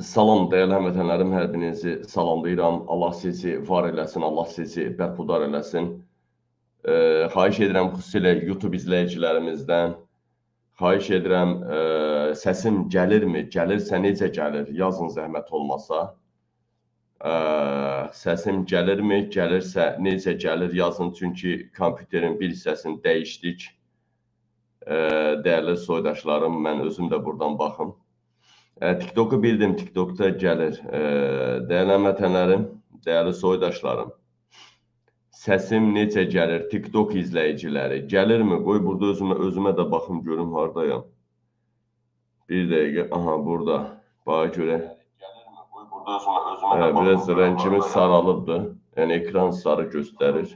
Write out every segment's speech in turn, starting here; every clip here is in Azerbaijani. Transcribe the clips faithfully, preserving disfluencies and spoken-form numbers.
Salam dəyərli həmvətənlərim, hər birinizi salamlayıram. Allah sizi var eləsin, Allah sizi bərxudar eləsin. E, xahiş edirəm xüsusilə YouTube izləyicilərimizdən, xahiş edirəm e, səsim gəlirmi? Gəlirsə necə gəlir? Yazın zəhmət olmasa. E, səsim gəlirmi? Gəlirsə necə gəlir? Yazın, çünki kompüterin bir hissəsini dəyişdik. E, dəyərli soydaşlarım, mən özüm də buradan baxım. TikTok'u bildim, TikTok'da gəlir. Dəyərli həmvətənlərim, dəyərli soydaşlarım, səsim necə gəlir TikTok izləyiciləri? Gəlirmi? Qoy burada özümə, özümə də baxım, görüm hardayam. Bir dəqiqə, aha, burada. Baxa görək. Gəlirmi? Qoy burada özümə, özümə də baxım. Biraz rəngimiz sarılıbdır. Yəni, ekran sarı göstərir.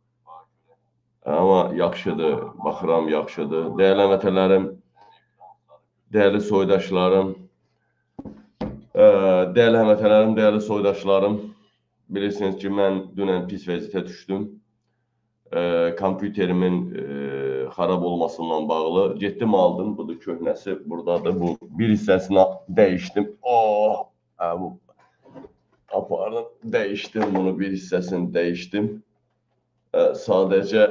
Amma yaxşıdır, baxıram, yaxşıdır. Dəyərli həmvətənlərim, dəyərli soydaşlarım, Dəyərli həmvətənlərim, dəyərli soydaşlarım, bilirsiniz ki, mən dünən pis vəziyyətə düşdüm. Kompüterimin xarab olmasından bağlı. Getdim, aldım, budur köhnəsi buradadır. Bu bir hissəsini dəyişdim. Oh, bu apardım, dəyişdim bunu, bir hissəsini dəyişdim. Sadəcə,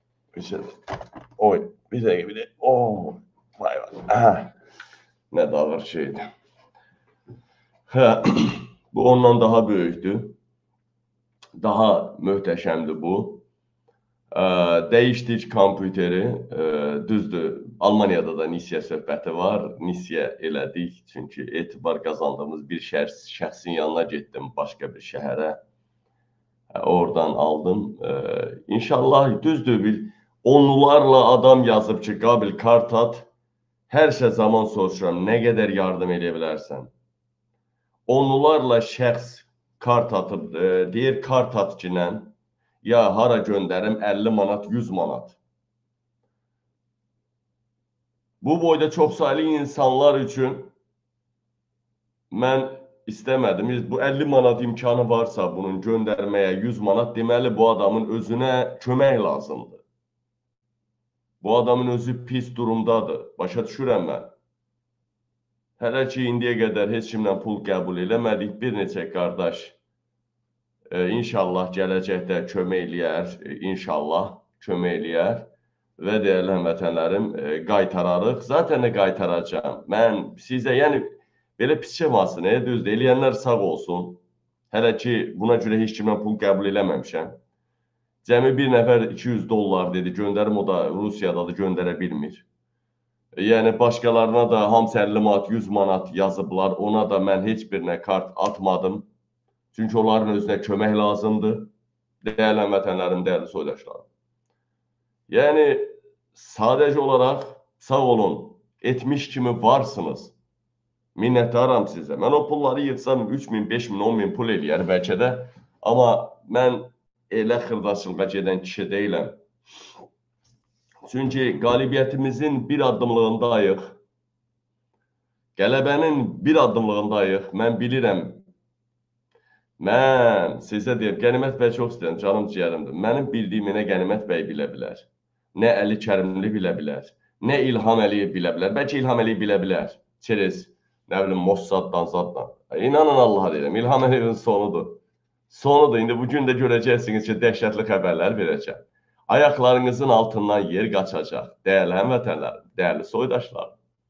oy, bir dəqiqə, bir dəqiqə, oh, vay vay, nə də ağır şeydir. Hə, bu ondan daha böyükdür, daha möhtəşəmdir bu. Dəyişdik kompüteri, düzdür, Almaniyada da Nisya söhbəti var, Nisya elədik, çünki etibar qazandığımız bir şəxsin yanına getdim, başqa bir şəhərə, oradan aldım. İnşallah, düzdür, bir onlarla adam yazıb ki, Qabil kart at, hər şey zaman soruşuram, nə qədər yardım edə bilərsən? Onlarla şəxs kart atıb, deyir kart at ki, ya hara göndərim əlli manat, yüz manat. Bu boyda çox saylı insanlar üçün mən istəmədim. Bu əlli manat imkanı varsa bunun göndərməyə yüz manat, deməli bu adamın özünə kömək lazımdır. Bu adamın özü pis durumdadır, başa düşürəm mən. Hələ ki, indiyə qədər heç kimlə pul qəbul eləmədik, bir neçə qardaş inşallah gələcəkdə kömək eləyər, inşallah kömək eləyər və dəyərli həmvətənlərim qaytararıq. Zaten də qaytaracağım. Mən sizə, yəni belə pis çıxmasın, düzdür, eləyənlər sağ olsun. Hələ ki, buna görə heç kimlə pul qəbul eləməmişəm. Cəmi bir nəfər iki yüz dollar dedi, göndərim, o da Rusiyadadır, göndərə bilmir. Yəni, başqalarına da hamısı əlli manat, yüz manat yazıblar. Ona da mən heç birinə kart atmadım. Çünki onların özünə kömək lazımdır. Dəyərli həmvətənlərim, dəyərli soydaşlarım. Yəni, sadəcə olaraq sağ olun, etmiş kimi varsınız. Minnətdaram sizə. Mən o pulları yığsam üç min, beş min, on min pul eləyər bəlkə də. Amma mən elə xırdaçılığa gedən kişi deyiləm. Çünki qalibiyyətimizin bir addımlığındayıq. Qələbənin bir addımlığındayıq. Mən bilirəm. Mən sizə deyirəm, Qənimət bəy çox istəyirəm, canım ciyərimdir. Mənim bildiyimi nə Qənimət bəy bilə bilər, nə Əli Kərimli bilə bilər, nə İlham Əliyev bilə bilər. Bəlkə İlham Əliyev bilə bilər. Çerez, nə bilim, Mossaddan, Zaddan. İnanın Allaha deyirəm, İlham Əliyevin sonudur. Sonudur. İndi bugün də görəcəksiniz ki, dəhşətli xəbərlər verəcəm. Ayaqlarınızın altından yer qaçacaq. Dəyərli həmvətənlərim, dəyərli soydaşlarım.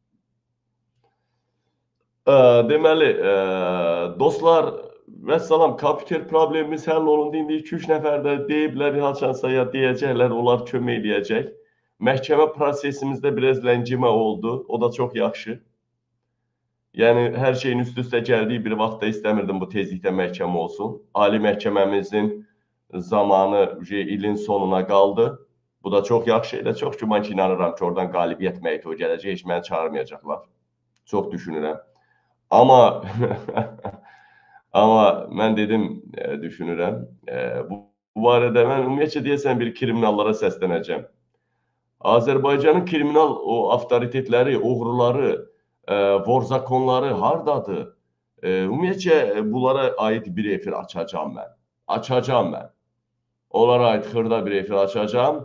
Deməli, dostlar, vəssalam, kompüter problemimiz həll olundu. İndi iki üç nəfər də deyiblər, haçansa ya deyəcəklər, onlar kömək eləyəcək. Məhkəmə prosesimizdə biraz ləngimə oldu, o da çox yaxşı. Yəni, hər şeyin üst-üstə gəldiyi bir vaxtda istəmirdim bu tezlikdə məhkəmə olsun. Ali məhkəməmizin zamanı ilin sonuna qaldı. Bu da çox yaxşı. Elə çox güman ki, inanıram ki, oradan qalibiyyət məyiti o gələcək, heç məni çağırmayacaqlar. Çox düşünürəm. Amma amma mən dedim, düşünürəm. Bu barədə mən ümumiyyətcə deyəsən bir kriminallara səslənəcəm. Azərbaycanın kriminal o avtoritetləri, oğruları, vorzakonları hardadır? Ümumiyyətcə bunlara aid bir efir açacağam mən. Açacağam mən. Onlara aid xırda bir efir açacağım.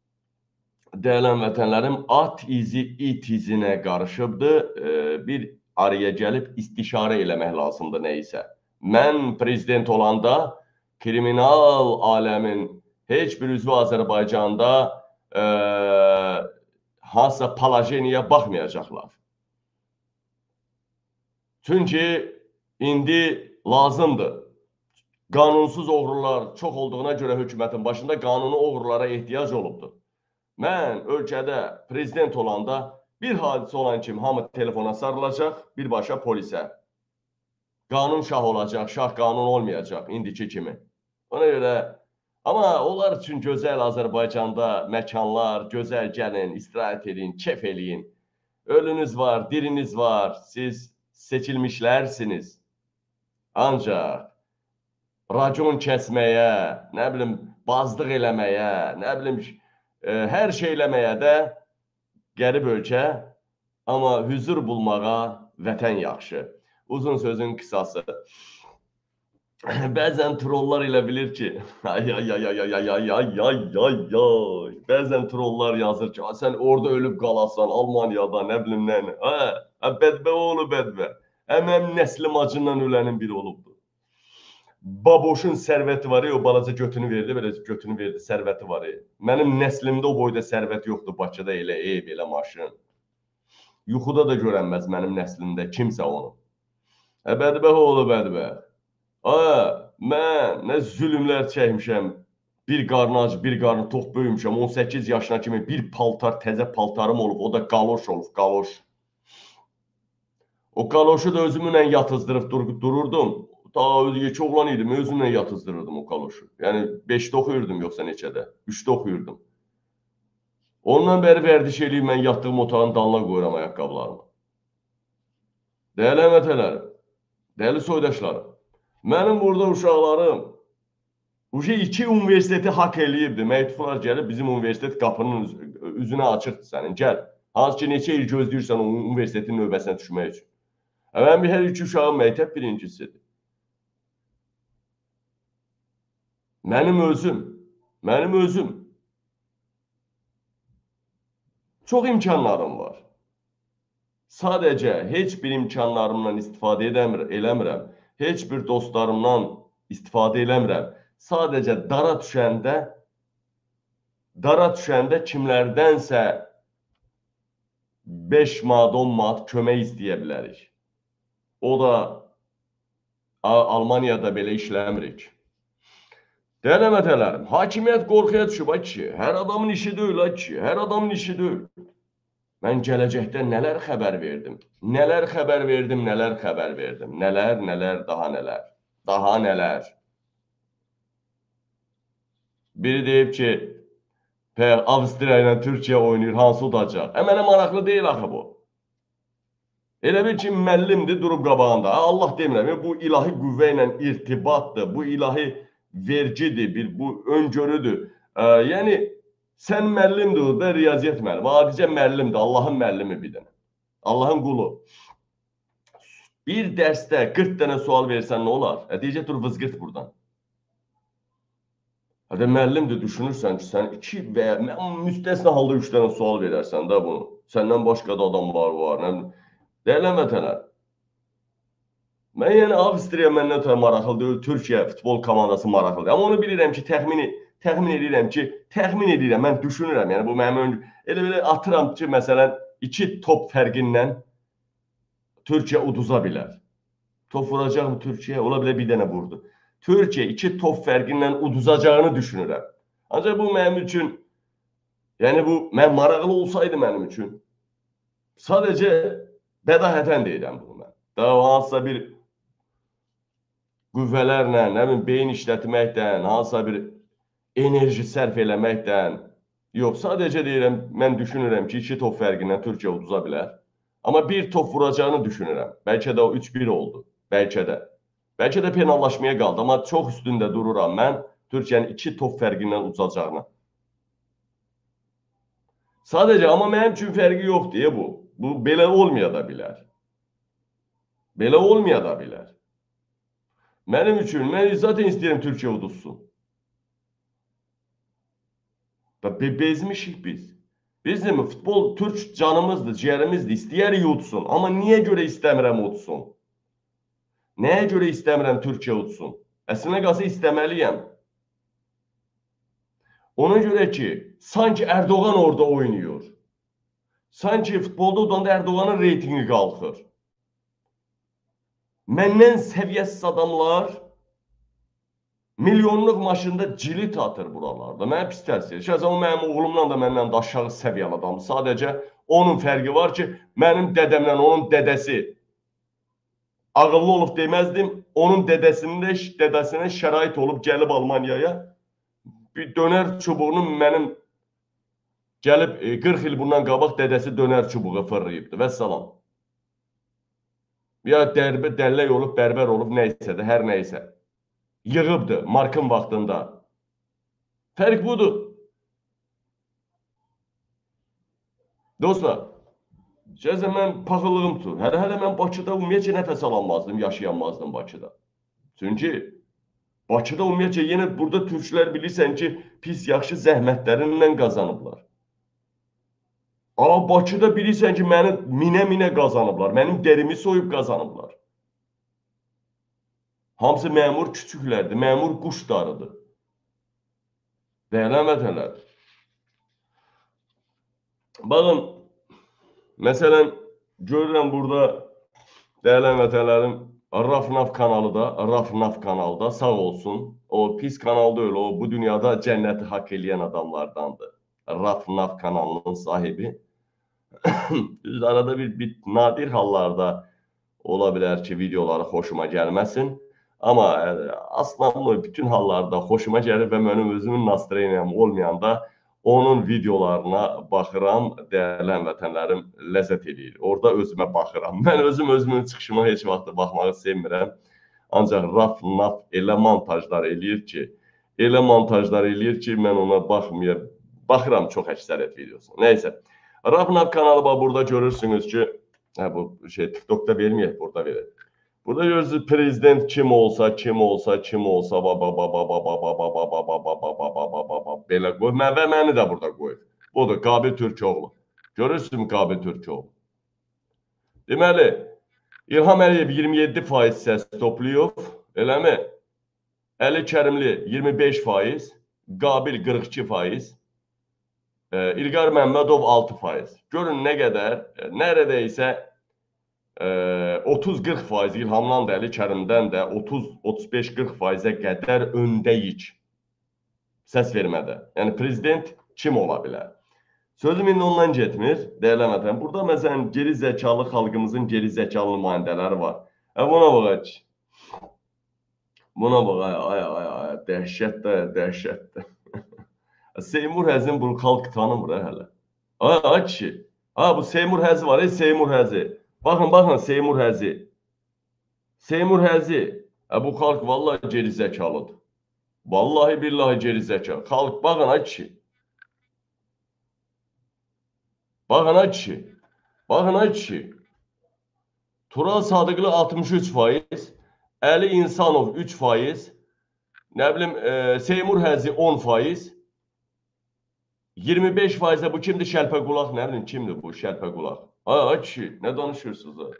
Dəyərli həmvətənlərim, at izi it izinə qarışıbdır. Bir araya gəlib istişarə eləmək lazımdır neysə. Mən prezident olanda kriminal aləmin heç bir üzvü Azərbaycanda e, hansısa palajeniyə baxmayacaqlar. Çünki indi lazımdır. Qanunsuz oğrular çox olduğuna görə hökumətin başında qanuni oğrulara ehtiyac olubdur. Mən ölkədə prezident olanda bir hadisə olan kimi hamı telefona sarılacaq, birbaşa polisə. Qanun şah olacaq, şah qanun olmayacaq indiki kimi. Ona görə, amma onlar üçün gözəl Azərbaycanda məkanlar, gözəl gəlin, istirahət edin, kef eləyin. Ölünüz var, diriniz var, siz seçilmişlərsiniz. Ancaq racon kəsməyə, nə bilim, bazlıq eləməyə, nə bilim, e, hər şey eləməyə də qərib ölkə, amma hüzur bulmağa vətən yaxşı. Uzun sözün qısası. Bəzən trollar elə bilir ki, ay ay ay ay ay ay ay ay ay ay ay. Bəzən trollar yazır ki, sən orada ölüb qalasan, Almaniyada, nə bilim nə. Hə, bədbə oğlu bədbə. Əməm nəslim acından ölənin biri olubdur. Baboşun sərvəti var, o balaca götünü verdi, belə götünü verdi, sərvəti var. Mənim nəslimdə o boyda sərvət yoxdur, Bakıda elə ev, elə maşın. Yuxuda da görənməz mənim nəslimdə kimsə onu. Ə, bədbəh oğlu bədbəh. Aa, mən nə zülümlər çəkmişəm, bir qarnı ac, bir qarnı tox böyümüşəm, on səkkiz yaşına kimi bir paltar, təzə paltarım olub, o da qaloş olub, qaloş. O qaloşu da özümünlə yatızdırıb dur dururdum. Ta yekə oğlan idim, özümlə yatızdırırdım o qaloşu. Yəni beşdə oxuyurdum, yoxsa neçədə? üçdə oxuyurdum. Ondan bəri vərdiş eləyib, mən yatdığım otağın dalına qoyuram ayaqqabılarımı. Dəyəli əmətələrim, dəyəli soydaşlarım, mənim burada uşaqlarım uşaq iki universiteti hak eləyibdir. Məktublar gəlib, bizim universitet qapının üzünə açıqdır sənin, gəl. Hansı ki, neçə il gözləyirsən o universitetin növbəsinə düşmək üçün. Mən bir hər iki uşağım məktəb birincisidir. Mənim özüm, mənim özüm çox imkanlarım var. Sadəcə heç bir imkanlarımdan istifadə eləmirəm, heç bir dostlarımdan istifadə eləmirəm. Sadəcə dara düşəndə, dara düşəndə kimlərdənsə beş manat, on manat kömək istəyə bilərik. O da Almaniyada belə işləmirik. Dəyəli əmətələrim, hakimiyyət qorxuya düşüb, ay ki, hər adamın işi deyil, ay ki, hər adamın işi deyil. Mən gələcəkdə nələr xəbər verdim, nələr xəbər verdim, nələr xəbər verdim, nələr, nələr, daha nələr, daha nələr. Biri deyib ki, Avstriya ilə Türkiyə oynayır, hansı udacaq? Ə, mənə maraqlı deyil axı bu. Elə bil ki, məllimdir, durub qabağında. Allah demirəm, bu ilahi qüvvə ilə irtibatdır, bu ilahi vergidir, bir, bu öngörüdür. Ə, yəni, sən məllimdir, da riyaziyyat müəllimi, adicə məllimdir, Allahın məllimi bir dənə. Allahın qulu. Bir dərsdə qırx dənə sual versən nə olar? Ə, deyəcək, dur, vızqırt buradan. Hədə müəllimdir, düşünürsən ki, sən iki və ya müstəsna halda üç dənə sual verərsən də bunu. Səndən başqa da adamlar var. Dəyəli əmətələr. Mən yəni Avstriya məndən ötürü maraqlı deyil, Türkiyə futbol komandası maraqlı deyil. Amma onu bilirəm ki, təxmini, təxmin edirəm ki, təxmin edirəm, mən düşünürəm. Yəni bu mənim ön... Elə belə atıram ki, məsələn, iki top fərqindən Türkiyə uduza bilər. Top vuracaq mı Türkiyə? Ola bilər bir dənə vurdu. Türkiyə iki top fərqindən uduzacağını düşünürəm. Ancaq bu mənim üçün, yəni bu, mən maraqlı olsaydı mənim üçün, sadəcə bədahətən deyirəm bunu mən. Daha hansısa bir qüvvələrlə, nə bilim, beyin işlətməkdən, hansısa bir enerji sərf eləməkdən, yox, sadəcə deyirəm, mən düşünürəm ki, iki top fərqindən Türkiyə uduza bilər. Amma bir top vuracağını düşünürəm. Bəlkə də o üç bir oldu, bəlkə də. Bəlkə də penallaşmaya qaldı, amma çox üstündə dururam mən Türkiyənin iki top fərqindən uzacağına. Sadəcə, amma mənim üçün fərqi yoxdur bu. Bu, belə olmaya da bilər. Belə olmaya da bilər. Mənim üçün, mən zaten istəyirəm Türkiyə uduzsun. Bezmişik biz. Bizim futbol Türk canımızdır, ciğerimizdir. İstəyərik utsun. Amma niyə görə istəmirəm utsun? Nəyə görə istəmirəm Türkiyə utsun? Əslinə qalsa istəməliyəm. Ona görə ki, sanki Erdoğan orada oynayır. Sanki futbolda udanda Erdoğanın reytingi qalxır. Məndən səviyyəsiz adamlar milyonluq maşında cilit atır buralarda. Mənə pis təsir. Şəhsən o mənim oğlumla da məndən də aşağı səviyyəli adamdır. Sadəcə onun fərqi var ki, mənim dədəmlə onun dədəsi ağıllı olub deməzdim. Onun dədəsinin də dədəsinə şərait olub gəlib Almaniyaya bir dönər çubuğunu mənim gəlib qırx il bundan qabaq dədəsi dönər çubuğu fırlayıbdı. Vəssalam. Ya dərbə dəllək olub, bərbər olub, nəysə də, hər nəysə. Yığıbdı Markın vaxtında. Fərq budur. Dostlar, şəhsən mən paxıllığım tutur. Hələ-hələ mən Bakıda ümumiyyətcə nəfəs alanmazdım, yaşayanmazdım Bakıda. Çünki Bakıda ümumiyyətcə yenə burada türklər bilirsən ki, pis yaxşı zəhmətlərindən qazanıblar. Amma Bakıda bilirsən ki, məni minə-minə qazanıblar. Mənim derimi soyub qazanıblar. Hamısı məmur küçüklərdir, məmur quşlarıdır. Dəyərli vətənlər. Baxın, məsələn, görürəm burada dəyərli vətənlərim Rafnaf kanalı da, Rafnaf kanalı da sağ olsun. O pis kanal deyil, o bu dünyada cənnəti haqq eləyən adamlardandır. Rafnaf kanalının sahibi. Düz arada bir, bir nadir hallarda ola bilər ki, videoları xoşuma gəlməsin. Amma aslında bütün hallarda xoşuma gəlir və mənim özümün nastroyeniyam olmayanda onun videolarına baxıram, dəyərli həmvətənlərim ləzzət edir. Orada özümə baxıram. Mən özüm özümün çıxışıma heç vaxt baxmağı sevmirəm. Ancaq Rafnaf elə montajlar eləyir ki, elə montajlar eləyir ki, mən ona baxmaya baxıram çox əksəriyyət videosuna. Nəysə, Rafnaf kanalı burada görürsünüz ki, hə, bu şey TikTok'da verməyək, burada verək. Burada görürsünüz prezident kim olsa, kim olsa, kim olsa, baba baba baba baba baba baba baba baba belə qoy. Mən və məni də burada qoyur. Budur Qabil Türkoğlu. Görürsünüz Qabil Türkoğlu. Deməli, İlham Əliyev iyirmi yeddi faiz səs toplayıb, eləmi? Əli Kərimli iyirmi beş faiz, Qabil qırx iki faiz, İlqar Məmmədov altı faiz. Görün nə qədər, nəredeysə otuz qırx faiz İlhamdan da, Əli Kərimdən də otuz otuz beş qırx faizə qədər öndəyik səs vermədə. Yəni, prezident kim ola bilər? Sözüm indi ondan getmir, dəyərli vətəndaşlar. Burada məsələn, geri zəkalı xalqımızın geri zəkalı nümayəndələri var. Hə, buna bax, buna bax, ay, ay, ay, dəhşət də, dəhşət də. Seymur Həzin bu xalq tanımır hələ. Ay, ay kişi, ha, bu Seymur Həzi var, ey Seymur Həzi. Baxın, baxın, Seymur Həzi. Seymur Həzi. Hə, bu xalq vallahi geri zəkalıdır. Vallahi billahi geri zəkalı. Xalq, baxın, ay kişi. Baxın, ay kişi. Baxın, ay kişi. Tural Sadıqlı altmış üç faiz. Əli İnsanov üç faiz. Nə bilim, e, Seymur Həzi on faiz. iyirmi beş faizə bu kimdir? Şəlpəqulaq. Nə bilim, kimdir bu Şəlpəqulaq? Ha, ay kişi, nə danışırsınız ha?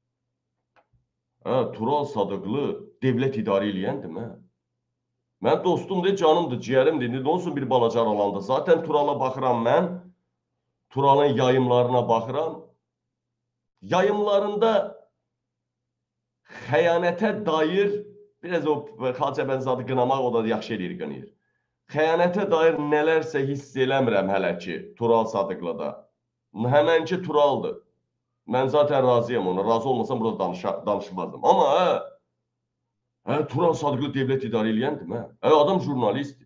Ha, Tural Sadıqlı devlət idarə eləyəndir mə? Mən dostumdur, canımdır, ciyərimdir. İndi olsun bir balaca alanda. Zaten Turala baxıram mən. Turalın yayımlarına baxıram. Yayımlarında xəyanətə dair, biraz o Xacəbənzadı qınamaq o da yaxşı eləyir, qınayır. Xəyanətə dair nələrsə hiss eləmirəm hələ ki, Tural Sadıqlıda. Həmən ki, Turaldır. Mən zaten razıyam ona. Razı olmasam burada danışa, danışmazdım. Amma hə, hə, Tural Sadıqlı devlət idarə eləyəndir mə? Hə, adam jurnalistdir.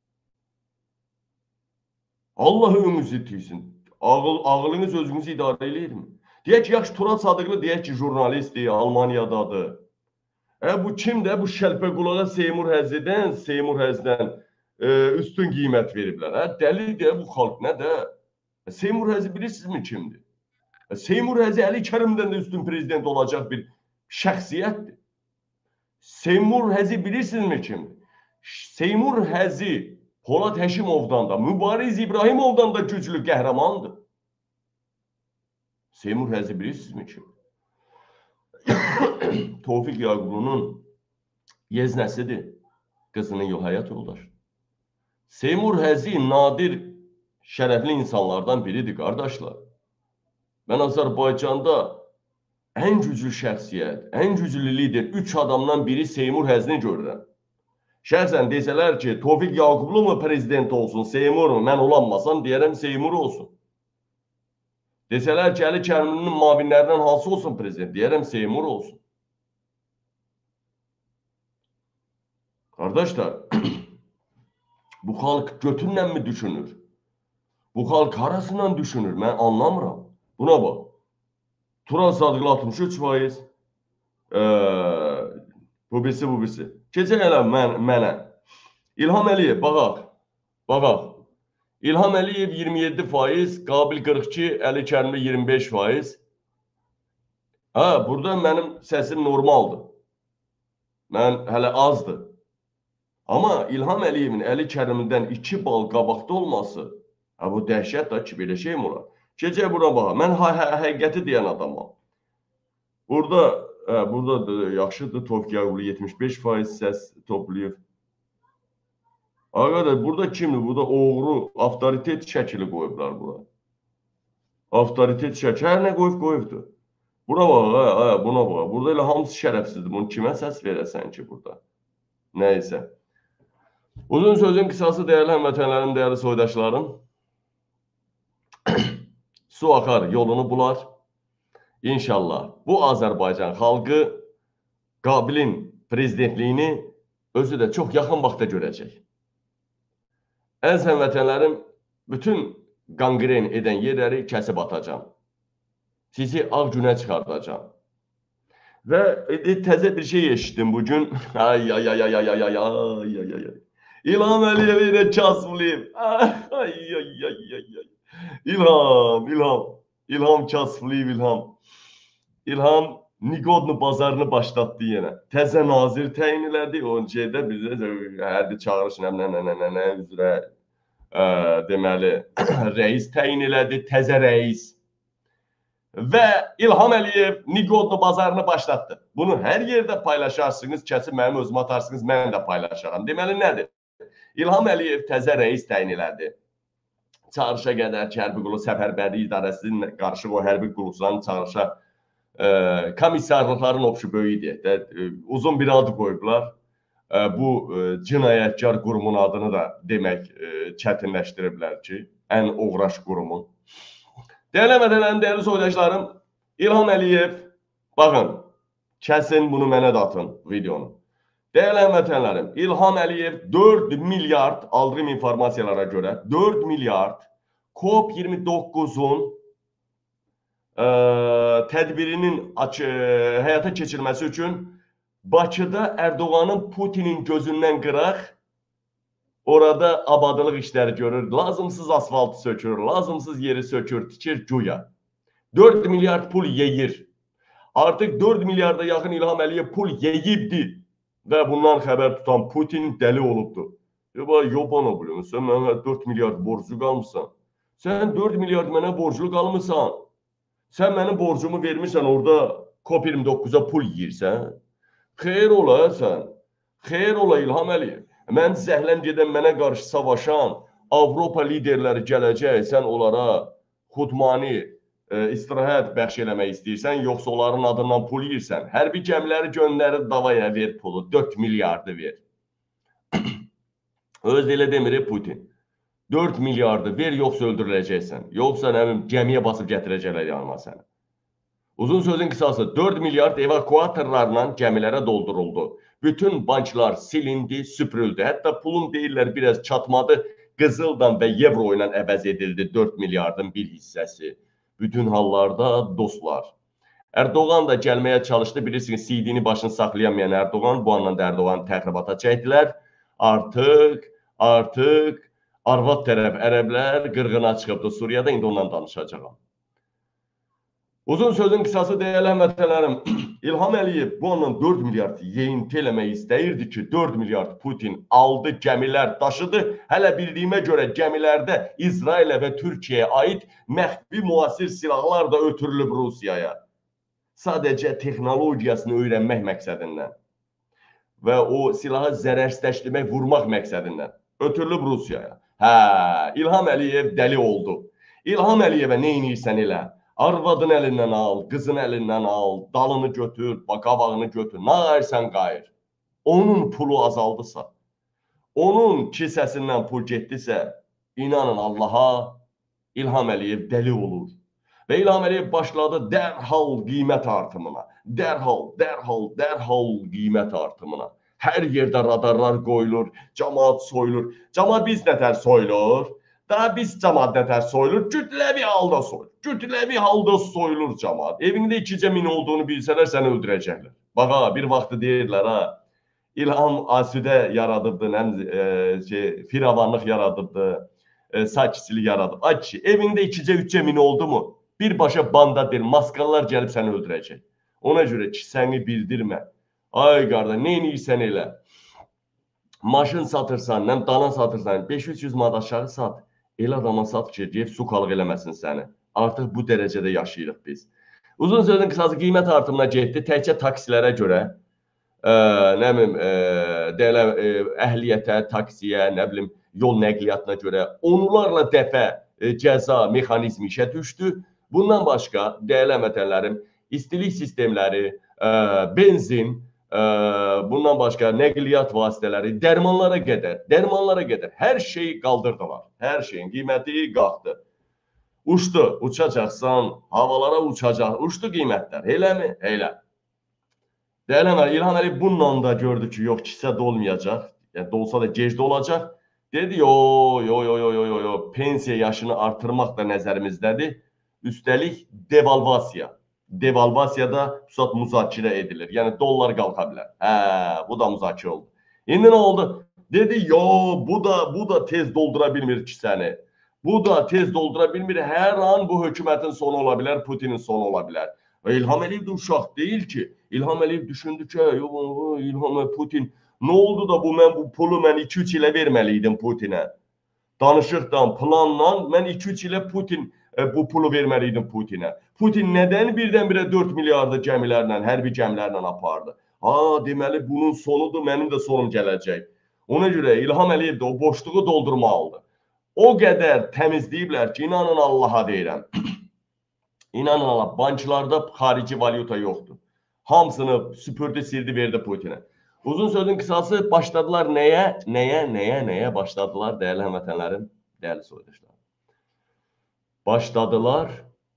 Allah ömrünüzü itirsin. Ağıl, ağılınız özünüzü idarə eləyir mi? Deyək ki, yaxşı, Tural Sadıqlı deyək ki, jurnalistdir, Almaniyadadır. Hə, bu kimdir? Bu Şəlpəqulağa Seymur Həzidən, Seymur Həzidən e, üstün qiymət veriblər. Hə, dəlidir bu xalq, nə də? Seymur Həzi bilirsinizmi kimdir? Seymur Həzi Əli Kərimdən də üstün prezident olacaq bir şəxsiyyətdir. Seymur Həzi bilirsinizmi kimdir? Seymur Həzi Polad Həşimovdan da, Mübariz İbrahimovdan da güclü qəhrəmandır. Seymur Həzi bilirsinizmi ki? Tofiq Yaqublu'nun yeznəsidir. Qızının yol həyat yoldaşı. Seymur Həzi nadir şərəfli insanlardan biridir, qardaşlar. Mən Azərbaycanda ən güclü şəxsiyyət, ən güclü lider, üç adamdan biri Seymur Həzini görürəm. Şəxsən desələr ki, Tofiq Yaqublu mu prezident olsun, Seymur mu? Mən olanmasam, deyərəm Seymur olsun. Desələr ki, Əli Kərimlinin mavinlərindən hansı olsun prezident? Deyərəm Seymur olsun. Qardaşlar, bu xalq götürlə mi düşünür? Bu xalq harasından düşünür? Mən anlamıram. Buna bax. Turan Sadıqlı altmış üç faiz. Ee, bu birisi, bu birisi. Keçək elə mən, mənə. İlham Əliyev, baxaq. Baxaq. İlham Əliyev iyirmi yeddi faiz, Qabil qırx iki, Əli Kərimli iyirmi beş faiz. Ha, burada mənim səsim normaldır. Mən hələ azdır. Amma İlham Əliyevin Əli Kərimlidən iki bal qabaqda olması, ha, bu dəhşət da ki, belə şey mi olar? Keçək buna baxa. Mən həqiqəti deyən adamam. Burada, hə, burada da yaxşıdır. Tofiq Yaqublu yetmiş beş faiz səs toplayıb. Arkadaşlar, burada kimdir? Burada oğru, avtoritet şəkili qoyublar bura. Avtoritet şəkili. Hər nə qoyub, qoyubdur. Buna bax, hə, hə, buna bax. Burada elə hamısı şərəfsizdir. Bunu kimə səs verəsən ki burada? Nəysə. Uzun sözün qısası, dəyərli həmvətənlərim, dəyərli soydaşlarım. Su axar, yolunu bular. İnşallah bu Azərbaycan xalqı Qabilin prezidentliyini özü də çox yaxın vaxtda görəcək. Əziz həmvətənlərim, bütün qanqren edən yerləri kəsib atacağım. Sizi ağ günə çıxardacağım. Və təzə bir şey eşitdim bugün. Ay, ay, ay, ay, ay, ay, ay, ay, ay, ay. İlham Əliyev ilə Kasıflıyım. Ay, ay, ay, ay, ay. İlham, İlham. İlham Kasıflıyım, İlham. İlham Nigodnu bazarını başlatdı yenə. Təzə nazir təyin elədi. O şeydə bizə hərbi çağırış nə, nə, nə, nə, nə üzrə ə, deməli rəis təyin elədi. Təzə rəis. Və İlham Əliyev Nigodnu bazarını başlatdı. Bunu hər yerdə paylaşarsınız, kəsib mənim özümə atarsınız, mən də paylaşaram. Deməli nədir? İlham Əliyev təzə rəis təyin elədi. Çağırışa qədər ki, hərbi qulu səfərbərlik idarəsinin qarışıq o hərbi qulusundan çağırışa e, komissarlıqların opşu böyüydü. E, uzun bir adı qoyublar. E, bu e, cinayətkar qurumun adını da demək e, çətinləşdiriblər ki, ən uğraş qurumun. Dəyərli mədələrim, dəyərli soydaşlarım, İlham Əliyev, baxın, kəsin bunu mənə də atın videonu. Dəyərli həmvətənlərim, İlham Əliyev dörd milyard, aldığım informasiyalara görə, dörd milyard COP iyirmi doqquzun ə, tədbirinin açı, həyata keçirməsi üçün Bakıda Erdoğanın Putinin gözündən qıraq, orada abadlıq işləri görür, lazımsız asfaltı sökür, lazımsız yeri sökür, tikir güya. dörd milyard pul yeyir. Artıq dörd milyarda yaxın İlham Əliyev pul yeyibdir. Və bundan xəbər tutan Putin dəli olubdur. Yoba, yobana biliyorum, sən mənə dörd milyard borclu qalmışsan. Sən dörd milyard mənə borclu qalmışsan. Sən mənim borcumu vermişsən, orada COP iyirmi doqquza pul yiyirsən. Xeyr ola sən. Xeyr ola İlham Əliyev. Mən zəhləm gedən mənə qarşı savaşan Avropa liderləri gələcək, sən onlara xudmani e, istirahət bəxş eləmək istəyirsən, yoxsa onların adından pul yiyirsən. Hərbi gəmiləri göndərir, davaya ver pulu, dörd milyardı ver. Öz elə demir Putin. dörd milyardı ver, yoxsa öldürüləcəksən. Yoxsa nə bilim, gəmiyə basıb gətirəcəklər yanıma səni. Uzun sözün qısası, dörd milyard evakuatorlarla gəmilərə dolduruldu. Bütün banklar silindi, süpürüldü. Hətta pulun deyirlər biraz çatmadı, qızıldan və evro ilə əvəz edildi dörd milyardın bir hissəsi. Bütün hallarda dostlar. Erdoğan da gəlməyə çalışdı. Bilirsiniz, C D-ni başını saxlayamayan Erdoğan, bu andan da Erdoğanı təxribata çəkdilər. Artıq, artıq arvad tərəf ərəblər qırğına çıxıbdı Suriyada, indi ondan danışacağım. Uzun sözün kısası değerli həmvətənlərim, İlham Əliyev bu andan dörd milyard yeyinti eləmək istəyirdi ki, dörd milyard Putin aldı, gəmilər daşıdı. Hələ bildiyimə görə gəmilərdə İsrailə və Türkiyəyə aid məxfi müasir silahlar da ötürülüb Rusiyaya. Sadəcə texnologiyasını öyrənmək məqsədindən və o silahı zərərsizləşdirmək, vurmaq məqsədindən ötürülüb Rusiyaya. Hə, İlham Əliyev dəli oldu. İlham Əliyevə nə edirsən elə? Arvadın əlindən al, qızın əlindən al, dalını götür, qabağını götür, nə qayırsan qayır. Onun pulu azaldısa, onun kisəsindən pul getdisə, inanın Allaha, İlham Əliyev dəli olur. Və İlham Əliyev başladı dərhal qiymət artımına, dərhal, dərhal, dərhal qiymət artımına. Hər yerdə radarlar qoyulur, cəmaat soyulur. Cəmaat biz nətər soyulur? Daha biz cəmaat nətər soyulur? Kütləvi halda soyulur. Kütləvi halda soyulur cəmaat. Evində ikicə min olduğunu bilsələr səni öldürəcəklər. Bax, bir vaxtı deyirlər, ha, İlham asudə yaradıbdı, e, şey, firavanlıq yaradıbdı, e, sakitçilik yaradıbdı. Ay ki, evində ikicə, üçcə min oldu mu? Birbaşa banda deyil, maskalar gəlib səni öldürəcək. Ona görə ki, səni bildirmə. Ay qarda, nə edirsən elə? Maşın satırsan, nəm dana satırsan, beş üç yüz manat aşağı sat. Elə adama sat ki, deyib sukalıq eləməsin səni. Artıq bu dərəcədə yaşayırıq biz. Uzun sözün qısası qiymət artımına getdi. Təkcə taksilərə görə, ə, nə bilim, ə, deyilə, ə, əhliyyətə, taksiyə, nə bilim, yol nəqliyyatına görə onlarla dəfə ə, cəza mexanizmi işə düşdü. Bundan başqa, dəyərli həmvətənlərim, istilik sistemləri, ə, benzin, ə, bundan başqa nəqliyyat vasitələri, dərmanlara qədər, dərmanlara qədər hər şeyi qaldırdılar. Hər şeyin qiyməti qalxdı. Uçdu, uçacaqsan, havalara uçacaq, uçdu qiymətlər. Eləmi? Elə. Dəyərli həmvətənlər, İlham Əliyev bununla da gördü ki, yox, kisə dolmayacaq. Yəni, dolsa da gecdə olacaq. Dedi, yo, yo, yo, yo, yo, yo, pensiya yaşını artırmaq da nəzərimizdədir. Üstəlik, devalvasiya. Devalvasiyada pusat müzakirə edilir. Yəni, dollar qalxa bilər. Hə, bu da müzakirə oldu. İndi nə oldu? Dedi, yo, bu da, bu da tez doldura bilmir kisəni. Bu da tez doldura bilmir. Hər an bu hökumətin sonu ola bilər, Putinin sonu ola bilər. Və İlham Əliyev də uşaq deyil ki. İlham Əliyev düşündü ki, yo, İlham Putin, nə oldu da bu, mən bu pulu mən iki üç ilə verməliydim Putinə. Danışıqdan, planla mən iki üç ilə Putin bu pulu verməliydim Putinə. Putin nədən birdən-birə dörd milyardı gəmilərlə, hərbi gəmilərlə apardı? Ha, deməli, bunun sonudur, mənim də sonum gələcək. Ona görə İlham Əliyev də o boşluğu doldurmalıdır. O qədər təmizləyiblər ki, inanın Allaha deyirəm. İnanın Allah, banklarda xarici valyuta yoxdur. Hamısını süpürdü, sildi, verdi Putinə. Uzun sözün qısası başladılar nəyə, nəyə, nəyə, nəyə başladılar, dəyərli həmvətənlərim, dəyərli soydaşlar. Başladılar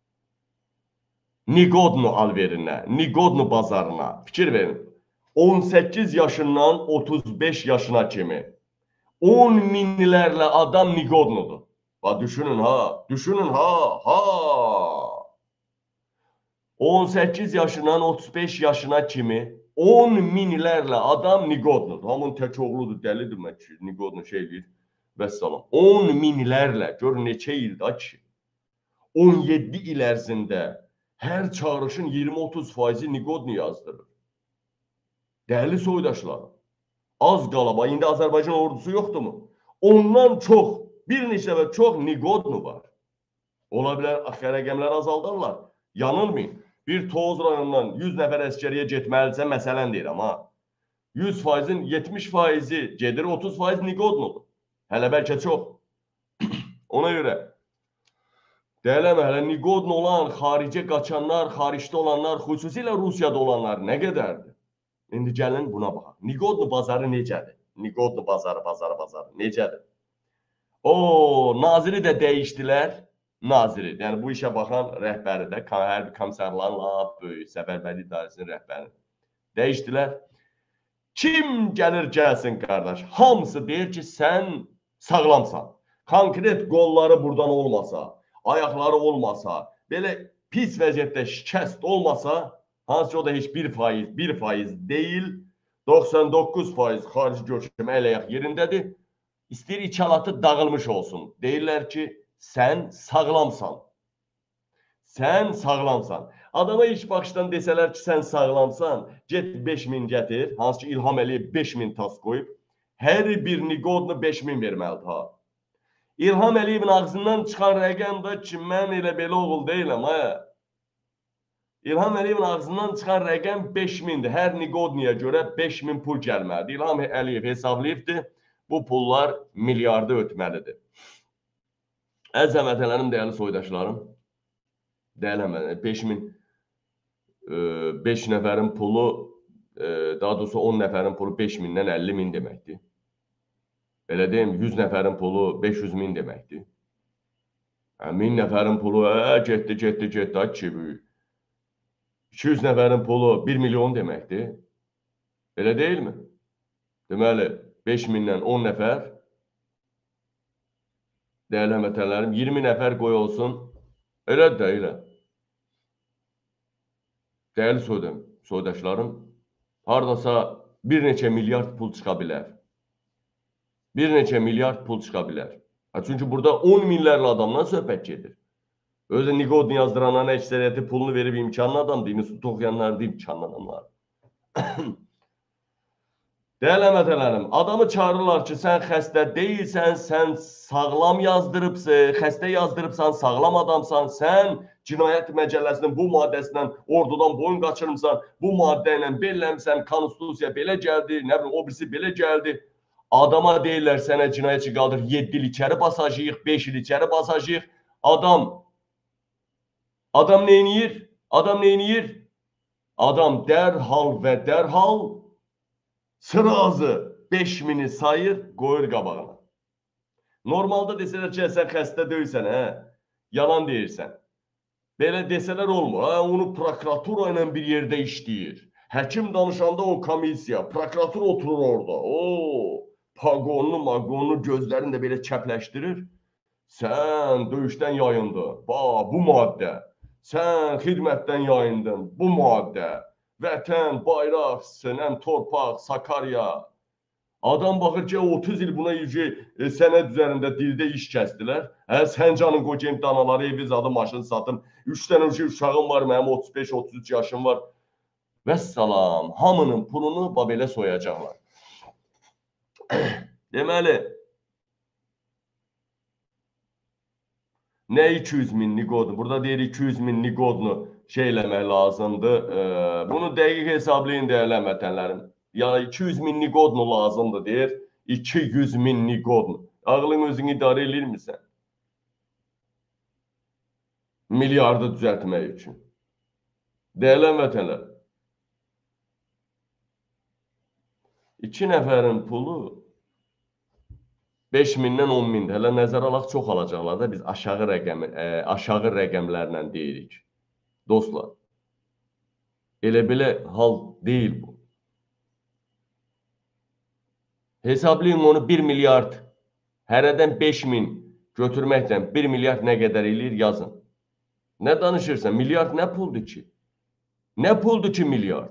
Nigodno alverinə, Nigodno bazarına. Fikir verin, on səkkiz yaşından otuz beş yaşına kimi on minlərlə adam Nigodnodur. Va, düşünün ha, düşünün ha, ha. on səkkiz yaşından otuz beş yaşına kimi on minlərlə adam Nigodnodur. Hamının tək oğludur, dəlidir mən ki, Nigodno şey deyir. Vəssalam. on minlərlə, gör neçə ildə ki. on yeddi il ərzində hər çağrışın iyirmi otuz faizi Nigodno yazdırır. Dəyərli soydaşlar, az qalaba, indi Azərbaycan ordusu yoxdur mu? Ondan çox, bir neçə və çox Nigodno var. Ola bilər, rəqəmlər azaldarlar. Yanılmayın. Bir Tovuz rayonundan yüz nəfər əskəriyə getməlisə, məsələn deyirəm, ha. yüz faizin yetmiş faizi gedir, otuz faiz Nigodnodur. Hələ bəlkə çox. Ona görə, deyələmə, hələ Nigodno olan, xaricə qaçanlar, xaricdə olanlar, xüsusilə Rusiyada olanlar nə qədərdir? İndi gəlin buna baxaq. Nigodno bazarı necədir? Nigodno bazarı, bazarı, bazarı necədir? O, naziri də dəyişdilər. Naziri, yəni bu işə baxan rəhbəri də, hərbi komissarların lap böyük, Səfərbərlik İdarəsinin rəhbəri. Dəyişdilər. Kim gəlir gəlsin, qardaş? Hamısı deyir ki, sən sağlamsan. Konkret qolları buradan olmasa, ayaqları olmasa, belə pis vəziyyətdə şikəst olmasa, hansı o da heç bir faiz, bir faiz deyil, doxsan doqquz faiz xarici görkəm əl-ayaq yerindədir. İstəyir içalatı dağılmış olsun. Deyirlər ki, sən sağlamsan. Sən sağlamsan. Adama ilk baxışdan desələr ki, sən sağlamsan, get beş min gətir. Hansı ki, İlham Əliyev beş min tas qoyub. Hər bir Niqodnu beş min verməlidir ha. İlham Əliyevin ağzından çıxan rəqəm da ki, mən elə belə oğul deyiləm ha. İlham Əliyevin ağzından çıxan rəqəm beş mindir. Hər Niqodniyə görə beş min pul gəlməlidir. İlham Əliyev hesablayıbdır. Bu pullar milyarda ötməlidir. Əziz həmvətənlərim, dəyərli soydaşlarım, dəyərli həmvətənlərim, beş min, beş nəfərin pulu, daha doğrusu on nəfərin pulu beş mindən əlli min deməkdir. Belə deyim, yüz nəfərin pulu beş yüz min deməkdir. min nəfərin pulu, ə, getdi, getdi, getdi, ay ki böyük. iki yüz nəfərin pulu bir milyon deməkdir. Elə deyilmi? Deməli, beş mindən on nəfər, dəyərli həmvətənlərim, iyirmi nəfər qoy olsun. Elədir də, elə. Dəyərli soydaşlarım, haradasa bir neçə milyard pul çıxa bilər. Bir neçə milyard pul çıxa bilər. Çünki burada on minlərlə adamdan söhbət gedir. Özü Niqodni yazdıranların əksəriyyəti pulunu verib imkanlı adam deyil, institut oxuyanlar deyil, imkanlı adamlar. Dəyərli həmvətənlərim, adamı çağırırlar ki, sən xəstə deyilsən, sən sağlam yazdırıbsan, xəstə yazdırıbsan, sağlam adamsan, sən Cinayət Məcəlləsinin bu maddəsindən ordudan boyun qaçırmısan, bu maddə ilə belləmsən, konstitusiya belə gəldi, nə bilim, o birisi belə gəldi. Adama deyirlər, sənə cinayətçi qaldır, yeddi il içəri basacağıq, beş il içəri basacağıq. Adam, adam neyniyir? Adam neyniyir? Adam dərhal və dərhal sırazı beş mini sayır, qoyur qabağına. Normalda desələr ki, sən xəstə deyilsən, hə? Yalan deyirsən. Belə desələr olmur. Hə, onu prokuratura ilə bir yerdə işləyir. Həkim danışanda o komissiya, prokuratur oturur orada. O, paqonlu, maqonlu gözlərini də belə kəpləşdirir. Sən döyüşdən yayındın. Bax, bu maddə. Sən xidmətdən yayındın. Bu maddə. Vətən, bayraq, sənəm, torpaq, Sakarya. Adam baxır ki, otuz il buna sənəd üzərində dildə iş kəsdilər. Hə, sən canın qoca imtihanaları, evi zadı, maşını satın. Üç dənə uşağım var, mənim otuz beş otuz üç yaşım var. Vəssalam, hamının pulunu belə soyacaqlar. Deməli, nə iki yüz min Niqodnu? Burada deyir iki yüz min Niqodnu şey eləmək lazımdır. Bunu dəqiq hesablayın, dəyərli həmvətənlərim. Yəni iki yüz min Niqodnu lazımdır deyir. iki yüz min Niqodnu. Ağlın özünü idarə edir misən? Milyardı düzəltmək üçün. Dəyərli həmvətənlər. İki nəfərin pulu beş mindən on mindir. Hələ nəzər alaq çox alacaqlar da biz aşağı rəqəm, aşağı rəqəmlərlə deyirik. Dostlar, elə belə hal deyil bu. Hesablayın onu bir milyard, hərədən beş min götürməklə bir milyard nə qədər eləyir yazın. Nə danışırsan? Milyard nə puldur ki? Nə puldur ki milyard?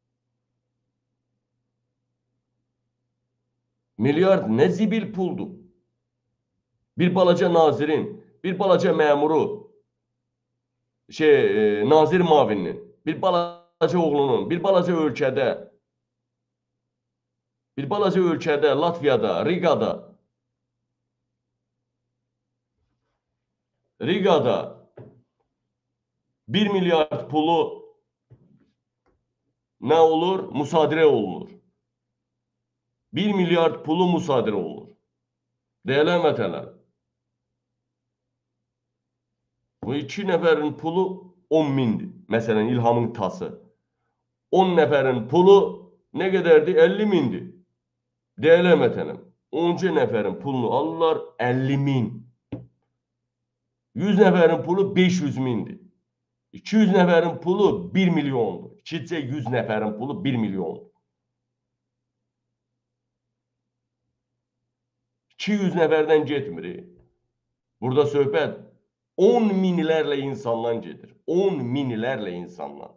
Milyard nə zibil puldur? Bir balaca nazirin, bir balaca məmuru, şey, nazir mavininin, bir balaca oğlunun, bir balaca ölkədə, bir balaca ölkədə, Latviyada, Rigada, Rigada bir milyard pulu nə olur? Müsadirə olunur. bir milyard pulu müsadirə olunur. Dəyərli həmvətənlər, bu iki nəfərin pulu on mindir. Məsələn, İlhamın tası. on nəfərin pulu nə qədərdir? əlli mindir. Dəyərli həmvətənlərim, onca nəfərin pulunu alırlar əlli min. yüz nəfərin pulu beş yüz mindir. iki yüz nəfərin pulu bir milyondur. İkicə yüz nəfərin pulu bir milyondur. iki yüz nəfərdən getmir. Burada söhbət on minlərlə insandan gedir. on minlərlə insandan.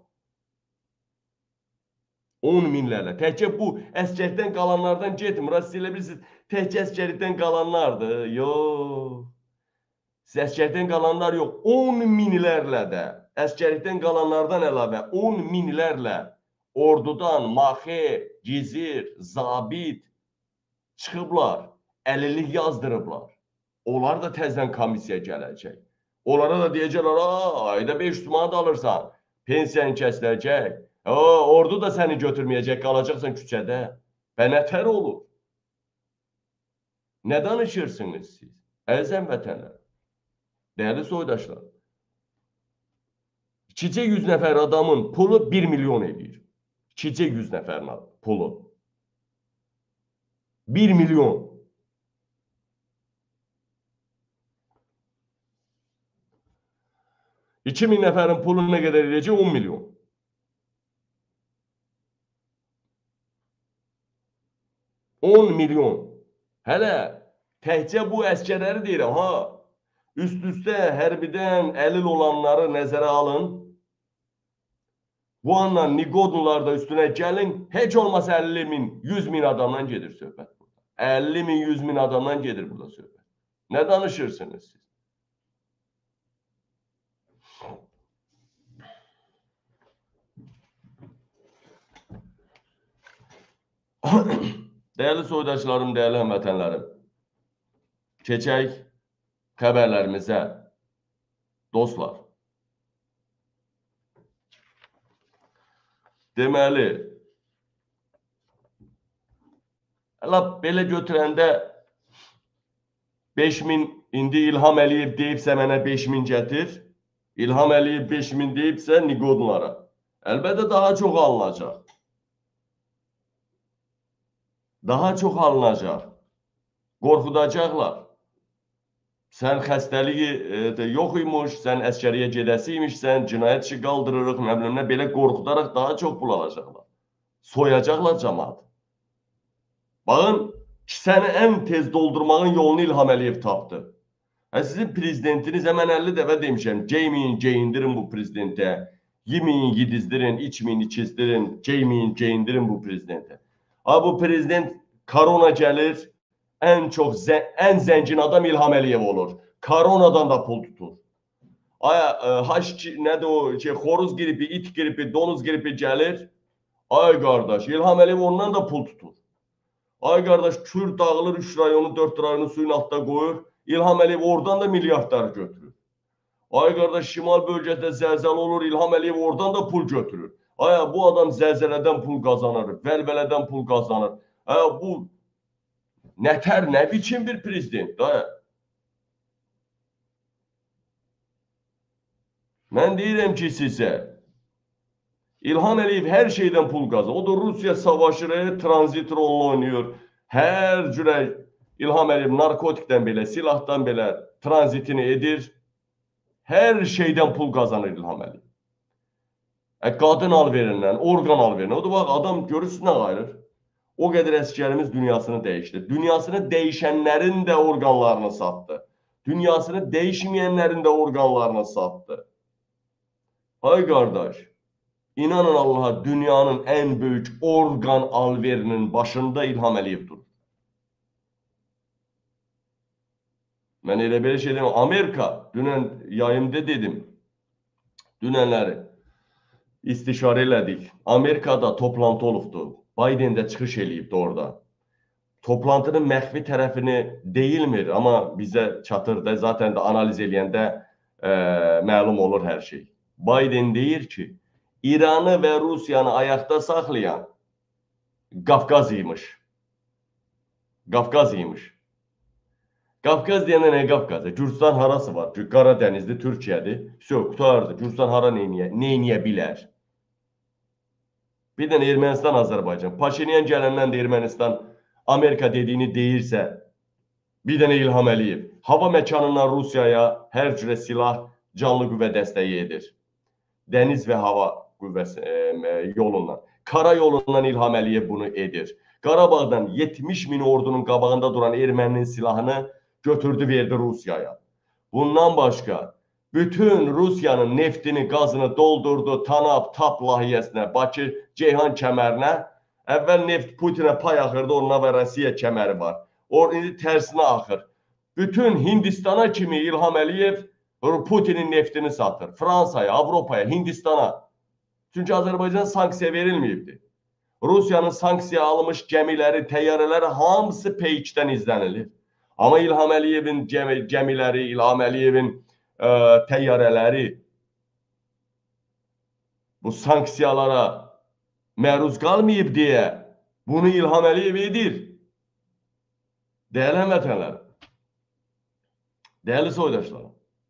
on minlərlə. Təkcə bu əskərdən qalanlardan getmir. Siz elə bilirsiniz, təkcə əskərdən qalanlardır. Yox. Siz əskərdən qalanlar yox. on minlərlə də əskərlikdən qalanlardan əlavə on minlərlə ordudan maxi, gizir, zabit çıxıblar, əlillik yazdırıblar. Onlar da təzdən komissiya gələcək. Onlara da deyəcəklər, ayda beş yüz manat alırsan, pensiyanı kəsiləcək. Ordu da səni götürməyəcək, qalacaqsan küçədə. Və nətər olur? Nə danışırsınız siz? Əzəm vətənlər, dəyərli soydaşlar. İkicə yüz nəfər adamın pulu bir milyon edir. İkicə yüz nəfərin pulu. bir milyon. iki min nəfərin pulu nə qədər edəcək? on milyon. on milyon. Hələ təkcə bu əskərləri deyirəm, ha. Üst-üstə hərbidən əlil olanları nəzərə alın. Bu anla Nigodunlar da üstünə gəlin. Heç olmasa əlli min, yüz min adamdan gedir söhbət burada. əlli min, yüz min adamdan gedir burada söhbət. Nə danışırsınız siz? Dəyərli soydaşlarım, dəyərli həmvətənlərim, keçək xəbərlərimizə. Dostlar, deməli, belə götürəndə beş min, indi İlham Əliyev deyibsə mənə beş min gətir, İlham Əliyev beş min deyibsə Nigodunlara, əlbəttə daha çox alınacaq. Daha çox alınacaq. Qorxudacaqlar. Sən xəstəliyi yox imiş, sən əskəriyə gedəsi imişsən, cinayət işi qaldırırıq, nə bilim nə, belə qorxudaraq daha çox pul alacaqlar. Soyacaqlar cəmaat. Baxın, kisəni ən tez doldurmağın yolunu İlham Əliyev tapdı. Sizin prezidentiniz, mən əlli dəfə demişəm, geyməyin, geyindirin bu prezidentə, yeməyin, yedizdirin, içməyin, içizdirin, geyməyin, geyindirin bu prezidentə. Bu prezident korona gəlir, ən çox, ən zəngin adam İlham Əliyev olur. Koronadan da pul tutur. Nədir o, xoruz qripi, it qripi, donuz qripi gəlir. Ay qardaş, İlham Əliyev ondan da pul tutur. Ay qardaş, Kür dağılır, üç rayonu, dörd rayonu suyun altında qoyur. İlham Əliyev oradan da milyardlar götürür. Ay qardaş, şimal bölgədə zəlzələ olur, İlham Əliyev oradan da pul götürür. Aya, bu adam zəlzələdən pul qazanır, vəlvələdən pul qazanır. Aya, bu nətər, nə biçim bir prezident, aya. Mən deyirəm ki sizə, İlham Əliyev hər şeydən pul qazanır. O da Rusiya savaşır, tranzit rolunu oynayır. Hər cürə İlham Əliyev narkotikdən belə, silahdan belə tranzitini edir. Hər şeydən pul qazanır İlham Əliyev. Qadın alverindən, orqan alverindən. O da bax, adam görürsün nə qayırır. O qədər əskərimiz dünyasını dəyişdi. Dünyasını dəyişənlərin də orqanlarını satdı. Dünyasını dəyişməyənlərin də orqanlarını satdı. Ay qardaş, inanın Allaha, dünyanın ən böyük orqan alverinin başında İlham Əliyev durur. Mən elə belə şey deməm. Amerika, dünən yayımda dedim, dünənləri istişare elədik. Amerikada toplantı olubdu. Biden də çıxış eləyibdi orada. Toplantının məxfi tərəfini deyilmir, amma bizə çatırdı. Zaten də analiz eləyəndə e, məlum olur hər şey. Biden deyir ki, İranı və Rusiyanı ayaqda saxlayan Qafqaz imiş. Qafqaz imiş. Qafqaz deyəndə nə Qafqazı? Gürcistan harası var? Qaradənizli, Türkiyədir. Söv, qutardı. Gürcistan hara neyniyə bilər? Bir dənə Ermənistan, Azərbaycan. Paşinyan gələndən də Ermənistan Amerika dediyini deyirsə, bir dənə İlham Əliyev hava məkanından Rusiyaya hər cürə silah, canlı qüvvə dəstəyi edir. Dəniz və hava qüvvəsi e, yolundan. Kara yolundan İlham Əliyev bunu edir. Qarabağdan yetmiş min ordunun qabağında duran erməninin silahını götürdü, verdi Rusiyaya. Bundan başqa, bütün Rusiyanın neftini, qazını doldurdu Tanap, TAP layihəsinə, Bakı, Ceyhan kəmərinə. Əvvəl neft Putinə pay axırdı, onunla və Rusiya kəməri var. O, indi tərsinə axır. Bütün Hindistana kimi İlham Əliyev Putin'in neftini satır. Fransa'ya, Avrupa'ya, Hindistan'a. Çünkü Azərbaycana sanksiya verilməyibdi. Rusiyanın sanksiya alınmış gəmiləri, təyyarələri hamısı P ikidən izlənilir. Amma İlham Əliyevin gəmi, gəmiləri, İlham Əliyevin e, təyyarələri bu sanksiyalara məruz qalmayıb deyə bunu İlham Əliyev edir. Değerli həmvətənlər, değerli soydaşlarım,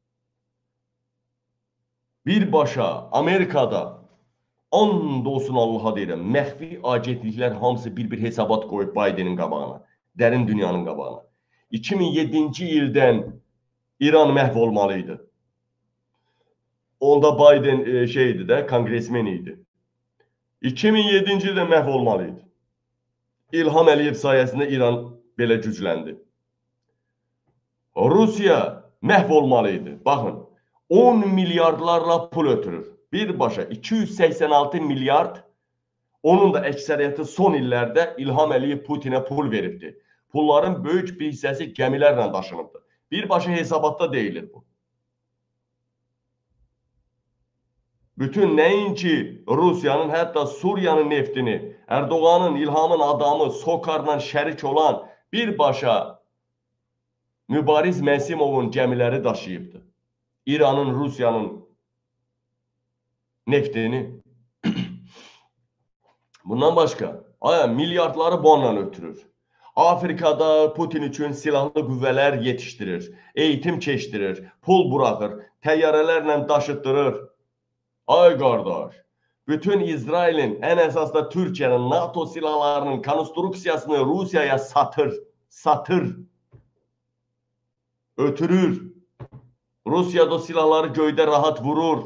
birbaşa Amerikada and olsun Allah'a deyirəm, məxfi agentliklər hamısı bir-bir hesabat qoyub Bidenin qabağına, dərin dünyanın qabağına. iki min yeddinci ildən İran məhv olmalıydı. Onda Biden e, şeydi də, kongresmen idi. iki min yeddinci ildə məhv olmalıydı. İlham Əliyev sayəsində İran belə gücləndi. Rusiya məhv olmalıydı. Baxın, on milyardlarla pul ötürür. Birbaşa iki yüz səksən altı milyard, onun da əksəriyyəti son illərdə İlham Əliyev Putinə pul veribdi. Pulların böyük bir hissəsi gəmilərlə daşınıbdır. Birbaşa hesabatda deyilir bu. Bütün nəinki Rusiyanın, hətta Suriyanın neftini, Erdoğan'ın, İlham'ın adamı, Sokar'la şərik olan birbaşa Mübariz Məsimovun gəmiləri daşıyıbdır. İranın, Rusiyanın neftini. Bundan başqa, aya, milyardları bununla ötürür. Afrikada Putin üçün silahlı qüvvələr yetişdirir, eğitim keçdirir, pul buraxır, təyyarələrlə daşıtdırır. Ay qardaş, bütün İsrailin, ən əsas da Türkiyənin, NATO silahlarının konstruksiyasını Rusiyaya satır, satır, ötürür. Rusiyada o silahları göydə rahat vurur.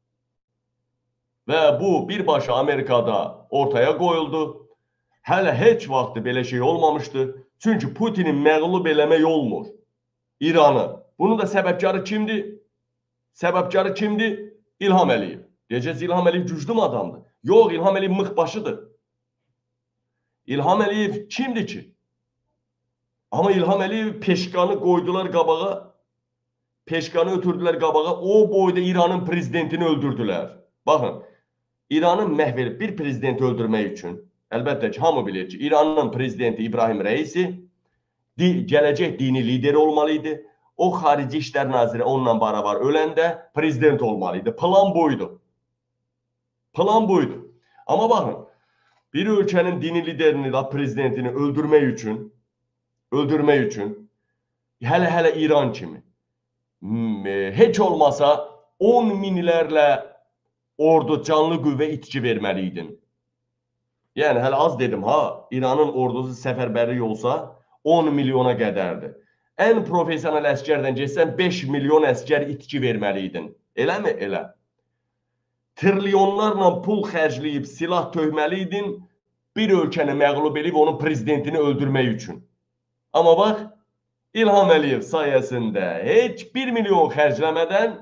Və bu birbaşa Amerikada ortaya qoyuldu. Hələ heç vaxtı belə şey olmamışdı. Çünki Putinin məğlub eləmək olmur İranı. Bunun da səbəbkarı kimdir? Səbəbkarı kimdir? İlham Əliyev. Deyəcəz, İlham Əliyev güclü mü adamdır? Yox, İlham Əliyev mıxbaşıdır. İlham Əliyev kimdir ki? Amma İlham Əliyev peşkanı qoydular qabağa, peşkanı ötürdülər qabağa, o boyda İranın prezidentini öldürdülər. Baxın, İranın məhv edib bir prezidenti öldürmək üçün, əlbəttə ki, hamı bilir ki, İranın prezidenti İbrahim Rəisi di, gələcək dini lideri olmalıydı. O xarici işlər naziri onunla beraber öləndə prezident olmalıydı. Plan buydu. Plan buydu. Amma baxın, bir ölkənin dini liderini, prezidentini öldürmək üçün, öldürmək üçün, hələ-hələ İran kimi, heç olmasa on minlərlə ordu, canlı qüvvə itki verməliydin. Yəni, hələ az dedim ha, İranın ordusu səfərbərlik olsa on milyona qədərdir. Ən profesional əskərdən geçsən beş milyon əskər itki verməliydin. Elə mi? Elə. Trilyonlarla pul xərcləyib silah töhməliydin, bir ölkəni məğlub edib onun prezidentini öldürmək üçün. Amma bax, İlham Əliyev sayəsində heç bir milyon xərcləmədən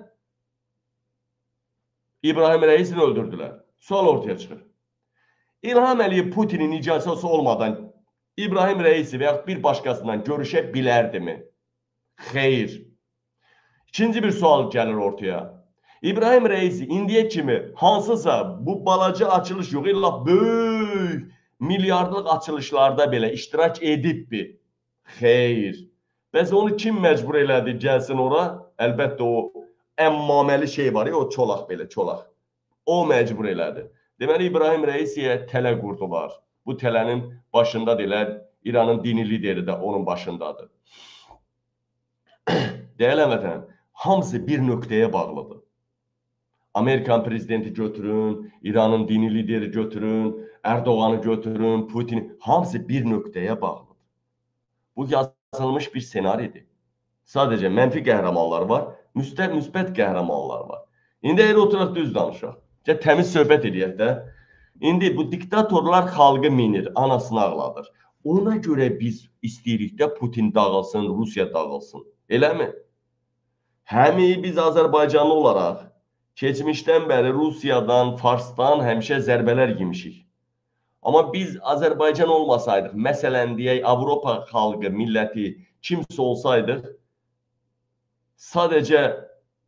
İbrahim Rəisini öldürdülər. Sual ortaya çıxır. İlham Əliyev Putinin icazəsi olmadan İbrahim Rəisi və yaxud bir başqasından görüşə bilərdimi? Xeyr. İkinci bir sual gəlir ortaya. İbrahim Rəisi indiyə kimi hansısa bu balaca açılış yox, illa böyük milyardlıq açılışlarda belə iştirak edibbi? Xeyr. Bəs onu kim məcbur elədi gəlsin ora? Əlbəttə o əmmaməli şey var ya, o çolaq belə, çolaq. O məcbur elədi. Deməli, İbrahim Rəisiyə tələ qurdular. Bu tələnin başında deyilər, İranın dini lideri də onun başındadır. Deyələn vətən, hamısı bir nöqtəyə bağlıdır. Amerikan prezidenti götürün, İranın dini lideri götürün, Erdoğan'ı götürün, Putin, hamısı bir nöqtəyə bağlıdır. Bu yazılmış bir senaridir. Sadəcə mənfi qəhrəmanlar var, müstəq, müsbət qəhrəmanlar var. İndi elə oturaq düz danışaq. Gəl, təmiz söhbət edək də. İndi bu diktatorlar xalqı minir, anasını ağladır. Ona görə biz istəyirik də Putin dağılsın, Rusiya dağılsın. Eləmi? Həmi biz Azərbaycanlı olaraq keçmişdən bəri Rusiyadan, Farsdan həmişə zərbələr yemişik. Amma biz Azərbaycan olmasaydıq, məsələn deyək, Avropa xalqı, milləti, kimsə olsaydıq, sadəcə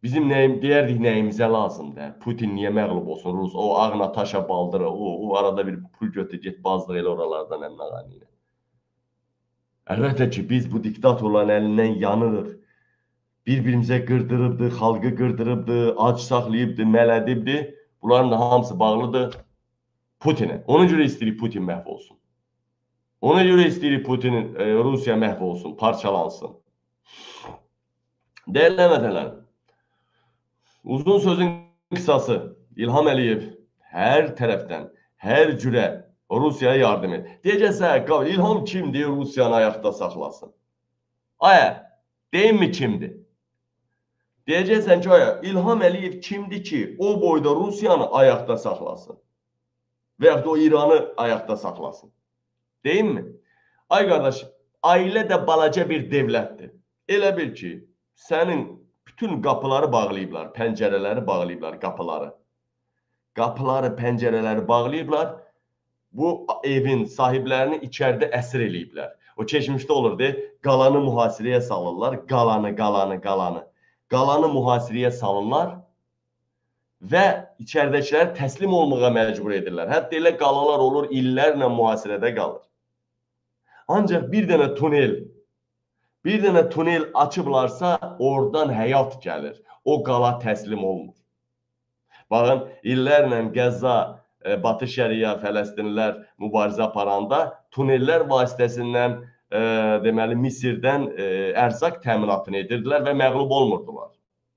Bizim nəyim, deyərdik nəyimizə lazımdır. Putin niyə məğlub olsun? Rus, o ağ Natasha Baldırı, o, o arada bir pul götür, get bazdıq elə oralardan əmin ağanıyla. Əlbəttə ki, biz bu diktatorların əlindən yanırıq. Bir-birimizə qırdırıbdı, xalqı qırdırıbdı, ac saxlayıbdı, mələdibdi. Bunların da hamısı bağlıdır Putinə. Ona görə istəyirik Putin məhv olsun. Ona görə istəyirik Putinin e, Rusiya məhv olsun, parçalansın. Dəyərli həmvətənlərim, uzun sözün qısası, İlham Əliyev hər tərəfdən, hər cürə Rusiyaya yardım et. Deyəcəksə, İlham kimdir, Rusiyanı ayaqda saxlasın? Aya, deyim mi kimdir? Deyəcəksən ki, aya, İlham Əliyev kimdir ki, o boyda Rusiyanı ayaqda saxlasın? Və yaxud o İranı ayaqda saxlasın? Deyim mi? Ay qardaş, ailə də balaca bir devlətdir. Elə bil ki, sənin bütün qapıları bağlayıblar, pəncərələri bağlayıblar, qapıları. Qapıları, pəncərələri bağlayıblar, bu evin sahiblərini içəridə əsir eləyiblər. O keçmişdə olurdu, qalanı mühasirəyə salırlar, qalanı, qalanı, qalanı. Qalanı mühasirəyə salırlar və içəridəkiləri təslim olmağa məcbur edirlər. Hətta elə qalalar olur, illərlə mühasirədə qalır. Ancaq bir dənə tunel, bir dənə tunel açıblarsa, oradan həyat gəlir. O qala təslim olmur. Baxın, illərlə Qəzza, Batı Şəriya, Fələstinlilər mübarizə aparanda tunellər vasitəsindən e, deməli Misirdən e, ərzaq təminatını edirdilər və məğlub olmurdular.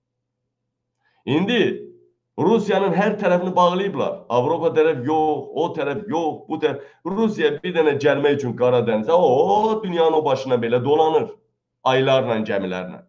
İndi Rusiyanın hər tərəfini bağlayıblar. Avropa tərəf yox, o tərəf yox, bu tərəf. Rusiya bir dənə gəlmək üçün Qara dənizə, o dünyanın o başına belə dolanır. Aylarla, gəmilərlə.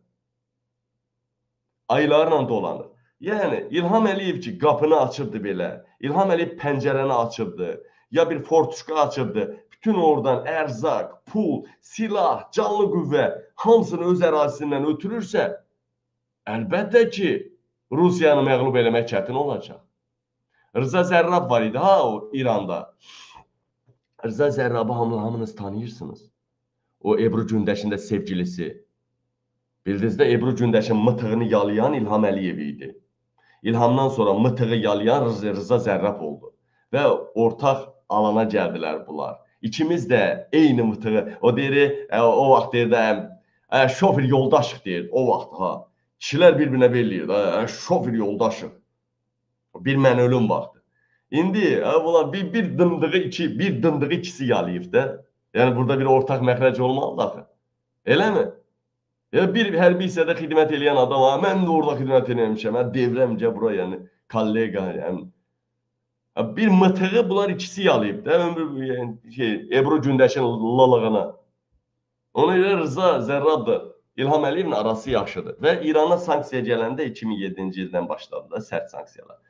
Aylarla dolanır. Yəni, İlham Əliyev ki, qapını açıbdı belə, İlham Əliyev pəncərəni açıbdı, ya bir fortuşka açıbdı, bütün oradan ərzaq, pul, silah, canlı qüvvə, hamısını öz ərazisindən ötürürsə, əlbəttə ki, Rusiyanı məğlub eləmək çətin olacaq. Rıza Zərrab var idi, ha, o İranda. Rıza Zərrabı hamınız tanıyırsınız. O Ebru Gündəşin də sevgilisi. Bildiniz də Ebru Gündəşin mıtığını yalayan İlham Əliyev idi. İlhamdan sonra mıtığı yalayan Rıza Zərrab oldu. Və ortaq alana gəldilər bunlar. İkimiz də eyni mıtığı, o deyir, o vaxt deyir də, şoför yoldaşıq deyir, o vaxt ha. Kişilər bir-birinə beləyir, şoför yoldaşıq. Bir mən ölüm vaxtı. İndi bunlar bir, bir dındığı iki, bir dındığı ikisi yalayıb da. Yəni burada bir ortaq məxrəc olmalıdır axı. Elə mi? Ya bir hərbi hissədə xidmət edən adam, mən də orada xidmət eləmişəm, mən devrəmcə bura, yəni kollega, yəni. Bir mıtığı bunlar ikisi yalayıb da, ömür, yəni, şey, Ebru Gündəşin lalığına. Ona görə Rıza Zərrabdır, İlham Əliyevin arası yaxşıdır. Və İrana sanksiya gələndə iki min yeddinci ildən başladı da sərt sanksiyalar.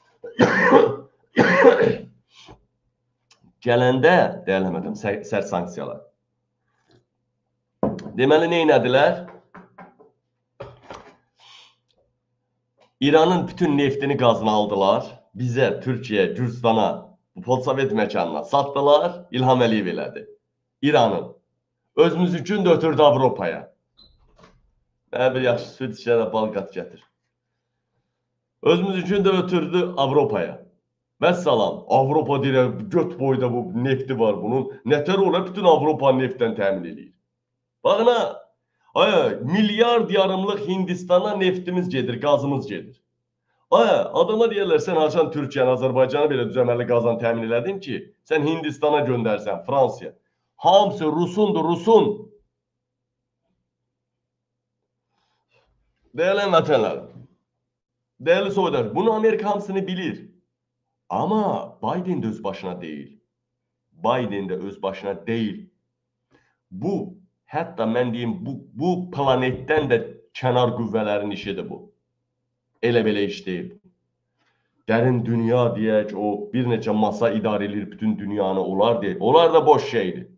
Gələndə, deyələmədim, sərt sanksiyalar. Deməli, nə inədilər? İranın bütün neftini, qazını aldılar. Bizə, Türkiyə, Gürcistana, bu Polsovet məkanına satdılar. İlham Əliyev elədi. İranın. Özümüz üçün də ötürdü Avropaya. Mənə bir yaxşı süt içərə bal qat gətir. Özümüz üçün də ötürdü Avropaya. Vəssalam, Avropa deyir, göt boyda bu nefti var bunun. Nətər ola bütün Avropa neftdən təmin edir. Baxın ha, milyard yarımlıq Hindistana neftimiz gedir, qazımız gedir. Aya, adama deyərlər, sən açan Türkiyəni, Azərbaycanı belə düzəmərli qazan təmin elədin ki, sən Hindistana göndərsən, Fransaya. Hamısı Rusundur, Rusun. Dəyərli vətənlər, dəyərli soydaş, bunu Amerika hamısını bilir. Amma Biden də öz başına deyil. Biden də öz başına deyil. Bu, hətta mən deyim, bu, bu planetdən də kənar qüvvələrin işidir bu. Elə belə iş deyil. Dərin dünya deyək, o bir neçə masa idarə edir bütün dünyanı, onlar deyil. Onlar da boş şeydir.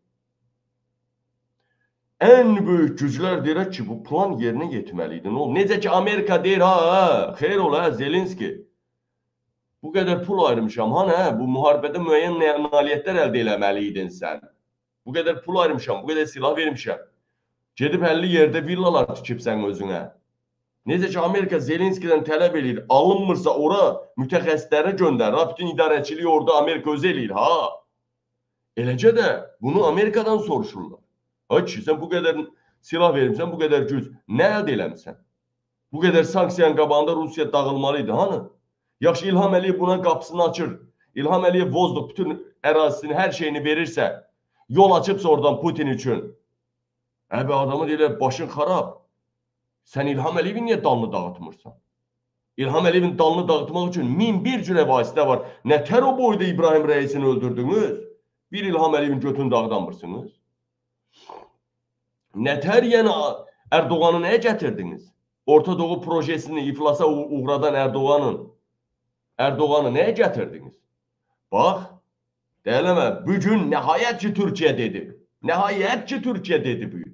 Ən böyük güclər deyir ki, bu plan yerinə yetməliydi. Necə ki, Amerika deyir, ha, ha, xeyr ol, ha, Zelenski. Bu qədər pul ayırmışam, ha, nə? Bu müharibədə müəyyən nailiyyətlər əldə eləməliydin sən. Bu qədər pul ayırmışam, bu qədər silah vermişəm. Gedib əlli yerdə villalar tikibsən özünə. Necə ki, Amerika Zelenskidən tələb edir, alınmırsa ora mütəxəssisləri göndərir. Ha, bütün idarəçiliyi orada Amerika özü eləyir, ha. Eləcə də bunu Amerikadan soruşurlar. Ha ki, sən bu qədər silah vermişsən, bu qədər güc, nə əldə eləmişsən? Bu qədər sanksiyanın qabağında Rusiya dağılmalıydı, hanı? Yaxşı, İlham Əliyev buna qapısını açır. İlham Əliyev Vozdok bütün ərazisini, hər şeyini verirsə, yol açıbsa oradan Putin üçün. Əbə adamı deyirlər, başın xarab. Sən İlham Əliyevin niyə dalını dağıtmırsan? İlham Əliyevin dalını dağıtmaq üçün min bir cürə vasitə var. Nətər o boyda İbrahim Rəisini öldürdünüz? Bir İlham Əliyevin götünü dağıdanmırsınız? Nətər yenə Erdoğan'ı nəyə gətirdiniz? Orta Doğu projesini iflasa uğradan Erdoğan'ın Erdoğan'ı nəyə gətirdiniz? Bax, deyələmə, bugün nəhayət ki Türkiyə dedi. Nəhayət ki Türkiyə dedi bugün.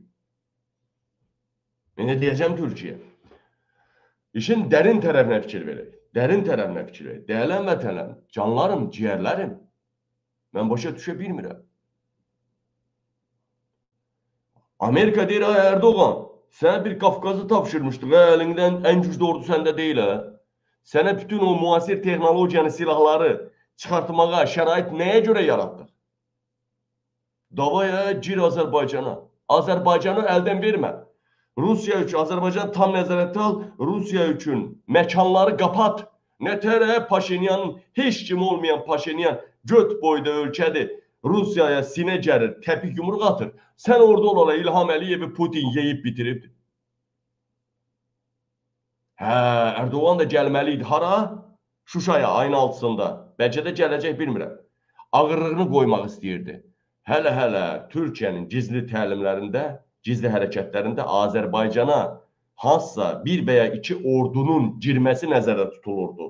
Nə deyəcəm Türkiyə? İşin dərin tərəfinə fikir verək. Dərin tərəfinə fikir verək. Dəyərlən vətənəm, canlarım, ciyərlərim. Mən başa düşə bilmirəm. Amerika deyir, ay Erdoğan, sənə bir Qafqazı tapşırmışdıq, əlindən ən güclü ordu səndə deyil, hə? Sənə bütün o müasir texnologiyanı, silahları çıxartmağa şərait nəyə görə yaratdıq? Davaya gir Azərbaycana. Azərbaycanı əldən vermə. Rusiya üçün, Azərbaycan tam nəzarətdə al, Rusiya üçün məkanları qapat. Nətərə Paşinyanın, heç kim olmayan Paşinyan göt boyda ölkədir. Rusiyaya sinə gərir, təpik yumruq atır. Sən orada olana İlham Əliyevi Putin yeyib bitiribdir. Hə, Erdoğan da gəlməli idi. Hara? Şuşaya, ayın altısında. Bəlkə də gələcək, bilmirəm. Ağırlığını qoymaq istəyirdi. Hələ-hələ Türkiyənin gizli təlimlərində, gizli hərəkətlərində Azərbaycana hansısa bir və ya iki ordunun girməsi nəzərdə tutulurdu.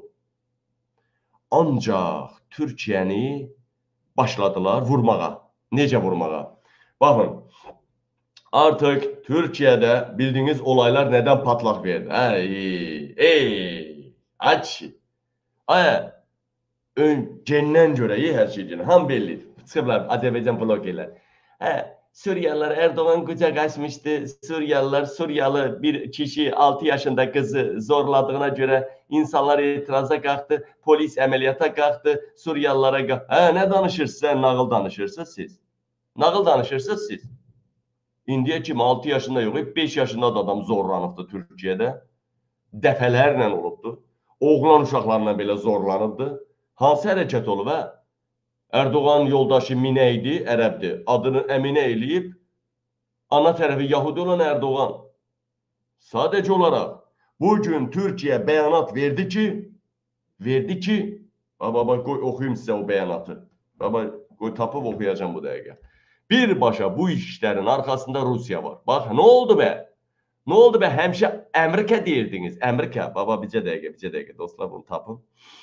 Ancaq Türkiyəni başladılar vurmağa. Necə vurmağa? Baxın, artıq Türkiyədə bildiyiniz olaylar nədən patlaq verdi? Ey, ey, aç. Ay, gendən görə, hər şey gendən. Ham bellidir. Çıxıblar Azərbaycan blogerlər. Hə, Suriyalılar Erdoğan qucaq açmışdı. Suriyalılar, Suriyalı bir kişi altı yaşında qızı zorladığına görə insanlar etiraza qalxdı. Polis əməliyyata qalxdı. Suriyalılara qalxdı. Hə, nə danışırsınız? Sən nağıl danışırsınız siz. Nağıl danışırsınız siz. İndiyə kimi altı yaşında yox, beş yaşında da adam zorlanıbdı Türkiyədə. Dəfələrlə olubdu. Oğlan uşaqlarla belə zorlanıbdı. Hansı hərəkət olub, hə? Erdoğan yoldaşı Minə idi, ərəbdir. Adını Əminə eləyib, ana tərəfi Yahudi olan Erdoğan. Sadəcə olaraq, bugün Türkiyə bəyanat verdi ki, verdi ki, baba, qoy oxuyum sizə o bəyanatı. Baba, qoy tapıb oxuyacam bu dəqiqə. Birbaşa bu işlərin arxasında Rusiya var. Bax, nə oldu bə? Nə oldu bə? Həmişə Əmrikə deyirdiniz. Əmrikə, baba, bircə dəqiqə, bircə dəqiqə, dostlar, bunu tapın.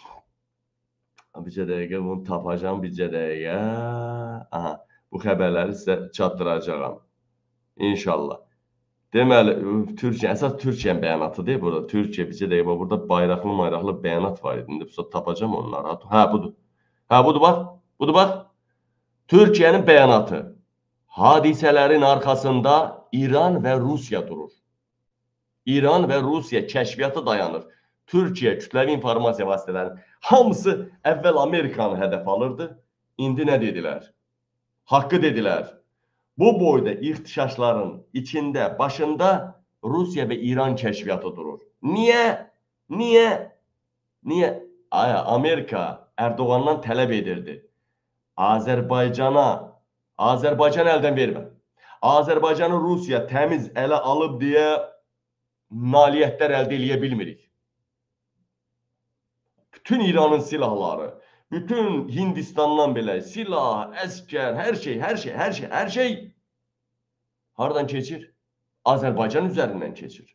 Bircə dəqiqə bunu tapacam, bircə dəqiqə. Aha, bu xəbərləri sizə çatdıracağam. İnşallah. Deməli, Türkiyə, əsas Türkiyənin bəyanatı deyil burada. Türkiyə, bircə dəqiqə, burada bayraqlı mayraqlı bəyanat var idi. İndi bu tapacam onları. Hə, budur. Hə, budur, bax. Budur, bax. Türkiyənin bəyanatı. Hadisələrin arxasında İran və Rusiya durur. İran və Rusiya kəşfiyyatı dayanır. Türkiyə kütləvi informasiya vasitələrinin hamısı əvvəl Amerikanı hədəf alırdı. İndi nə dedilər? Haqqı dedilər. Bu boyda ixtişaşların içində, başında Rusiya və İran kəşfiyyatı durur. Niyə? Niyə? Niyə? Aya, Amerika Erdoğandan tələb edirdi. Azərbaycana, Azərbaycan əldən vermə. Azərbaycanı Rusiya təmiz ələ alıb deyə nailiyyətlər əldə eləyə bilmirik. Bütün İranın silahları, bütün Hindistandan belə silah, əskər, hər şey, hər şey, hər şey, hər şey hardan keçir? Azərbaycan üzərindən keçir.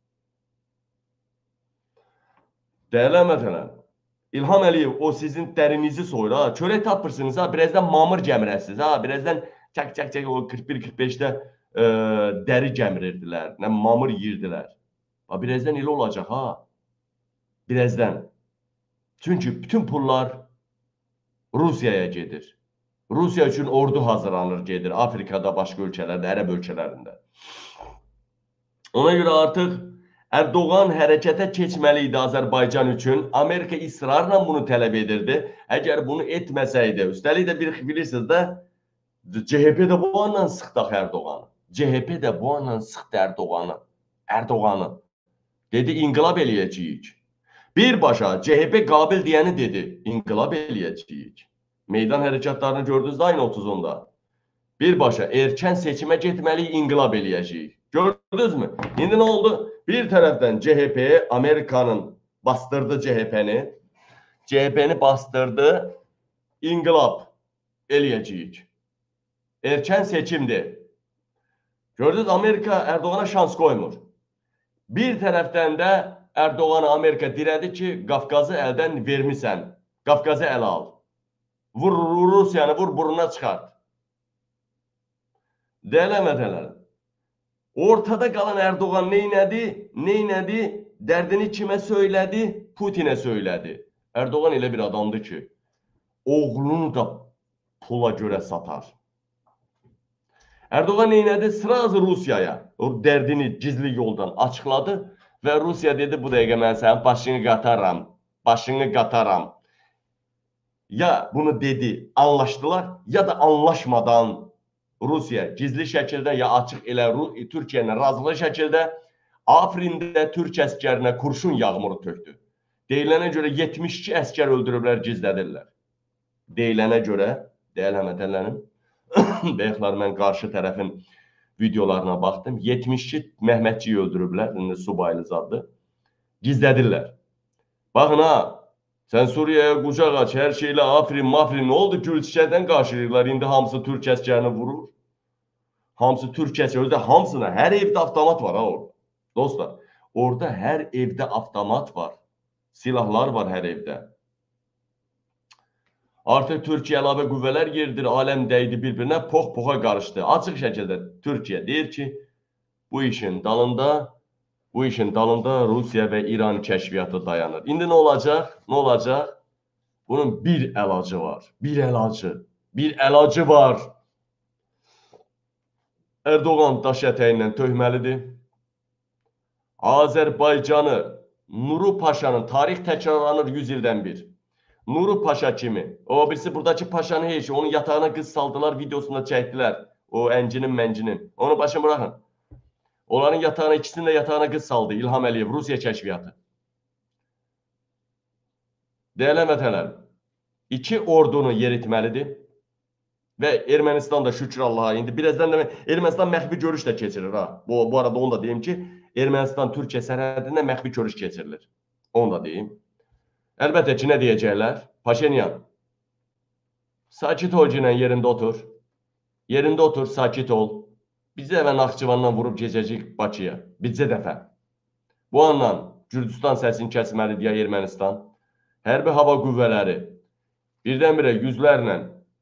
Dəyərli əmətənəm, İlham Əliyev o sizin dərinizi soyur, ha, çörək tapırsınız, ha, birazdan mamır gəmirəsiniz, ha, birazdan çək-çək-çək o qırx bir qırx beşdə e, dəri gəmirirdilər, nə mamır yiyirdilər. Ha, birazdan elə olacaq, ha, birazdan. Çünki bütün pullar Rusiyaya gedir. Rusiya üçün ordu hazırlanır, gedir. Afrikada, başqa ölkələrdə, ərəb ölkələrində. Ona görə artıq Erdoğan hərəkətə keçməli idi Azərbaycan üçün. Amerika israrla bunu tələb edirdi. Əgər bunu etməsəydi, üstəlik də bir bilirsiniz də, C H P də bu anla sıxdı Erdoğanı. C H P də bu anla sıxdı Erdoğanı. Erdoğanı. Dedi, inqilab eləyəcəyik. Birbaşa C H P qabil deyəni dedi, inqilab eləyəcəyik. Meydan hərəkatlarını gördünüz də ayın otuzunda. Birbaşa erkən seçimə getməliyik, inqilab eləyəcəyik. Gördünüzmü? İndi nə oldu? Bir tərəfdən C H P, Amerikanın bastırdı C H P'ni, C H P'ni bastırdı, inqilab eləyəcəyik. Erkən seçimdir. Gördünüz, Amerika Erdoğan'a şans koymur. Bir tərəfdən də Erdoğan'a Amerika dirədi ki, Qafqazı əldən vermisən, Qafqazı ələ al. Vur Rusiyanı, vur burnuna çıxart. Dəyələmədələr. Ortada qalan Erdoğan neynədi? Neynədi? Dərdini kimə söylədi? Putinə söylədi. Erdoğan elə bir adamdır ki, oğlunu da pula görə satar. Erdoğan neynədi? Sırazı Rusiyaya o dərdini gizli yoldan açıqladı və Rusiya dedi, bu dəqiqə mən sənin başını qataram, başını qataram. Ya bunu dedi, anlaşdılar, ya da anlaşmadan Rusiya gizli şəkildə, ya açıq elə Türkiyə ilə razılı şəkildə Afrində Türk əskərinə kurşun yağmuru tökdü. Deyilənə görə yetmiş iki əskər öldürüblər, gizlədirlər. Deyilənə görə, deyil həmətənlərim, bəyəxlər mən qarşı tərəfin videolarına baxdım, yetmiş iki Məhmədçiyi öldürüblər, indi subaylı zaddır, gizlədirlər. Baxın ha, sən Suriyaya qucaq aç, hər şeylə Afrin, Mafrin, nə oldu? Gülçiçəkdən qarşılayırlar, indi hamısı Türk əskərini vurur. Hamısı Türk əskəri, özdə hamısına, hər evdə avtomat var ha orada. Dostlar, orada hər evdə avtomat var, silahlar var hər evdə. Artıq Türkiyə əlavə qüvvələr yeridir, aləm dəydi bir-birinə, pox-poxa qarışdı. Açıq şəkildə Türkiyə deyir ki, bu işin dalında, bu işin dalında Rusiya və İran kəşfiyyatı dayanır. İndi nə olacaq? Nə olacaq? Bunun bir əlacı var, bir əlacı, bir əlacı var. Erdoğan daş ətəyindən töhməlidir. Azərbaycanı, Nuru Paşanın, tarix təkrarlanır yüz ildən bir. Nuru Paşa kimi, o birisi buradakı paşanı heç, onun yatağına qız saldılar, videosunda çəkdilər. O əncinin, məncinin. Onu başını bırakın. Onların yatağına, ikisinin də yatağına qız saldı. İlham Əliyev, Rusiya kəşfiyyatı. Dəyərli vətənlər, iki ordunu yeritməlidir. Və Ermənistan da şükür Allaha, indi birazdan da Ermənistan məxfi görüş də keçirir ha. Bu, bu arada onu da deyim ki, Ermənistan-Türkiyə sərhədində məxfi görüş keçirilir. Onu da deyim. Əlbəttə ki, nə deyəcəklər? Paşinyan, sakit ol ki, yerində otur. Yerində otur, sakit ol. Bizi əvə Naxçıvandan vurub gecəcək Bakıya. Bizcə dəfə. Bu andan Gürcüstan səsini kəsməli deyə Ermənistan. Hərbi hava qüvvələri birdən-birə yüzlərlə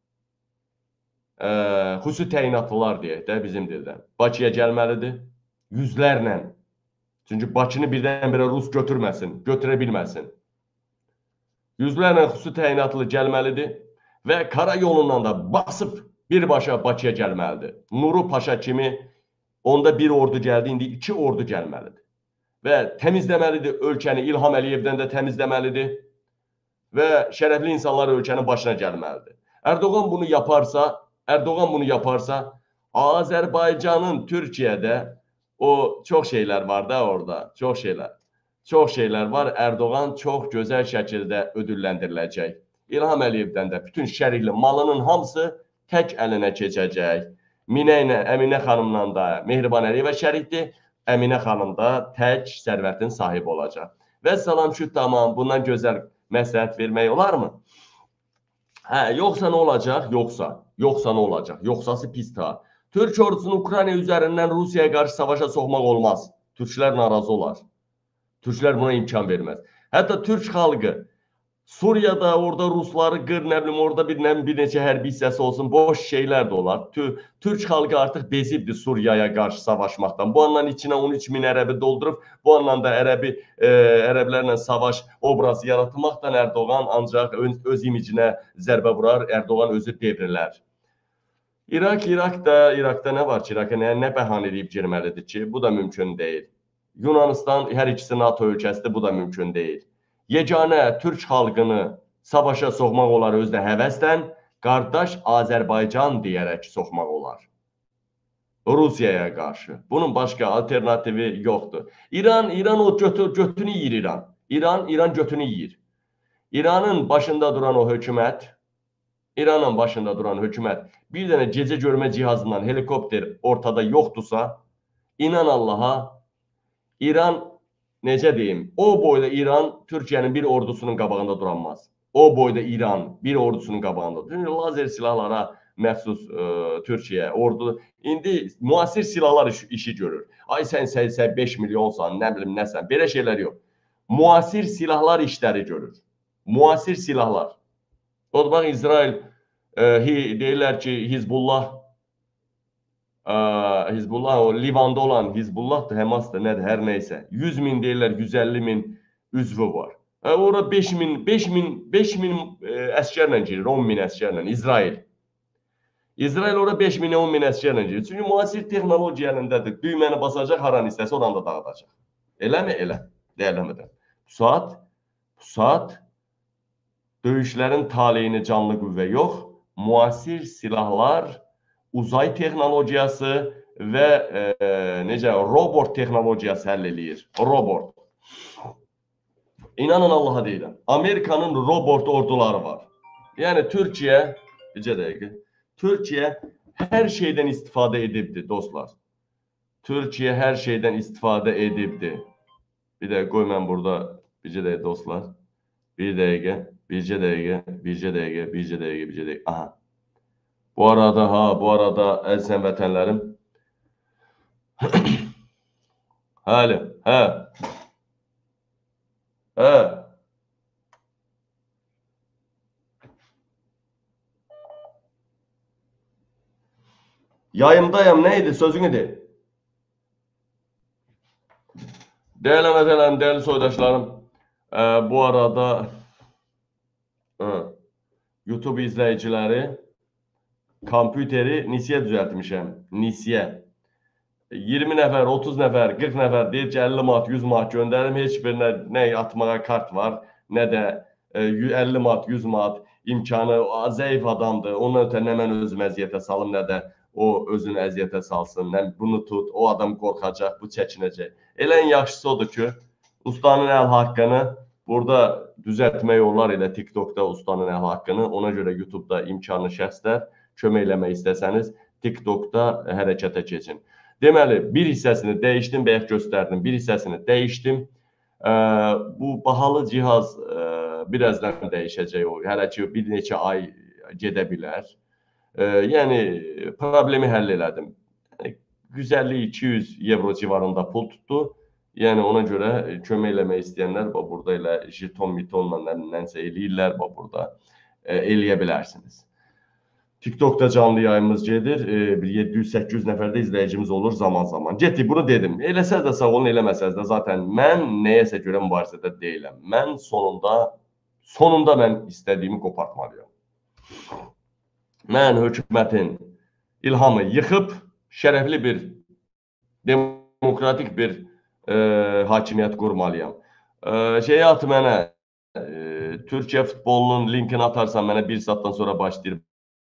e, xüsusi təyinatlılar deyək də bizim dildən. Bakıya gəlməlidir. Yüzlərlə. Çünki Bakını birdən-birə Rus götürməsin, götürə bilməsin. Yüzlərlə xüsusi təyinatlı gəlməlidir və kara yolundan da basıb birbaşa Bakıya gəlməlidir. Nuru Paşa kimi onda bir ordu gəldi, indi iki ordu gəlməlidir. Və təmizləməlidir ölkəni, İlham Əliyevdən də təmizləməlidir və şərəfli insanlar ölkənin başına gəlməlidir. Erdoğan bunu yaparsa, Erdoğan bunu yaparsa, Azərbaycanın Türkiyədə o çox şeylər var da orada, çox şeylər. Çox şeylər var, Erdoğan çox gözəl şəkildə ödülləndirilecək. İlham Əliyevdən də bütün şərikli malının hamısı tək əlinə keçəcək. Minə ilə, Əminə xanımla da Mehriban Əliyevə şərikdir, Əminə xanım da tək sərvətin sahibi olacaq. Və salam şüd tamam, bundan gözəl məsləhət vermək olarmı? Hə, yoxsa nə olacaq? Yoxsa. Yoxsa nə olacaq? Yoxsası pis ta. Türk ordusunu Ukrayna üzərindən Rusiyaya qarşı savaşa soxmaq olmaz. Türklər narazı olar. Türklər buna imkan verməz. Hətta Türk xalqı Suriyada orada Rusları qır, nə bilim, orada bir, nə, bir neçə hərbi hissəsi olsun, boş şeylər də olar. Türk xalqı artıq bezibdir Suriyaya qarşı savaşmaqdan. Bu andan içinə on üç min ərəbi doldurub, bu andan da ərəbi, e, ərəblərlə savaş obrazı yaratılmaqdan Erdoğan ancaq öz, öz imicinə zərbə vurar, Erdoğan özü devrilər. İraq, İraqda, İraqda nə var ki, İraqa nə, nə bəhanə edib girməlidir ki, bu da mümkün deyil. Yunanistan hər ikisi NATO ölkəsidir, bu da mümkün deyil. Yeganə Türk xalqını savaşa soxmaq olar özdə həvəsdən, qardaş Azərbaycan deyərək soxmaq olar. Rusiyaya qarşı. Bunun başqa alternativi yoxdur. İran, İran o götü, götünü yiyir İran. İran, İran götünü yiyir. İranın başında duran o hökumət, İranın başında duran hökumət bir dənə gecə görmə cihazından helikopter ortada yoxdursa, inan Allaha, İran, necə deyim, o boyda İran Türkiyənin bir ordusunun qabağında duranmaz. O boyda İran bir ordusunun qabağında. Çünki lazer silahlara məxsus ə, Türkiyə ordu indi müasir silahlar iş, işi görür. Ay sən səksən beş milyonsan, nə bilim nəsən, belə şeylər yox. Müasir silahlar işləri görür. Müasir silahlar. O da bax İsrail ə, hi, deyirlər ki, Hizbullah ə, Hizbullah o Livanda olan Hizbullahdır, Həmasdır, nədir, hər nəysə. yüz min deyirlər, yüz əlli min üzvü var. Ə, ora beş min, beş min, beş min ə, əskərlə girir, on min əskərlə İsrail. İsrail ora beş min, on min əskərlə girir. Çünki müasir texnologiya əlindədir. Düyməni basacaq, haran istəsə oranı da dağıdacaq. Eləmi? Elə. Deyələmədən. Bu saat, bu saat döyüşlərin taleyini canlı qüvvə yox, müasir silahlar, uzay texnologiyası və e, necə, robot texnologiyası həll eləyir. Robot. İnanın Allaha deyirəm. Amerikanın robot orduları var. Yəni Türkiyə, bircə dəqiqə, Türkiyə hər şeydən istifadə edibdir, dostlar. Türkiyə hər şeydən istifadə edibdir. Bir dəqiqə, qoy mən burada, bircə dəqiqə, dostlar. Bir dəqiqə, bircə dəqiqə, bircə dəqiqə, bircə dəqiqə, bircə dəqiqə. Aha. Bu arada, ha, bu arada, əziz həmvətənlərim. Həli, hə. Hə. Yayımdayım, nə idi? Sözünü de. Dəyərli məzələrim, dəyərli soydaşlarım, ə, bu arada ə, YouTube izləyiciləri, kompüteri nisiyə düzəltmişəm, nisiyə. iyirmi nəfər, otuz nəfər, qırx nəfər deyir ki, əlli manat, yüz manat göndərim, heç birinə nə atmağa kart var, nə də ə, əlli manat, yüz manat imkanı, zəif adamdır, onun ötə nə mən özüm əziyyətə salım, nə də o özünü əziyyətə salsın, nə bunu tut, o adam qorxacaq, bu çəkinəcək. Elə ən yaxşısı odur ki, ustanın əl haqqını burada düzəltmək olar elə TikTokda ustanın əl haqqını, ona görə YouTube'da imkanlı şəxslər kömək eləmək istəsəniz, TikTokda hərəkətə keçin. Deməli, bir hissəsini dəyişdim, bəyək göstərdim, bir hissəsini dəyişdim. Ə, bu bahalı cihaz ə, birazdan dəyişəcək o, hələ ki bir neçə ay gedə bilər. Ə, yəni, problemi həll elədim. yüz əlli iki yüz evro civarında pul tutdu. Yəni, ona görə kömək eləmək istəyənlər, burada elə jiton mitonla nənsə eləyirlər, burada ə, eləyə bilərsiniz. TikTok'da canlı yayımız gedir. Bir yeddi yüz səkkiz yüz nəfərdə izləyicimiz olur zaman zaman. Getdik, bunu dedim. Eləsəz də sağ olun, eləməsəz də zaten mən nəyəsə görə mübarizədə deyiləm. Mən sonunda, sonunda mən istədiyimi qopartmalıyam. Mən hökumətin İlhamı yıxıb, şərəfli bir, demokratik bir e, hakimiyyət qurmalıyam. E, şeyi at mənə, e, Türkiyə futbolunun linkini atarsan mənə bir saatdan sonra başlayır.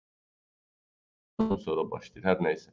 Sonra başlayır, hər nəysə.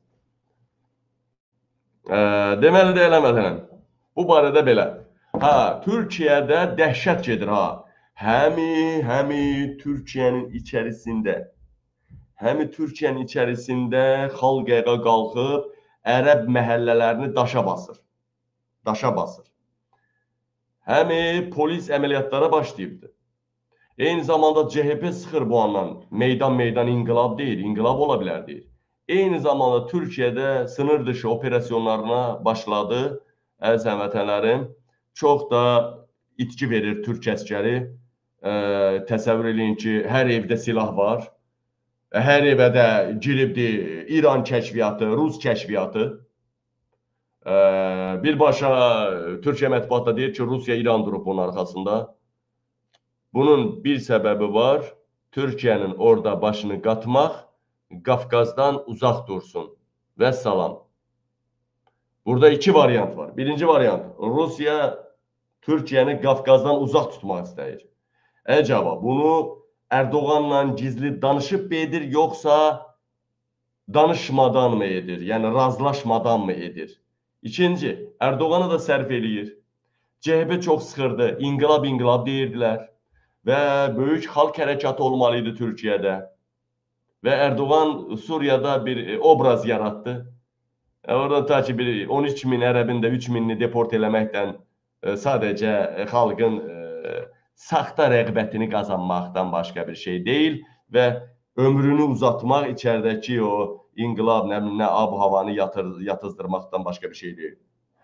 E, deməli də eləmədənəm. Bu barədə belə. Ha, Türkiyədə dəhşət gedir ha. Həmi, həmi Türkiyənin içərisində. Həmi Türkiyənin içərisində xalq ayağa qalxıb, ərəb məhəllələrini daşa basır. Daşa basır. Həmi polis əməliyyatlara başlayıbdır. Eyni zamanda C H P sıxır bu andan. Meydan-meydan inqilab deyil, inqilab ola bilər deyil. Eyni zamanda Türkiyədə sınır dışı operasyonlarına başladı. Əziz həmvətənlərim, çox da itki verir Türk əskəri. E, təsəvvür edin ki, hər evdə silah var. Hər evə də giribdir İran kəşfiyyatı, Rus kəşfiyyatı. E, birbaşa Türkiyə mətbuatda deyir ki, Rusiya İran durub onun arxasında. Bunun bir səbəbi var, Türkiyənin orada başını qatmaq, Qafqazdan uzaq dursun və salam. Burada iki variant var. Birinci variant, Rusiya Türkiyəni Qafqazdan uzaq tutmaq istəyir. Əcaba bunu Erdoğanla gizli danışıb edir, yoxsa danışmadan mı edir? Yəni razılaşmadan mı edir? İkinci, Erdoğan'ı da sərf eləyir. C H P çox sıxırdı, inqilab inqilab deyirdilər və böyük xalq hərəkatı olmalıydı Türkiyədə. Və Erdoğan Suriyada bir obraz yarattı. Orada ta ki bir on üç min ərəbin də üç minini deport eləməkdən sadəcə xalqın saxta rəğbətini qazanmaqdan başqa bir şey deyil və ömrünü uzatmaq içəridəki o inqilab, nə, nə ab-havanı yatır, yatızdırmaqdan başqa bir şey deyil.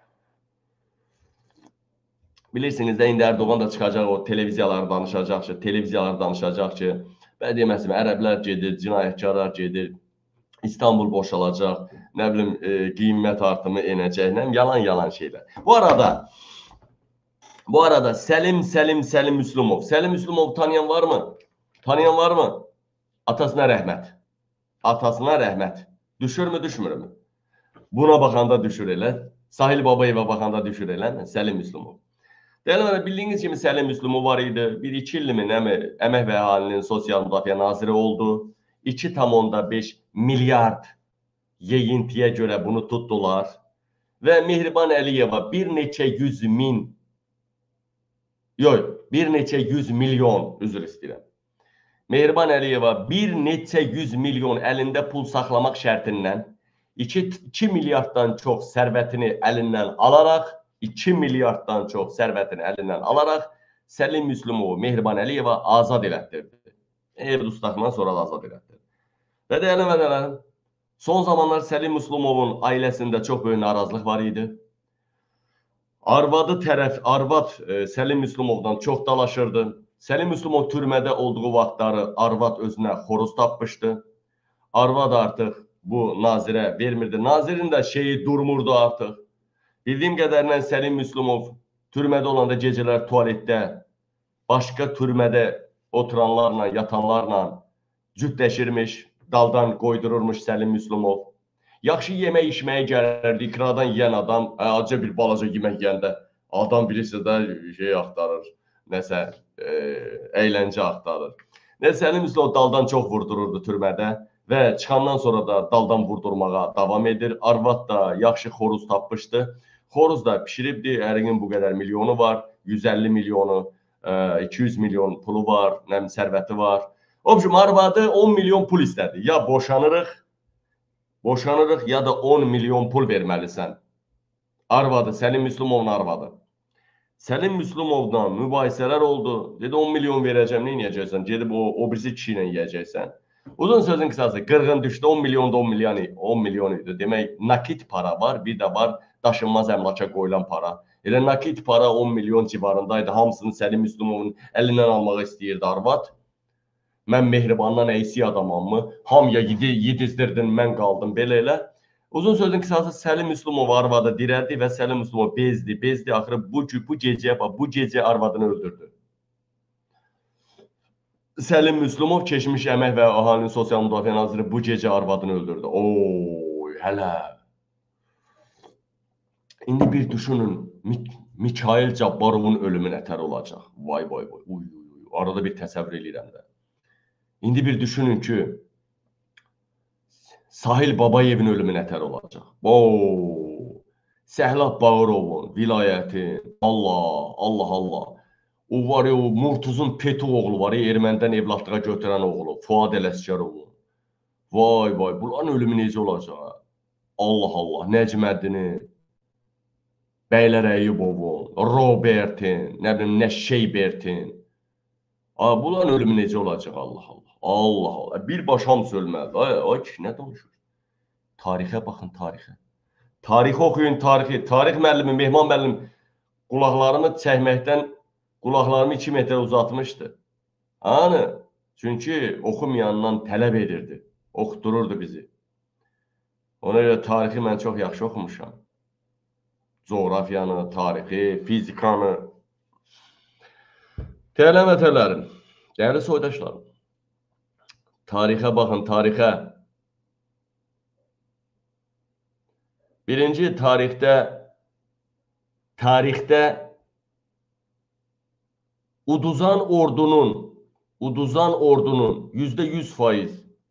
Bilirsiniz də, indi Erdoğan da çıxacaq, o televiziyalar danışacaq ki, televiziyalar danışacaq ki, və deməsin, ərəblər gedir, cinayətkarlar gedir, İstanbul boşalacaq, nə bilim, e, qiymət artımı enəcək, nə yalan-yalan şeylər. Bu arada, bu arada Səlim, Səlim, Səlim Müslümov, Səlim Müslümov tanıyan var mı? Tanıyan var mı? Atasına rəhmət. Atasına rəhmət. Düşürmü, düşmürmü? Buna baxanda düşür elə. Sahil Babayeva baxanda düşür elə. Səlim Müslümov. Deyəlim, bildiyiniz kimi Səlim Müslümov var idi. Bir iki ilmi Əmək və Əhalinin Sosial Müdafiə Naziri oldu. iki tam beş milyard yeyintiyə görə bunu tutdular. Və Mehriban Əliyeva bir neçə yüz min, yox, bir neçə yüz milyon, üzr istəyirəm. Mehriban Əliyeva bir neçə yüz milyon əlində pul saxlamaq şərtindən iki milyarddan çox sərvətini əlindən alaraq, iki milyarddan çox sərvətini əlindən alaraq Səlim Müslümovu, Mehriban Əliyeva azad elətdirdi. Ev dustaqdan sonra da azad elətdirdi. Və dəyərli mədələrim, son zamanlar Səlim Müslümovun ailəsində çox böyük narazılıq var idi. Arvadı tərəf, arvad Səlim Müslümovdan çox dalaşırdı. Səlim Müslümov türmədə olduğu vaxtları arvad özünə xoruz tapmışdı. Arvad artıq bu nazirə vermirdi. Nazirin də şeyi durmurdu artıq. Bildiyim qədərilə Səlim Müslümov türmədə olanda gecələr tualetdə, başqa türmədə oturanlarla, yatanlarla cütləşirmiş, daldan qoydururmuş Səlim Müslümov. Yaxşı yemək içməyə gəlirdi, ikradan yiyən adam, acı bir balaca yemək yiyəndə adam bilirsiniz də şey axtarır, nəsə e, əyləncə axtarır. Nəsə Səlim Müslümov daldan çox vurdururdu türmədə və çıxandan sonra da daldan vurdurmağa davam edir. Arvad da yaxşı xoruz tapmışdı. Xoruz da pişiribdi, ərinin bu qədər milyonu var, yüz əlli milyonu, iki yüz milyon pulu var, nəm sərvəti var. Obcum, arvadı on milyon pul istədi. Ya boşanırıq, boşanırıq ya da on milyon pul verməlisən. Arvadı, Səlim Müslümovun arvadı. Səlim Müslümovdan mübahisələr oldu. Dedi on milyon verəcəm, nə yiyəcəksən? Gedib o, o birisi kişi ilə yiyəcəksən. Uzun sözün qısası, qırğın düşdü, on milyon da on milyon, on milyon idi. Demək, nakit para var, bir də var daşınmaz əmlaka qoyulan para. Elə nakit para on milyon civarındaydı. Hamısını Səlim Müslümovun əlindən almağı istəyirdi arvad. Mən Mehribandan əysi adamam mı? Hamıya yedizdirdin, mən qaldım, belə elə. Uzun sözün qısası Səlim Müslümov arvadı dirədi və Səlim Müslümov bezdi, bezdi. Axırı bu, bu gecə, bu gecə arvadını öldürdü. Səlim Müslümov keçmiş Əmək və Əhalinin Sosial Müdafiə Naziri bu gecə arvadını öldürdü. Oy, hələ. İndi bir düşünün, Mikhail Cabbarovun ölümü nətər olacaq? Vay, vay, vay, uy, uy, uy. Arada bir təsəvvür edirəm də. İndi bir düşünün ki, Sahil Babayevin ölümü nətər olacaq? Oo, Səhlab Bağırovun, vilayətin, Allah, Allah, Allah. O var ya, o Murtuzun Petu oğlu var ya, ermənidən evlatlığa götürən oğlu, Fuad Ələsgərovun. Vay, vay, bunların ölümü necə olacaq? Allah, Allah, Nəcməddinin, Bəylər Əyyubovun, Robertin, nə bilim, Nəşşeybertin. Bunların ölümü necə olacaq? Allah, Allah. Allah Allah. Birbaş hamısı ölməlidir. Ay, ay kişi, nə danışır? Tarixə baxın, tarixə. Tarixi oxuyun, tarixi. Tarix müəllimi, Mehman müəllim qulaqlarımı çəkməkdən qulaqlarımı iki metr uzatmışdı. Hani? Çünki oxumayandan tələb edirdi. Oxutururdu bizi. Ona görə tarixi mən çox yaxşı oxumuşam. Coğrafiyanı, tarixi, fizikanı. Dəyərli vətənlərim, dəyərli soydaşlarım. Tarixə baxın, tarixə. Birinci, tarixdə tarixdə uduzan ordunun uduzan ordunun yüzdə yüz faiz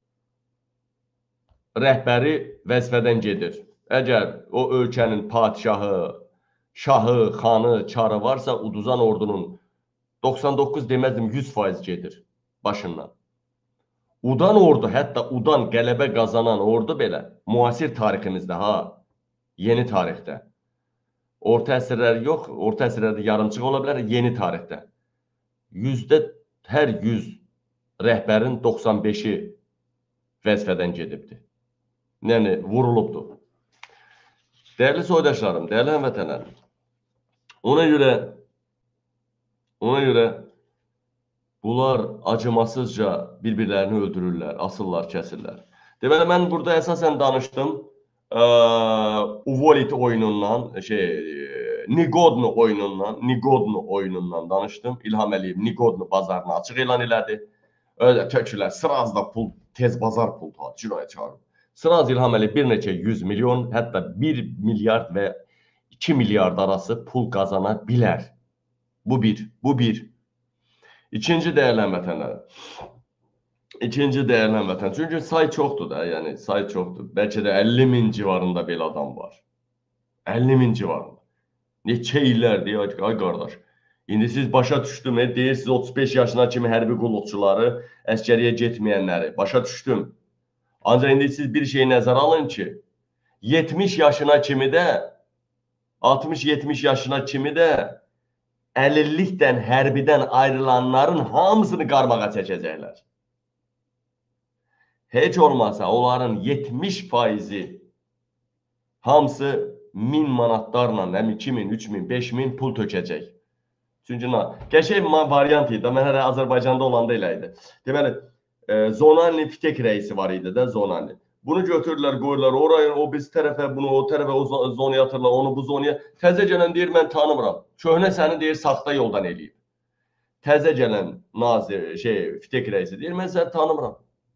rəhbəri vəzifədən gedir. Əgər o ölkənin padişahı, şahı, xanı, çarı varsa, uduzan ordunun doxsan doqquz deməzdim yüz faiz gedir başından. Udan ordu, hətta udan qələbə qazanan ordu belə müasir tariximizdə, ha, yeni tarixdə. Orta əsrlər yox, orta əsrlərdə yarımçıq ola bilər, yeni tarixdə. Yüzdə, hər yüz rəhbərin doxsan beşi vəzifədən gedibdir. Yəni, vurulubdur. Dəyərli soydaşlarım, dəyərli həmvətənlərim, ona görə, ona görə bunlar acımasızca bir-birlərini öldürürlər, asırlar, kəsirlər. Deməli, mən burada əsasən danışdım Uvolit oyunundan, şey, Nigodno oyunundan, Nigodno oyunundan danışdım. İlham Əliyev Nigodno bazarını açıq elan elədi. Öyle tökülər, sırazda pul, tez bazar pul ciroya çağırıb. Sıraz İlham Əliyev bir neçə yüz milyon, hətta bir milyard və iki milyard arası pul qazana bilər. Bu bir, bu bir. İkinci dəyərli həmvətənlər. İkinci dəyərli həmvətən. Çünki say çoxdur da, yəni say çoxdur. Bəlkə də əlli min civarında belə adam var. əlli min civarında. Neçə illər deyək, ay qardaş. İndi siz başa düşdüm, deyirsiniz otuz beş yaşına kimi hərbi qulluqçuları, əskəriyə getməyənləri. Başa düşdüm. Ancaq indi siz bir şey nəzərə alın ki, yetmiş yaşına kimi də, altmış yetmiş yaşına kimi də əlillikdən, hərbidən ayrılanların hamısını qarmağa çəkəcəklər. Heç olmasa onların yetmiş faizi hamısı min manatlarla, həm iki min, üç min, beş min pul tökəcək. Çünki qəşəng variant idi. Mən hələ Azərbaycanda olanda elə idi. Deməli, Zonalni Fitek rəisi var idi də, Zonalni. Bunu götürürlər, qoyurlar oraya, o biz tərəfə, bunu o tərəfə, o zonaya atırlar, onu bu zonaya. Təzə gələn deyir, mən tanımıram. Köhnə səni deyir, saxta yoldan eləyib. Təzə gələn nazir, şey, Fitek rəisi deyir, mən səni tanımıram.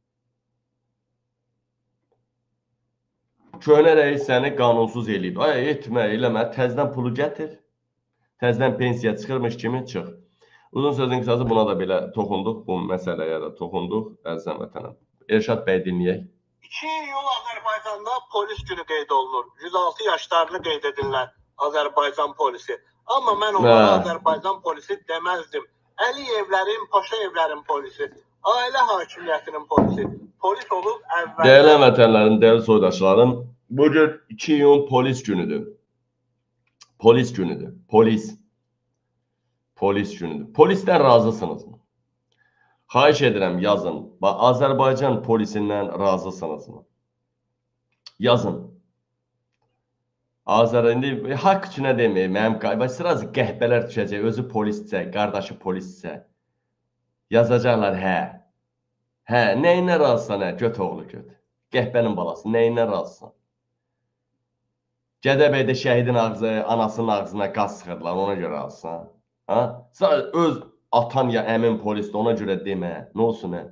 Köhnə rəis səni qanunsuz eləyib. Ay, etmə, eləmə, təzdən pulu gətir. Təzdən pensiya çıxırmış kimi çıx. Uzun sözün qısası buna da belə toxunduq, bu məsələyə də toxunduq, əziz həmvətənəm. Elşad bəy dinləyək. iki iyul Azərbaycanda polis günü qeyd olunur. yüz altı yaşlarını qeyd edirlər Azərbaycan polisi. Amma mən onlara Azərbaycan polisi deməzdim. Əliyevlərin, Paşayevlərin polisi, ailə hakimiyyətinin polisi, polis olub əvvəldə... Dəyərli həmvətənlərim, dəyərli soydaşlarım, bugün iki iyun polis günüdür. Polis günüdür. Polis. Polis günüdür. Polisdən razısınızmı? Xahiş edirəm, yazın. Bax, Azərbaycan polisindən razısınızmı? Yazın. Azər, indi haqq üçünə deməyim, mənim qayba sırazı qəhbələr düşəcək, özü poliscə, qardaşı poliscə. Yazacaqlar, hə. Hə, nəyinə razısan, hə, göt oğlu göt. Qəhbənin balası, nəyinə razısan? Gədəbəydə şəhidin ağzı, anasının ağzına qaz sıxırdılar, ona görə razısan. Ha? Sadəcə öz atan ya əmin polisdir, ona görə demə, nə olsun, hə?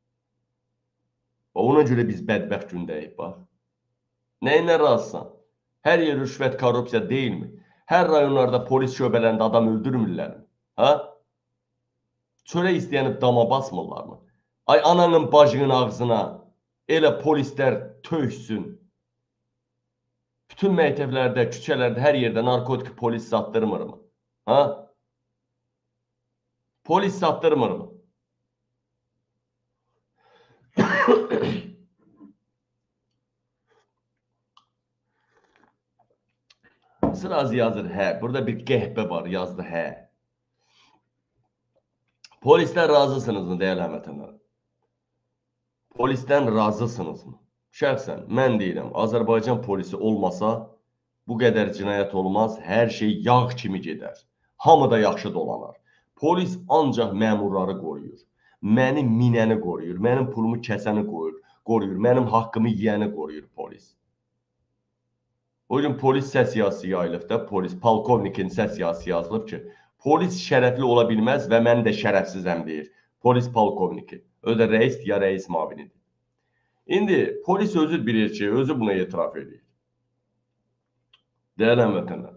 Ona görə biz bədbəxt gündəyik, bax. Nəyinə razısan? Hər yer rüşvət, korrupsiya deyilmi? Hər rayonlarda polis şöbələrində adam öldürmürlərmi? Ha? Çörək istəyənib dama basmırlarmı? Ay, ananın, bacının ağzına elə polislər töksün. Bütün məktəblərdə, küçələrdə, hər yerdə narkotik polis satdırmırmı? Ha? Polis satdırmırmı? Sıraz yazır, hə. Burada bir qəhbə var, yazdı, hə. Polisdən razısınızmı, dəyərli həmvətənlər? Polisdən razısınızmı? Şəxsən, mən deyirəm, Azərbaycan polisi olmasa, bu qədər cinayət olmaz, hər şey yağ kimi gedər. Hamı da yaxşı dolanar. Polis ancaq məmurları qoruyur. Mənim minəni qoruyur, mənim pulumu kəsəni qoruyur, mənim haqqımı yiyəni qoruyur polis. O gün polis səs yazısı yayılıb da, polis, polkovnikin səs yazısı yazılıb ki, polis şərəfli ola bilməz və mən də şərəfsizəm deyir. Polis polkovniki. Özü rəis ya rəis mavinidir. İndi polis özü bilir ki, özü buna etiraf edir. Değerli vətəndaşlar.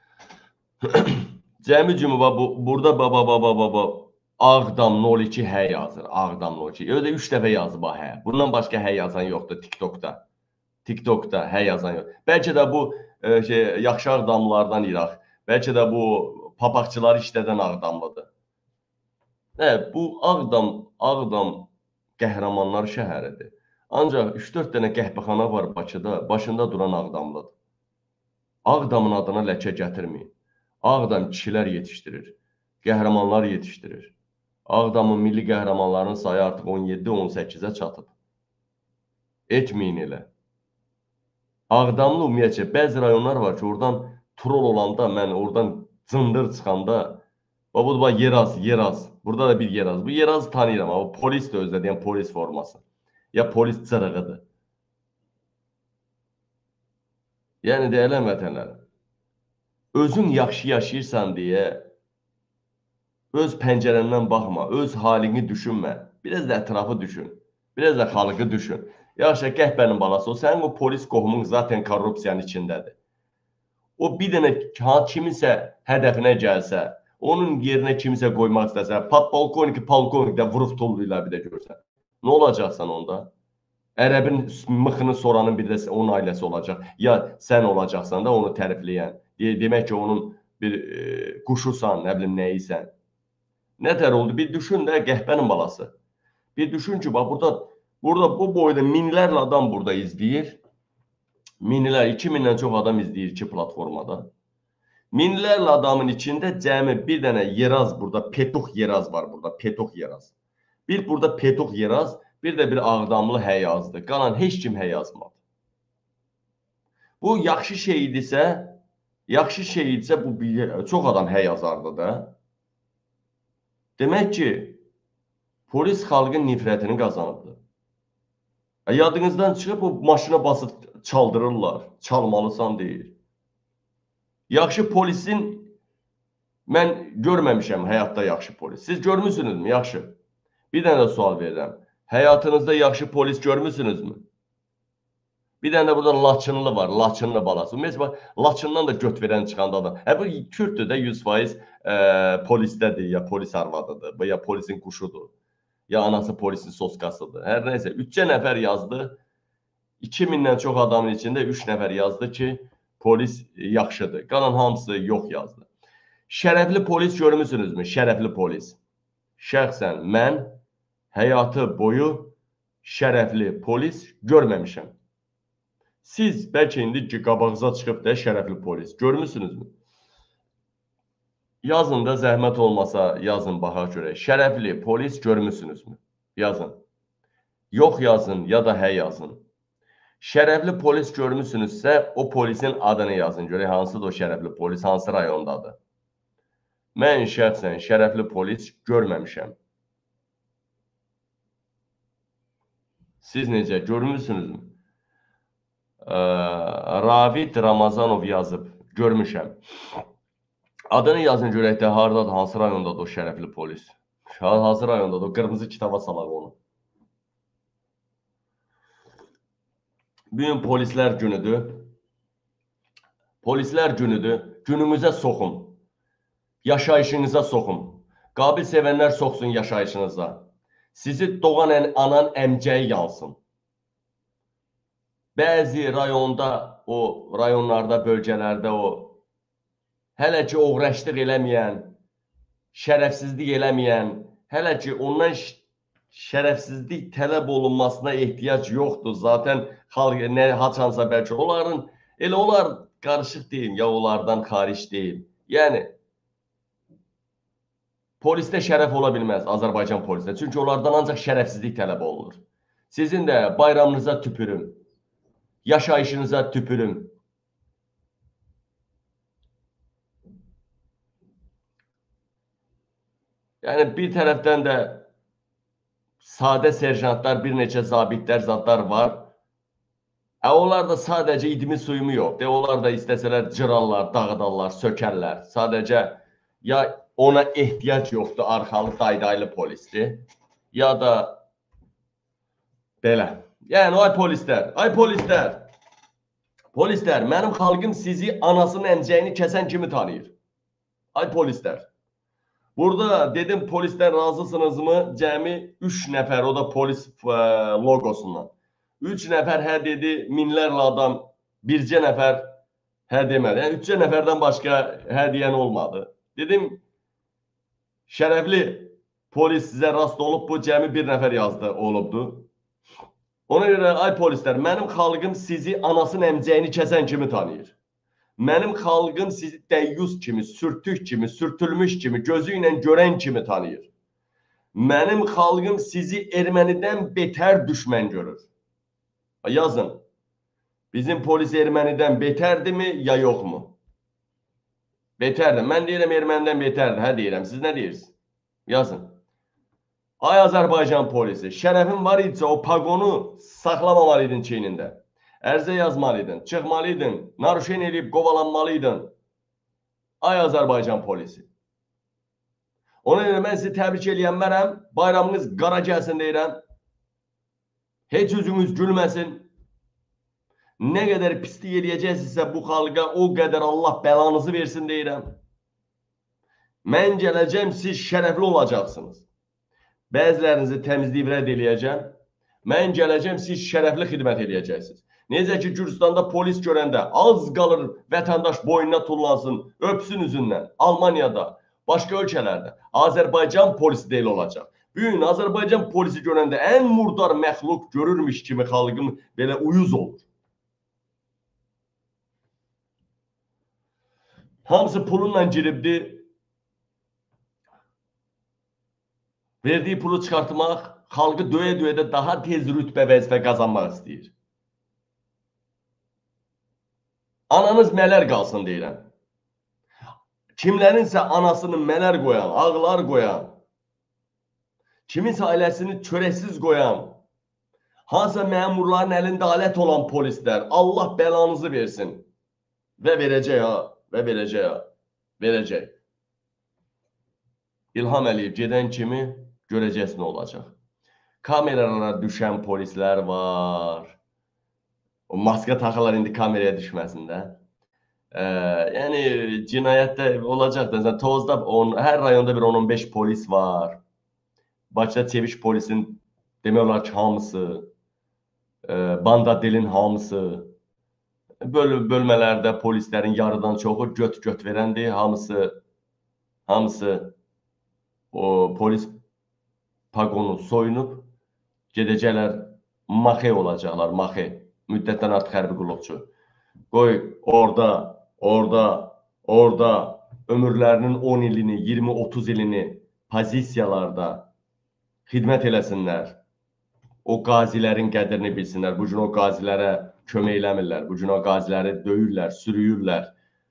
Cəmi cümü bu, burada baba baba baba Ağdam nol iki hə yazır. Ağdam nol iki. Öyle üç dəfə yazıb hə. Bundan başqa hə yazan yoxdur TikTokda. TikTokda hə yazan yox. Bəlkə də bu e, şey yaxşı Ağdamlılardan İraq. Bəlkə də bu papaqçıları işlədən Ağdamlıdır. Hə, bu Ağdam, Ağdam qəhrəmanlar şəhəridir. Ancaq üç dörd dənə qəhvəxana var Bakıda, başında duran Ağdamlıdır. Ağdamın adına ləkə gətirməyin. Ağdam kişilər yetişdirir, qəhrəmanlar yetişdirir. Ağdamın milli qəhrəmanlarının sayı artıq on yeddi on səkkizə çatıb. Etməyin elə. Ağdamlı ümumiyyətcə, bəzi rayonlar var ki, oradan trol olanda, mən oradan cındır çıxanda, bu da Yeraz, Yeraz, burada da bir Yeraz. Bu Yerazı tanıyıram, o polis də özdə deyən polis forması. Ya polis cırığıdır. Yəni, deyələn vətənlərim, özün yaxşı yaşayırsan deyə, öz pəncərəndən baxma, öz halini düşünmə, biraz da ətrafı düşün, biraz da xalqı düşün. Yaxşı, qəhbənin balası, o sənin o polis qohumun zaten korrupsiyanın içindədir. O bir dənə kiminsə hədəfinə gəlsə, onun yerinə kimisə qoymaq istəsə, polkovnik, polkovnik də vurub tulluyla bir də görsən. Nə olacaqsan onda? Ərəbin mıxını soranın bir də onun ailəsi olacaq. Ya sən olacaqsan da onu tərifləyən. Demək ki, onun bir e, quşusan, nə bilim nəyisən. Nətər oldu? Bir düşün də qəhbənin balası. Bir düşün ki, bax burada, burada bu boyda minlərlə adam burada izləyir. Minlər, iki mindən çox adam izləyir iki platformada. Minlərlə adamın içində cəmi bir dənə Yeraz burada, Petuq Yeraz var burada, Petuq Yeraz. Bir burada Petuq Yeraz, bir də bir Ağdamlı hə yazdı. Qalan heç kim hə yazmadı. Bu yaxşı şey idisə, yaxşı şey idisə bu çox adam hə yazardı da. Demək ki, polis xalqın nifrətini qazanıbdır. Yadınızdan çıxıb o maşına basıb çaldırırlar, çalmalısan deyir. Yaxşı polisin mən görməmişəm həyatda yaxşı polis. Siz görmüsünüzmü? Yaxşı. Bir dənə də sual verirəm. Həyatınızda yaxşı polis görmüsünüzmü? Bir dənə də burada Laçınlı var, Laçınlı balası. Mesela Laçından da göt verən çıxanda adam. Hə, bu Kürdür də yüz faiz e, polisdədir, ya polis arvadıdır, ya polisin quşudur, ya anası polisin soskasıdır. Hər nəysə, üçcə nəfər yazdı. iki mindən çox adamın içində üç nəfər yazdı ki, polis yaxşıdır. Qalan hamısı yox yazdı. Şərəfli polis görmüsünüzmü? Şərəfli polis. Şəxsən mən həyatı boyu şərəfli polis görməmişəm. Siz bəlkə indi ki, qabağınıza çıxıb da şərəfli polis görmüsünüzmü? Yazın da zəhmət olmasa yazın baxaq görək. Şərəfli polis görmüsünüzmü? Yazın. Yox yazın ya da hə yazın. Şərəfli polis görmüsünüzsə o polisin adını yazın. Görək hansıdır o şərəfli polis, hansı rayondadır? Mən şəxsən şərəfli polis görməmişəm. Siz necə görmüsünüzmü? Ravid Ramazanov yazıb, görmüşəm. Adını yazın görək də, haradadır, hansı rayondadır o şərəfli polis? Hansı rayondadır, o qırmızı kitaba salaq onu. Bugün polislər günüdür. Polislər günüdür. Günümüzə soxun. Yaşayışınıza soxun. Qabil sevənlər soxsun yaşayışınıza. Sizi doğan anan əmcəyi yansın. Bəzi rayonda, o rayonlarda, bölgələrdə o hələ ki oğraşlıq eləməyən, şərəfsizlik eləməyən, hələ ki ondan şərəfsizlik tələb olunmasına ehtiyac yoxdur. Zaten xalq nə haçansa bəlkə onların, elə onlar qarışıq deyil, ya onlardan xaric deyil. Yəni, polisdə şərəf ola bilməz, Azərbaycan polisdə. Çünki onlardan ancaq şərəfsizlik tələb olunur. Sizin də bayramınıza tüpürüm, yaşayışınıza tüpürüm. Yəni, bir tərəfdən də sadə serjantlar, bir neçə zabitlər, zadlar var. E, onlar da sadəcə idimi suyumu yox. De, onlar da istəsələr cırarlar, dağıdarlar, sökərlər. Sadəcə ya ona ehtiyac yoxdur, arxalı, daydaylı polisdir. Ya da belə. Yəni, ay polislər, ay polislər. Polislər, mənim xalqım sizi anasının əmcəyini kəsən kimi tanıyır. Ay polislər. Burada dedim polislər razısınızmı? Cəmi üç nəfər, o da polis ə, logosundan. üç nəfər hə dedi, minlərlə adam, bircə nəfər hə demədi. Yəni üçcə nəfərdən başqa hə deyən olmadı. Dedim, şərəfli polis sizə rast olub, bu cəmi bir nəfər yazdı, olubdu. Ona görə, ay polislər, mənim xalqım sizi anasının əmcəyini kəsən kimi tanıyır. Mənim xalqım sizi dəyyus kimi, sürtük kimi, sürtülmüş kimi, gözü ilə görən kimi tanıyır. Mənim xalqım sizi ermənidən betər düşmən görür. Yazın, bizim polis ermənidən betərdirmi, ya yoxmu? Betərdir. Mən deyirəm, ermənidən betərdir. Hə deyirəm, siz nə deyirsiniz? Yazın. Ay Azərbaycan polisi, şərəfin var idisə o paqonu saxlamamalıydın çeynində. Ərzə yazmalıydın, çıxmalıydın, naruşen edib qovalanmalıydın. Ay Azərbaycan polisi. Ona görə mən sizi təbrik eləyənmərəm, bayramınız qara gəlsin deyirəm. Heç üzünüz gülməsin. Nə qədər pislik eləyəcəksinizsə bu xalqa o qədər Allah bəlanızı versin deyirəm. Mən gələcəm, siz şərəfli olacaqsınız. Bəzilərinizi təmizliyib rədd eləyəcəm. Mən gələcəm, siz şərəfli xidmət eləyəcəksiniz. Necə ki, Gürcüstanda polis görəndə az qalır vətəndaş boynuna tullansın, öpsün üzündən. Almaniyada, başqa ölkələrdə Azərbaycan polisi deyil olacaq. Bugün Azərbaycan polisi görəndə ən murdar məxluq görürmüş kimi xalqım belə uyuz olur. Hamısı pulunla giribdi. Verdiyi pulu çıxartmaq, xalqı döyə-döyə də daha tez rütbə vəzifə qazanmaq istəyir. Ananız mələr qalsın deyirəm. Kimlərinsə anasını mələr qoyan, ağlar qoyan, kiminsə ailəsini çörəksiz qoyan, hansısa məmurların əlində alət olan polislər, Allah bəlanızı versin. Və verəcək ha, və verəcək ha, verəcək. İlham Əliyev gedən kimi görəcəs nə olacaq. Kameralara düşən polislər var. O maska taxırlar indi kameraya düşməsin də. Ee, yəni cinayətdə olacaq da. Tovuzda on, hər rayonda bir on on beş polis var. Bakıda Çeviş polisin demək olar ki hamısı, e, banda dilin hamısı, böl bölmələrdə polislərin yarıdan çoxu göt-göt verəndir. Hamısı, hamısı o polis paqonu soyunub gedəcəklər, maxey olacaqlar, maxey. Müddətdən artıq hərbi qulluqçu. Qoy orada, orada, orada ömürlərinin on ilini, iyirmi otuz ilini pozisiyalarda xidmət eləsinlər. O qazilərin qədrini bilsinlər. Bu gün o qazilərə kömək eləmirlər. Bu gün o qaziləri döyürlər, sürüyürlər.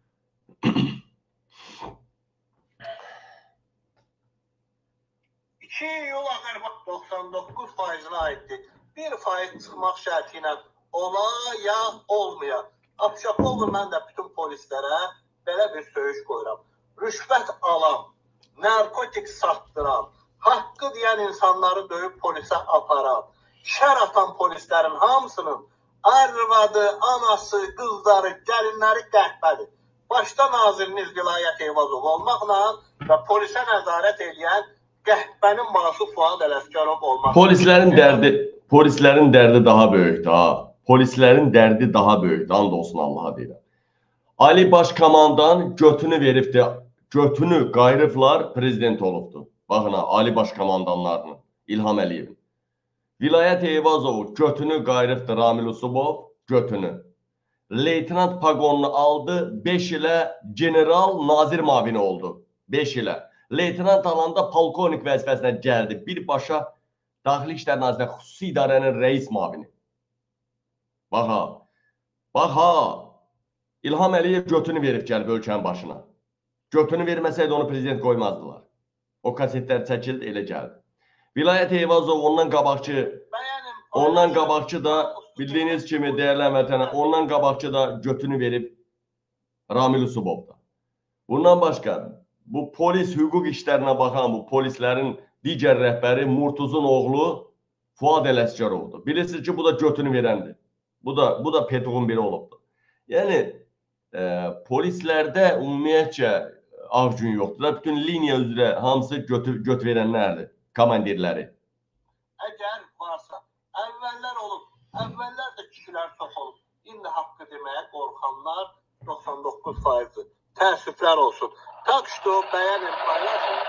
iki iyul Azərbaycan doxsan doqquz faizine aiddir. bir faiz çıxmaq şərti ilə ola ya olmaya. Abşapoğlu mən də bütün polislərə belə bir söyüş qoyuram. Rüşvət alan, narkotik satdıran, haqqı deyən insanları döyüb polisə aparan, şər atan polislərin hamısının arvadı, anası, qızları, gəlinləri qəhbədir. Başda naziriniz Vilayət Eyvazov olmaqla və polisə nəzarət edən qəhbənin başı Fuad Ələsgərov olmaqla. Polislərin dərdi, polislərin dərdi daha böyükdür ha. Polislərin dərdi daha böyükdür. And olsun Allaha deyirəm. Ali Başkomandan götünü veribdi, götünü qayırıblar, prezident olubdu. Baxın ha, Ali Başkomandanlarının, İlham Əliyevin. Vilayət Eyvazov götünü qayırıbdı, Ramil Usubov götünü. Leytenant paqonunu aldı, beş ilə general nazir mavini oldu. beş ilə. Leytenant alanda polkovnik vəzifəsinə gəldi. Birbaşa Daxili İşlər Nazirliyi xüsusi idarənin rəis mavini. Bax ha, bax ha, İlham Əliyev götünü verib gəlib ölkənin başına. Götünü verməsəydi onu prezident qoymazdılar. O kasetlər çəkildi, elə gəldi. Vilayət Eyvazov ondan qabaqçı, ondan qabaqçı da bildiyiniz kimi dəyərli vətənə, ondan qabaqçı da götünü verib Ramil Usubovda. Bundan başqa, bu polis hüquq işlərinə baxan bu polislərin digər rəhbəri Murtuzun oğlu Fuad Ələsgərovdur. Bilirsiniz ki, bu da götünü verəndir. Bu da, bu da Petuğun biri olubdur. Yəni e, polislərdə ümumiyyətcə ağ gün yoxdur. Bütün liniya üzrə hamısı götür göt verənlərdir, komandirləri. Əgər varsa, əvvəllər olub, əvvəllər də kişilər çox olub. İndi haqqı deməyə qorxanlar doxsan doqquz faizdir. Təəssüflər olsun. Tak что, bəyənin, paylaşın.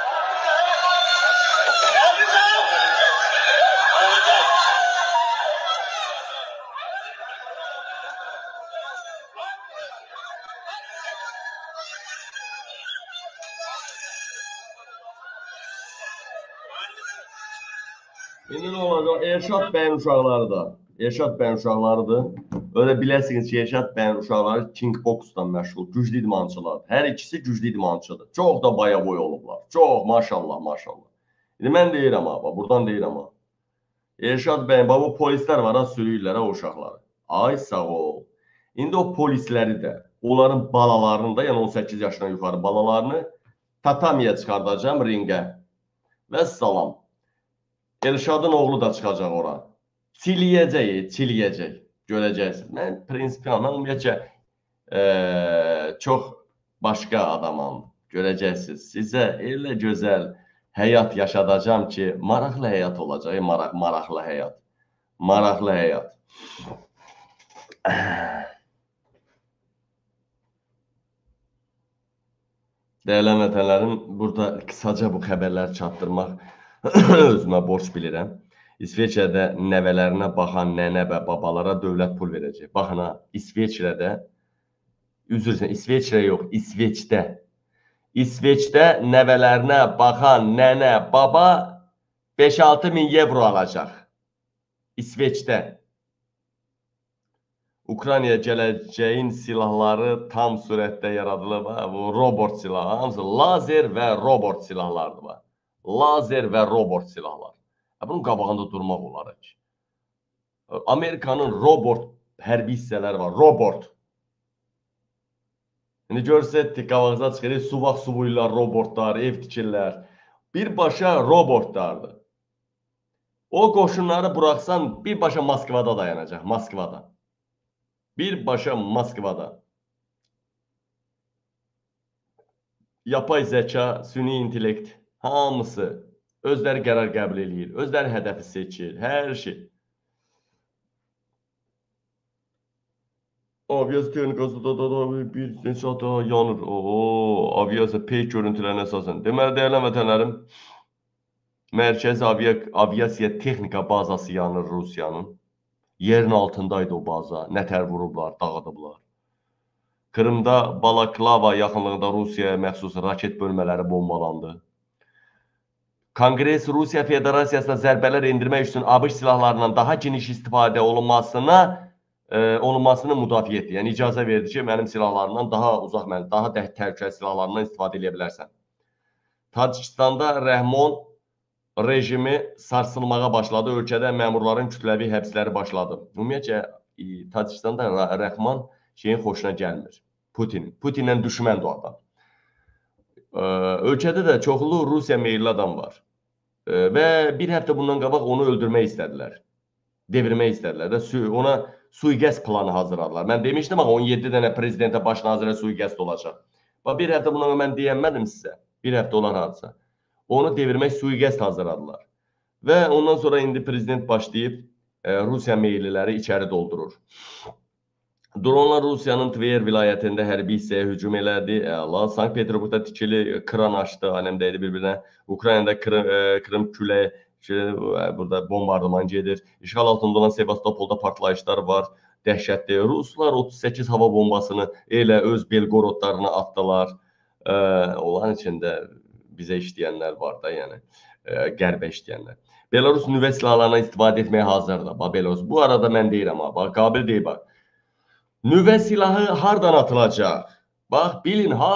İndi nə olacaq? Elşad bəyin uşaqları da. Elşad bəyin uşaqlarıdır. Öyle biləsiniz ki, Elşad bəyin uşaqları kickboksdan məşğul, güclü idmançılar. Hər ikisi güclü idmançıdır. Çox da bayaboy olublar. Çox, maşallah, maşallah. İndi mən deyirəm ha, buradan deyirəm ha. Elşad bəyin, bu polislər var ha, sürüyürlər ha o uşaqları. Ay sağ ol. İndi o polisləri də, onların balalarını da, yəni on səkkiz yaşından yuxarı balalarını tatamiyə çıxardacağım ringə. Və salam. Elşadın oğlu da çıxacaq ora. Çiliyəcək, çiliyəcək. Görəcəksiniz. Mən prinsipial, mən ümumiyyətcə e, çox başqa adamam. Görəcəksiniz. Sizə elə gözəl həyat yaşadacağım ki, maraqlı həyat olacaq. Maraq, maraqlı həyat. Maraqlı həyat. Dəyərli vətənlərim, burada qısaca bu xəbərləri çatdırmaq özümə borc bilirəm. İsveçrədə nəvələrinə baxan nənə və babalara dövlət pul verəcək. Baxın ha, İsveçrədə, üzr istəyirəm, İsveçrə yox, İsveçdə. İsveçdə nəvələrinə baxan nənə, baba beş altı min evro alacaq. İsveçdə. Ukraynaya gələcəyin silahları tam sürətdə yaradılıb. Bu robot silahı, hamısı lazer və robot silahlardır. Lazer və robot silahlar. Bunun qabağında durmaq olar ki. Amerikanın robot hərbi hissələri var. Robot. İndi görsətdik, qabağıza çıxırıq, suvaq suvuylar, robotlar, ev tikirlər. Birbaşa robotlardır. O qoşunları buraxsan, birbaşa Moskvada dayanacaq. Moskvada. Birbaşa Moskvada. Yapay zəka, süni intellekt, hamısı özləri qərar qəbul edir, özləri hədəfi seçir, hər şey. Aviasiya texnikası da, da, da bir neçə daha yanır. Oo, aviasiya peyk görüntülərinə əsasən. Deməli, dəyərli vətənlərim, Mərkəzi Aviasiya Texnika bazası yanır Rusiyanın. Yerin altındaydı o baza, nətər vurublar, dağıdıblar. Krımda Balaklava yaxınlığında Rusiyaya məxsus raket bölmələri bombalandı. Konqres Rusiya Federasiyasına zərbələr endirmək üçün ABŞ silahlarından daha geniş istifadə olunmasına e, olunmasını müdafiə etdi. Yəni icazə verdi ki, mənim silahlarımdan daha uzaq, mən daha təhlükəli silahlarından istifadə edə bilərsən. Tacikistanda Rəhmon rejimi sarsılmağa başladı. Ölkədə məmurların kütləvi həbsləri başladı. Ümumiyyətcə Tacikistanda Rəhman şeyin xoşuna gəlmir. Putin. Putinlə düşməndir o adam. Ölkədə də çoxlu Rusiya meyilli adam var. Və bir həftə bundan qabaq onu öldürmək istədilər. Devirmək istədilər. Ona sui-qəsd planı hazırladılar. Mən demişdim, on yeddi dənə prezidentə, baş nazirə sui-qəsd olacaq. Bir həftə bundan qabaq mən deyənmədim sizə. Bir həftə olar hadisa. Onu devirmək sui-qəsd hazırladılar. Və ondan sonra indi prezident başlayıb Rusiya meyilliləri içəri doldurur. Dronlar Rusiyanın Tver vilayətində hərbi hissəyə hücum elədi. Sankt-Peterburqda tikili kran açdı, aləm dəydi bir-birinə. Ukraynada Krım küləyi, burada bombardıman gedir. İşğal altında olan Sevastopolda partlayışlar var, dəhşətli. Ruslar otuz səkkiz hava bombasını elə öz Belgorodlarına atdılar. Onların içində bizə işləyənlər var da, yəni qərbə işləyənlər. Belarus nüvə silahlarına istifadə etməyə hazırdır. Belarus. Bu arada mən deyirəm, qabil deyil, bax. Nüvə silahı hardan atılacaq? Bax, bilin, ha,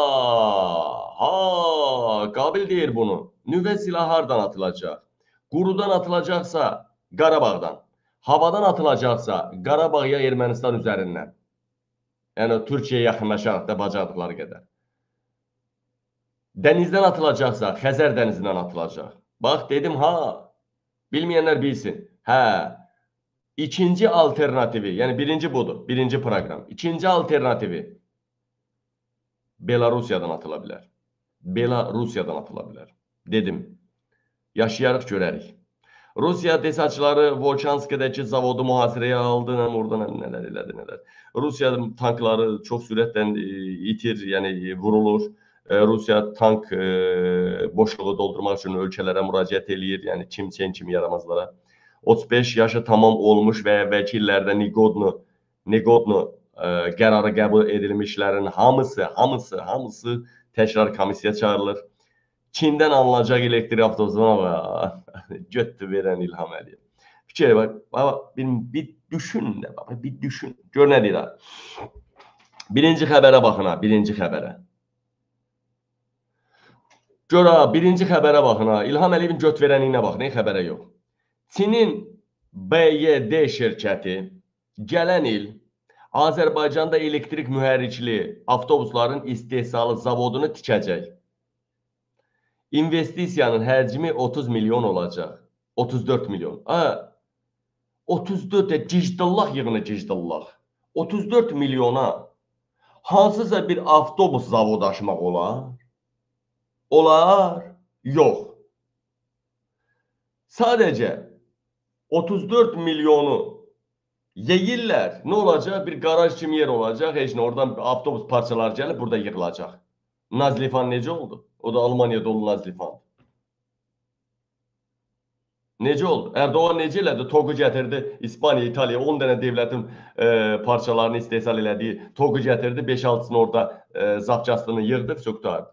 ha, qabil deyir bunu. Nüvə silahı hardan atılacaq? Qurudan atılacaqsa Qarabağdan, havadan atılacaqsa Qarabağ ya Ermənistan üzərindən. Yəni, Türkiyəyə yaxınlaşaraq da bacardıqları qədər. Dənizdən atılacaqsa Xəzər dənizindən atılacaq. Bax, dedim, ha, bilməyənlər bilsin. Hə, İkinci alternativi, yəni birinci budur, birinci proqram. İkinci alternativi Belarusiyadan atıla bilər. Belarusiyadan atıla bilər. Dedim, yaşayarıq görərik. Rusiya desantçıları Volçanskidəki zavodu mühasirəyə aldı, həm oradan həm nələr elədi, nələr. Rusiya tankları çox sürətlə itir, yəni vurulur. Rusiya tank boşluğu doldurmaq üçün ölkələrə müraciət eləyir, yəni kim sen kimi yaramazlara. otuz beş yaşı tamam olmuş və əvvəlki illərdə Negodno, Negodno qərarı qəbul edilmişlərin hamısı, hamısı, hamısı təkrar komissiya çağırılır. Çindən alınacaq elektrik avtobusuna bax, götdü verən İlham Əliyev. Fikir bax, bir, bir düşün də, bax, bir düşün. Gör nə deyir ha. Birinci xəbərə baxın ha, birinci xəbərə. Gör ha, birinci xəbərə baxın ha. İlham Əliyevin göt verənliyinə baxın, ne xəbərə yox. Çinin B Y D şirkəti gələn il Azərbaycanda elektrik mühərrikli avtobusların istehsalı zavodunu tikəcək. İnvestisiyanın həcmi otuz milyon olacaq. otuz dörd milyon. Ha, otuz dörd cicdallah yığını cicdallah. otuz dörd milyona hansısa bir avtobus zavodu açmaq olar? Olar? Yox. Sadəcə otuz dörd milyonu yeyirlər. Nə olacaq? Bir qaraj kimi yer olacaq. Heç nə, oradan avtobus parçaları gəlib burada yığılacaq. Nazlifan necə oldu? O da Almaniyada olan Nazlifan. Necə oldu? Erdoğan necə elədi? TOG'u gətirdi İspaniya, İtaliya, on dənə devlətin e, parçalarını istehsal elədiyi TOG'u gətirdi, beş altısını orada e, zapçastını yığdı, söktürdü.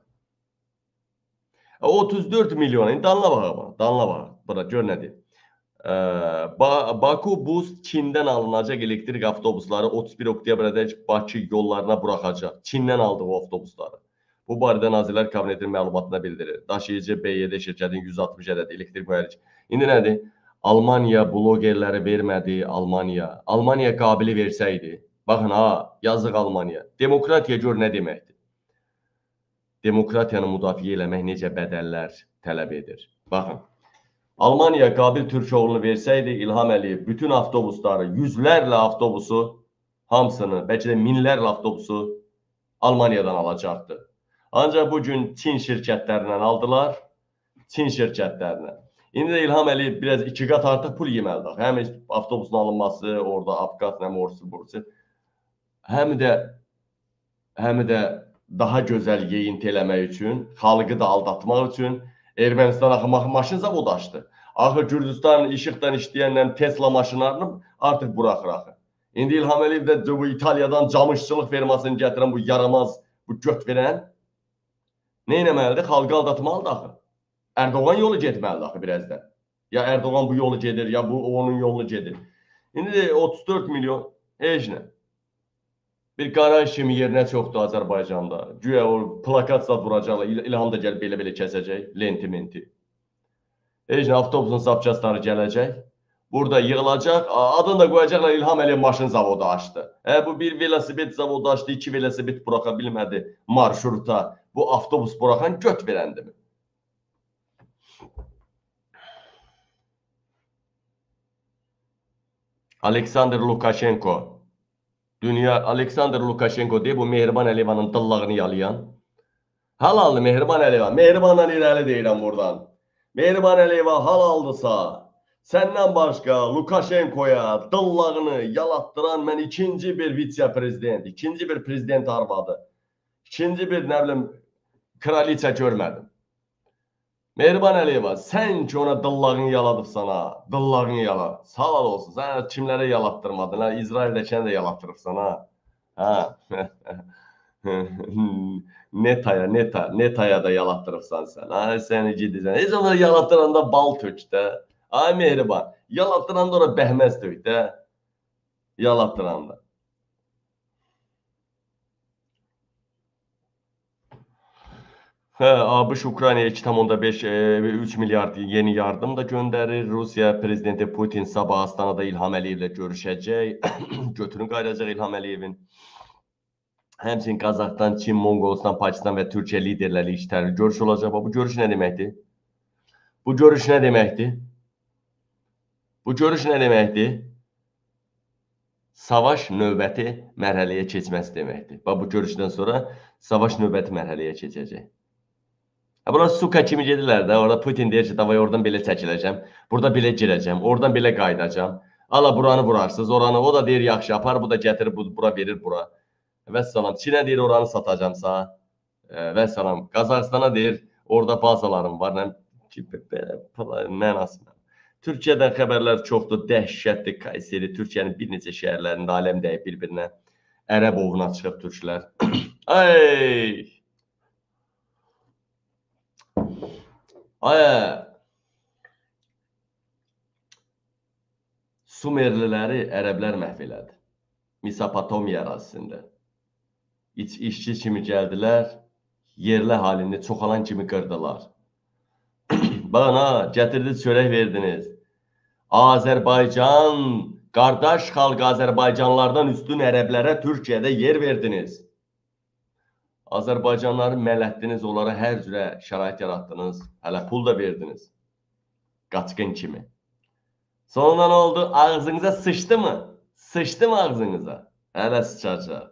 otuz dörd milyon, indi danla bax, danla bax, bura gör nədir. E, ba Baku Bus Çindən alınacaq elektrik avtobusları otuz bir oktyabrədək Bakı yollarına buraxacaq. Çindən aldığı o avtobusları. Bu barədə Nazirlər Kabinetinin məlumatına bildirir. Daşıyıcı B Y D şirkətinin yüz altmış ədəd elektrik mühərrik. İndi nədir? Almaniya blogerləri vermədi, Almaniya. Almaniya qabili versəydi. Baxın ha, yazıq Almaniya. Demokratiya gör nə deməkdir. Demokratiyanı müdafiə eləmək necə bədəllər tələb edir. Baxın. Almaniya qabil Türk oğlunu versəydi, İlham Əliyev bütün avtobusları, yüzlərlə avtobusu, hamısını, bəlkə də minlərlə avtobusu Almaniyadan alacaqdı. Ancaq bugün Çin şirkətlərindən aldılar, Çin şirkətlərindən. İndi də İlham Əliyev biraz iki qat artıq pul yeməlidir. Həm avtobusun alınması, orada apqat, həm orası, burası. Həm də, həm də daha gözəl yeyinti eləmək üçün, xalqı da aldatmaq üçün Ermənistan axı maşın zavodu açdı. Axı Gürcüstan işıqdan işləyənlə Tesla maşınlarını artıq buraxır axı. İndi İlham Əliyev də bu İtaliyadan camışçılıq firmasını gətirən bu yaramaz, bu göt verən nə eləməlidir? Xalqı aldatmalıdır axı. Erdoğan yolu getməlidir axı birazdan. Ya Erdoğan bu yolu gedir, ya bu onun yolunu gedir. İndi də otuz dörd milyon, heç nə. Bir qaraj kimi yerinə çoxdur Azərbaycanda. Güya o plakat zad vuracaqlar, İlham da gəlib belə-belə kəsəcək, lenti menti. Heç nə, avtobusun zapçastları gələcək. Burada yığılacaq, adını da qoyacaqlar İlham Əliyev maşın zavodu açdı. Hə, bu bir velosiped zavodu açdı, iki velosiped buraxa bilmədi marşruta. Bu avtobus buraxan göt verəndi mi? Aleksandr Lukashenko. Dünya Aleksandr Lukashenko deyib bu Mehriban Əliyevanın dillağını yalayan. Halallı Mehriban Əliyevan. Mehribandan irəli deyirəm buradan. Mehriban Əliyeva halaldısa, səndən başqa Lukashenkoya dillağını yalattıran mən ikinci bir vitse-prezident, ikinci bir prezident arvadı, ikinci bir nə bilim kraliça görmədim. Mehriban Əliyeva, sən ki ona dillağını yaladıb sana, dillağını yala. Sağ olsun, sən kimlərə yalattırmadın, ha? İsraildəkini də yalattırıb sana. Ha? Netaya, neta, netaya da yalattırıbsan sən. Ha, səni gidirsən. Heç onları yalattıranda bal tök də. Ay Mehriban, yalattıranda ora bəhməz tök də. Yalattıranda. Hə, ABŞ Ukraynaya iki tam beş üç milyard yeni yardım da göndərir. Rusiya prezidenti Putin sabah Astanada İlham Əliyevlə görüşəcək. Götürün qayıdacaq İlham Əliyevin. Həmçinin Qazaxstan, Çin, Monqolistan, Pakistan və Türkiyə liderləri işləri görüş olacaq. Bu görüş nə deməkdir? Bu görüş nə deməkdir? Bu görüş nə deməkdir? savaş növbəti mərhələyə keçməsi deməkdir. Bax, bu görüşdən sonra savaş növbəti mərhələyə keçəcək. Burası suka kimi gedirlər də, orada Putin deyir ki, davay oradan belə çəkiləcəm, burada belə girəcəm, oradan belə qaydacam. Ala buranı vurarsınız, oranı, o da deyir yaxşı apar, bu da gətirir, bura verir bura. Və salam, Çinə deyir oranı satacamsa, və salam, Qazaxstana deyir orada bazalarım var, mənasına. Türkiyədən xəbərlər çoxdur, dəhşətli Kayseri, Türkiyənin bir neçə şəhərlərində aləm dəyib bir-birinə, ərəb ovuna çıxıb türklər. Ay! Ay! Sumerliləri ərəblər məhv elədi. Mesopotamiya ərazisində. İç, işçi kimi gəldilər, yerli halini çoxalan kimi qırdılar. Bana gətirdiniz, çörək verdiniz. Azərbaycan, qardaş xalq Azərbaycanlardan üstün ərəblərə Türkiyədə yer verdiniz. Azərbaycanları mələtdiniz, onlara hər cürə şərait yaratdınız, hələ pul da verdiniz. Qaçqın kimi. Sonra nə oldu? Ağzınıza sıçdı mı? Sıçdı mı ağzınıza? Hələ sıçacaq.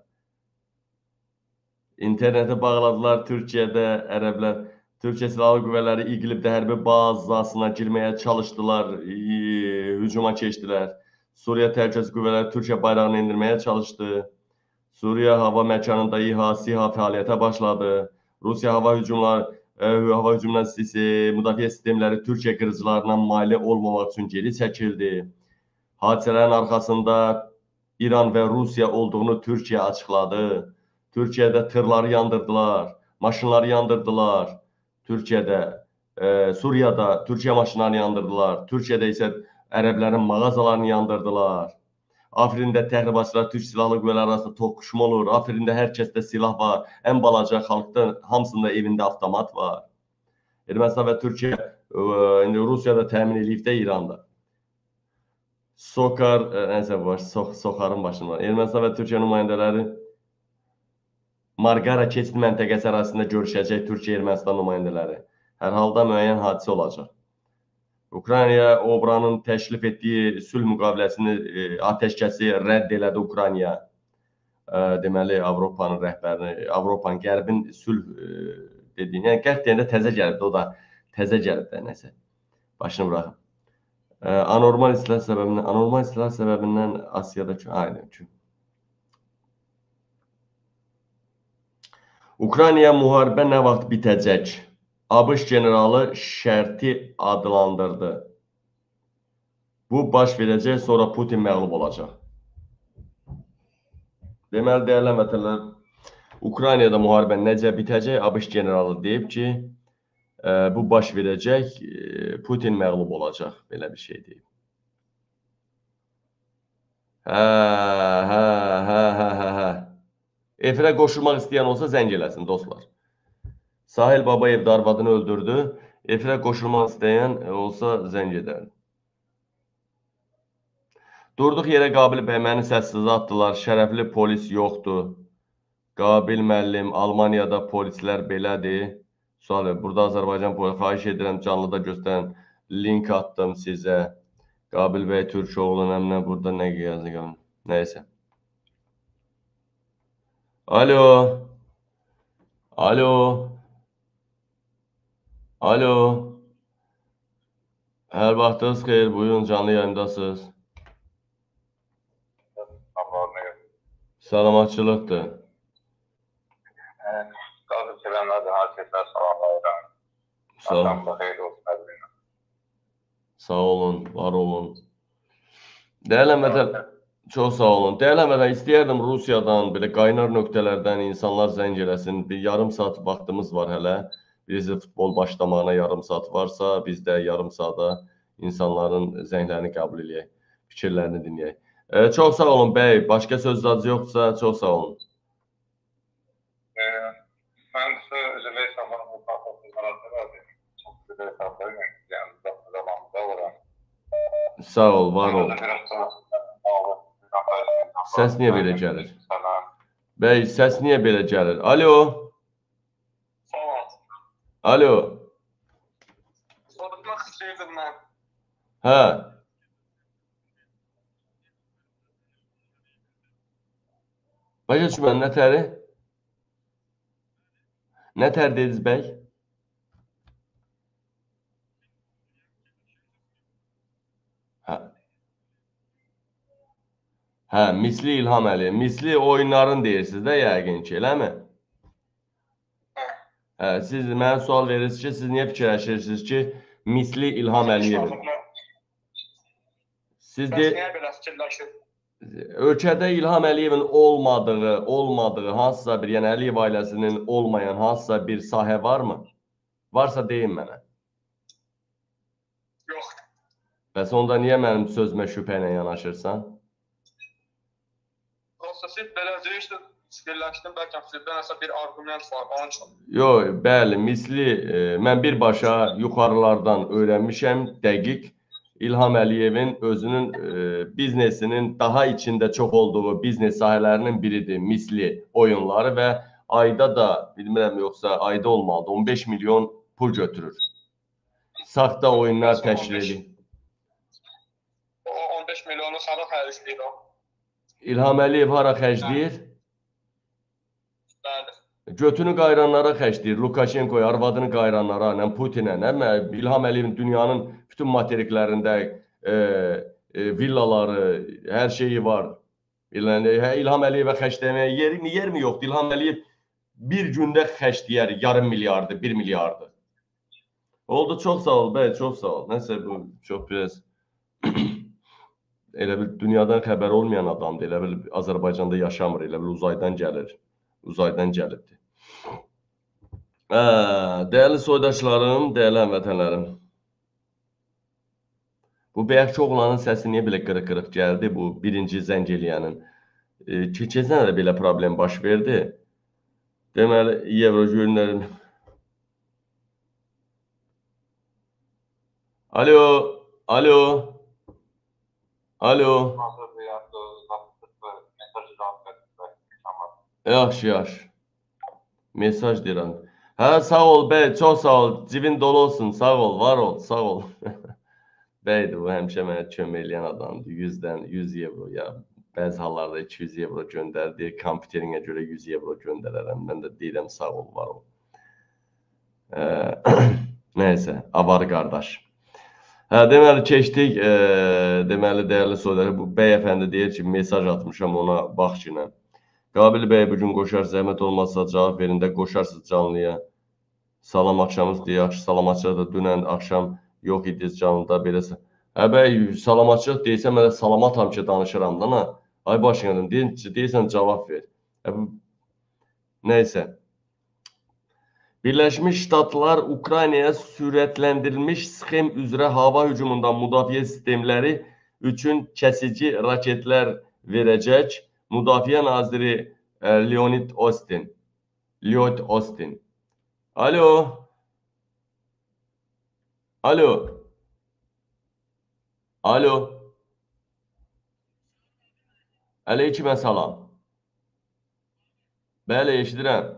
İnterneti bağladılar Türkiyədə, ərəblər. Türkiyə Silahlı Qüvvələri İqlibdə hərbi bazasına girməyə çalışdılar, hücuma keçdilər. Suriya Təhlükəsizlik Qüvvələri Türkiyə bayrağını endirməyə çalışdı. Suriya hava məkanında İHA, SİHA fəaliyyətə başladı. Rusiya hava hücumları, hava hücumundan müdafiə sistemləri Türkiyə qırıcılarına malik olmamaq üçün geri çəkildi. Hadisələrin arxasında İran və Rusiya olduğunu Türkiyə açıqladı. Türkiyədə tırları yandırdılar, maşınları yandırdılar. Türkiyədə, e, Suriyada Türkiyə maşınlarını yandırdılar. Türkiyədə isə ərəblərin mağazalarını yandırdılar. Afrində təxribatçılar Türk Silahlı Qüvvələri arasında toqquşma olur. Afrində hər kəsdə silah var. Ən balaca xalqda hamısında evində avtomat var. Ermənistan və Türkiyə e, indi Rusiyada təmin edib də İranda. Sokar, e, nəsə var, so Sokarın başında var. Ermənistan və Türkiyə nümayəndələri Marqara keçid məntəqəsi arasında görüşəcək Türkiyə-Ermənistan nümayəndələri. Hər halda müəyyən hadisə olacaq. Ukraynaya Obranın təklif etdiyi sülh müqaviləsini, e, atəşkəsi rədd elədi Ukrayna. E, deməli, Avropanın rəhbərini, Avropanın, Qərbin sülh e, dediyini, yəni qərb deyəndə təzə gəlibdi, o da təzə gəlib də nəsə. Başını bıraxın. E, anormal istilah səbəbindən, anormal istilah səbəbindən Asiyada, aynen ki. Ukraynaya müharibə nə vaxt bitəcək? ABŞ generalı şərti adlandırdı. Bu baş verəcək, sonra Putin məğlub olacaq. Deməli, dəyərli vətəndaşlar, Ukraynada müharibə necə bitəcək? ABŞ generalı deyib ki, e, bu baş verəcək, e, Putin məğlub olacaq. Belə bir şey deyib. Hə, hə, hə, hə, hə, hə. Efirə qoşulmaq istəyən olsa zəng eləsin, dostlar. Sahil Babayev də arvadını öldürdü. Efirə qoşulmaq istəyən olsa zəng edər. Durduq yerə Qabil bəy məni səssiz atdılar. Şərəfli polis yoxdur. Qabil müəllim, Almaniyada polislər belədir. Sual ver, burada Azərbaycan polisi, xahiş edirəm canlıda göstərən link attım sizə. Qabil bəy Türkoğlu, nəmlə burada nə yazıq, nəysə. Alo. Alo. Alo. Hər vaxtınız xeyir, buyurun, canlı yayındasınız. Salamatçılıqdır. Qabil sevənlərdir, hər kəslər salamlayıram. Sağ olun. Sağ olun, var olun. Dəyərlənmədən, çox sağ olun. Dəyərlənmədən istəyərdim Rusiyadan, belə qaynar nöqtələrdən insanlar zəng eləsin. Bir yarım saat vaxtımız var hələ. Bizdə futbol başlamağına yarım saat varsa, biz də yarım saata insanların zənglərini qəbul edək, fikirlərini dinləyək. E, çox sağ olun bəy. Başqa söz adı yoxsa, çox sağ olun. E, mən sizə özələ hesablarım bu kartoflarına verdim. Çox gözəl hesablar yəni, yəni zamanında olaraq. Sağ ol, var ol. Səs niyə belə gəlir? Bəy, səs niyə belə gəlir? Alo. Alo. Sormaq istəyirdim mən. Hə. Başa düşmən, nətəri? Nətər dediniz bəy? Hə. Hə, misli İlham Əliyev. Misli oyunların deyirsiniz də yəqin ki, eləmi? Hə. Hə, siz mənə sual verirsiniz ki, siz niyə fikirləşirsiniz ki, misli İlham Əliyevin? Siz Bəs de niyə belə fikirləşirsiniz? ölkədə İlham Əliyevin olmadığı, olmadığı hansısa bir, yəni Əliyev ailəsinin olmayan hansısa bir sahə varmı? Varsa deyin mənə. Yoxdur. Bəs onda niyə mənim sözümə şübhə ilə yanaşırsan? Yoxsa siz belə deyirsiniz, fikirləşdim, bəlkə sizdə nəsə bir arqument var, onun üçün. Yox, bəli, misli, e, mən birbaşa yuxarılardan öyrənmişəm, dəqiq. İlham Əliyevin özünün e, biznesinin daha içində çox olduğu biznes sahələrinin biridir misli oyunları və ayda da, bilmirəm yoxsa ayda olmalıdır, on beş milyon pul götürür. Saxta oyunlar təşkil edir. O on beş milyonu hara xərcləyir o? İlham Əliyev hara xərcləyir? Bəli. Götünü qayranlara xərcləyir. Lukashenkoya, arvadını qayranlara, nə Putinə, nə İlham Əliyevin dünyanın bütün materiklərində e, e, villaları, hər şeyi var. Yəni, İlham Əliyevə xərcləməyə yeri mi, yer mi yoxdur? İlham Əliyev bir gündə xərcləyər yarım milyardı, bir milyardı. Oldu, çox sağ ol, bəy, çox sağ ol. Nəsə bu, çox biraz elə bil dünyadan xəbər olmayan adamdır, elə bil Azərbaycanda yaşamır, elə bil uzaydan gəlir, uzaydan gəlibdir. Hə, dəyərli soydaşlarım, dəyərli həmvətənlərim. Bu bəyəkçi oğlanın səsi niyə belə qırıq-qırıq gəldi, bu birinci zəng eləyənin? E, keçən də belə problem baş verdi. Deməli, Evro günlərin... Alo, alo, alo. Yaxşı, yaxşı. Mesaj deyirəm. Hə, sağ ol bəy, çox sağ ol. Cibin dolu olsun, sağ ol, var ol, sağ ol. Bəydir, bu həmişə mənə kömək eləyən adamdır. yüzdən yüz evro, ya bəzi hallarda iki yüz evro göndərdi. Kompüterinə görə yüz evro göndərərəm. Mən də deyirəm, sağ ol, var ol. Nəysə, avar qardaş. Hə, deməli, keçdik. E, deməli, dəyərli soydaşlar, bu bəy əfəndi deyir ki, mesaj atmışam ona, bax ki, nə. Qabil bəy bugün qoşar, zəhmət olmazsa cavab verin də qoşarsınız canlıya. Salam axşamınız deyə, salamatçılıq da dünən axşam yox idiniz canlıda beləsə. Hə bəy, salamatçılıq deyirsən, mən də salamatam ki, danışıram da, na. Ay başınqadım, deyirsən cavab ver. Hə, nəysə. Birləşmiş Ştatlar Ukraynaya sürətləndirilmiş sxem üzrə hava hücumundan müdafiə sistemləri üçün kəsici raketlər verəcək. Müdafiə naziri Leonid Austin. Lloyd Austin. Alo. Alo. Alo. Əleykümə salam. Bəli, eşidirəm.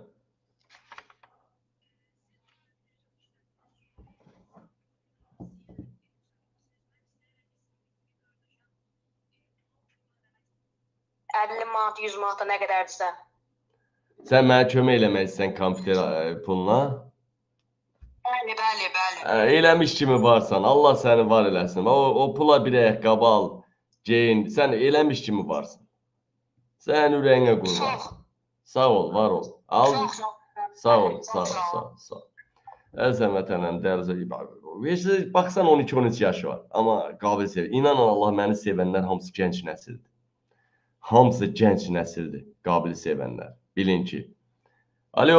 əlli manat, yüz manata nə qədərdirsə. Sən mənə kömək eləmək istəyən kompüter puluna? Bəli, bəli, bəli. Ə, eləmiş kimi varsan, Allah səni var eləsin. O, o pula bir ayaqqabı al, geyin. Sən eləmiş kimi varsan. Sən ürəyinə qurban. Çox. Sağ ol, var ol. Al. Çox, çox. Sağ ol, sağ ol, sağ ol, sağ ol. Əzəm vətənəm, dərəcə ibarət. Baxsan on iki on üç yaşı var. Amma qabil sevir. İnanın Allah, məni sevənlər hamısı gənc nəsildir. Hamısı gənc nəsildir, qabil sevənlər. Bilin ki. Alo.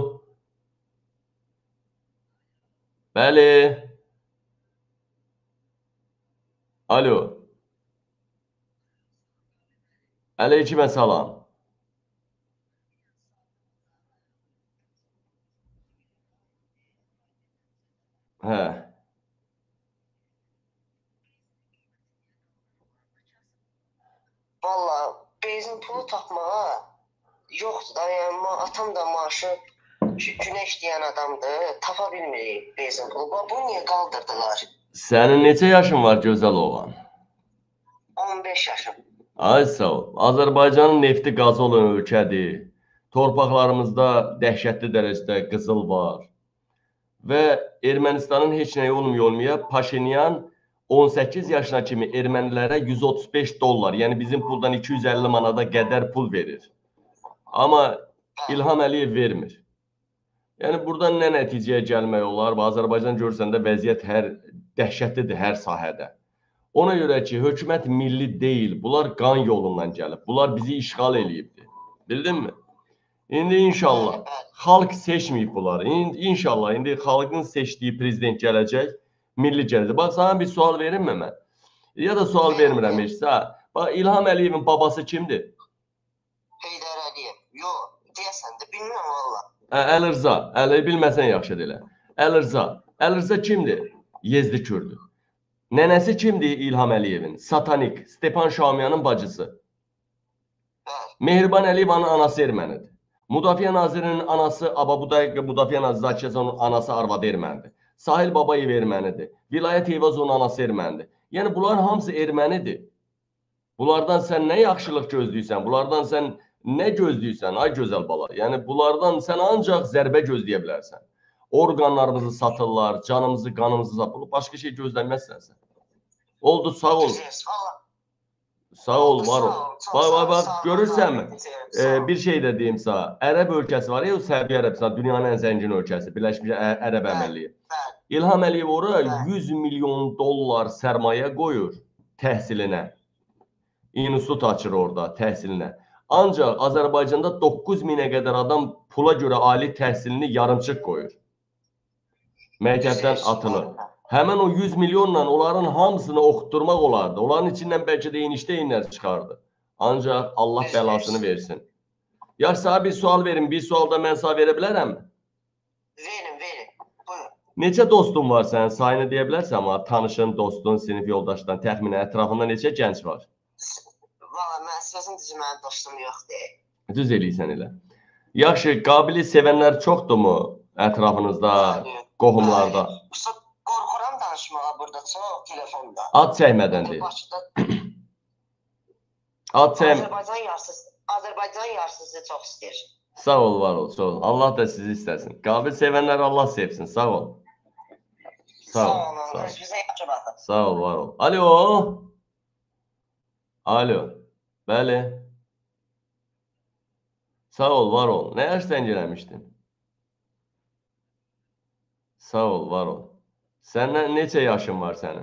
Bəli. Alo. Əleykümə salam. Hə. Valla benzin pulu tapmağa yoxdur da, yəni atam da maaşı günə işləyən adamdır, tapa bilmirik benzin pulu. Bunu niyə qaldırdılar? Sənin neçə yaşın var gözəl oğlan? on beş yaşım. Ay sağ ol. Azərbaycanın nefti qazı olan ölkədir. Torpaqlarımızda dəhşətli dərəcədə qızıl var. Və Ermənistanın heç nəyi olmuyor olmaya Paşinyan on səkkiz yaşına kimi ermənilərə yüz otuz beş dollar, yəni bizim puldan iki yüz əlli manata qədər pul verir. Amma İlham Əliyev vermir. Yəni buradan nə nəticəyə gəlmək olar? Azərbaycan görsən də vəziyyət hər dəhşətlidir hər sahədə. Ona görə ki, hökumət milli deyil, bunlar qan yolundan gəlib. Bunlar bizi işğal eləyibdir. Bildinmi? İndi inşallah xalq seçməyib bunları. İndi inşallah indi xalqın seçdiyi prezident gələcək, milli gələcək. Bax sana bir sual verim mi mən? Ya da sual vermirəm heç. Bax İlham Əliyevin babası kimdir? Heydər Əliyev. Yox, deyəsən də bilmirəm valla. Əli Rza. Əli bilməsən yaxşı deyilə. Əli Rza. Əli Rza kimdir? Yezdi Kürdü. Nənəsi kimdir İlham Əliyevin? Satanik. Stepan Şamiyanın bacısı. Mehriban Əliyevanın anası ermənidir. Müdafiə Nazirinin anası Ababuday, Müdafiə Naziri Zakirəzovun anası arvadı ermənidir. Sahil Babayev ermənidir. Vilayət Eyvazovun anası ermənidir. Yəni bunların hamısı ermənidir. Bunlardan sən nə yaxşılıq gözləyirsən? Bunlardan sən nə gözləyirsən ay gözəl bala? Yəni bunlardan sən ancaq zərbə gözləyə bilərsən. Orqanlarımızı satırlar, canımızı, qanımızı satırlar. Başqa şey gözləməzsən sən. Oldu, sağ ol. Sağ ol, var ol. Bax, bax, bax, görürsənmi? Ee, bir şey də deyim sana. Ərəb ölkəsi var ya, Səudiyyə Ərəbistan, dünyanın ən zəngin ölkəsi, Birləşmiş Ərəb Əmirliyi. İlham Əliyev oraya yüz milyon dollar sərmayə qoyur təhsilinə. İnstitut açır orada təhsilinə. Ancaq Azərbaycanda doqquz minə qədər adam pula görə ali təhsilini yarımçıq qoyur. Məktəbdən atılır. Həmən o yüz milyonla onların hamısını oxutturmaq olardı. Onların içindən bəlkə də enişdə-enlər çıxardı. Ancaq Allah bəlasını versin. Yaxşı, sana bir sual verin. Bir sual da mən sana verə bilərəm mi? Verin, verin. Buyurun. Neçə dostun var sənin? Sayını deyə bilərsən amma tanışın, dostun, sinif yoldaşdan, təxminən ətrafında neçə gənc var? Valla mən sözün düzü mənim dostum yoxdur. Düz eləyirsən elə. Yaxşı, Qabili sevənlər çoxdurmu ətrafınızda, qohumlarda? Qorxuram danışmağa burada çox telefonda. Ad çəkmədən deyil. Ad çək... Azərbaycan yarısız, Azərbaycan yarısızı çox istəyir. Sağ ol, var ol, sağ ol. Allah da sizi istəsin. Qabil sevənlər Allah sevsin, sağ ol. Sağ ol, sağ ol. Bizə yaxşı baxın. Sağ ol, var ol. Alo. Alo. Bəli. Sağ ol, var ol. Nə yaş sən eləmişdin? Sağ ol, var ol. Səndən neçə yaşın var sənin?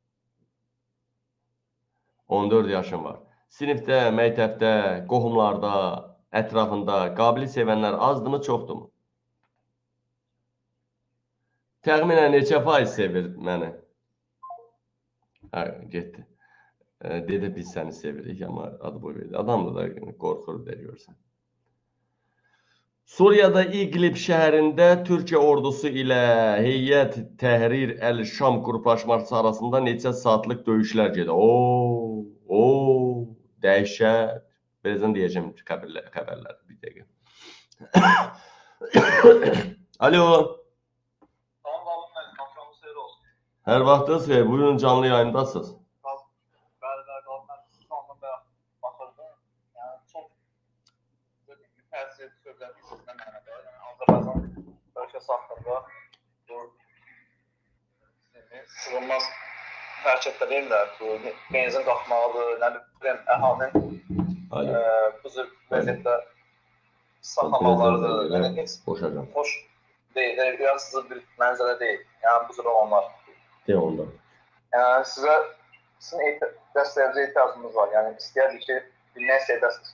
on dörd yaşın var. Sinifdə, məktəbdə, qohumlarda, ətrafında Qabili sevənlər azdırmı, çoxdurmu? Təxminən neçə faiz sevir məni? Hə, getdi. Dedi, biz səni sevirik, amma adı boy verdi. Adam da qorxur da görsən. Suriyada İqlib şəhərində Türkiyə ordusu ilə Heyət Təhrir Əl-Şam qruplaşması arasında neçə saatlıq döyüşlər gedir. Oo, oo, dəhşət. Birazdan deyəcəm xəbərlər bir dəqiqə. Alo. Tamam, babam mənim, axşamınız xeyir olsun. Hər vaxtınız xeyir, bugün canlı yayındasınız. Bəli, bəli, qalın, mən sonunda da baxırdım. Yəni, çox təsir sözləri sizdən mənədə. Yəni, Azərbaycan ölkəsi haqqında bu sığınmaz hərəkətdə verirlər. Bu benzin qalxmağıdır, nə biləm, əhalinin bu cür vəziyyətdə saxlamalarıdır. Yəni, heç xoş deyil, yararsız bir mənzərə deyil. Yəni, bu cür olanlar. Deyil ondan. Yəni, sizə, sizin dəstəyinizə ehtiyacımız var. Yəni, istəyərdik ki, bilmək istəyədəsiniz.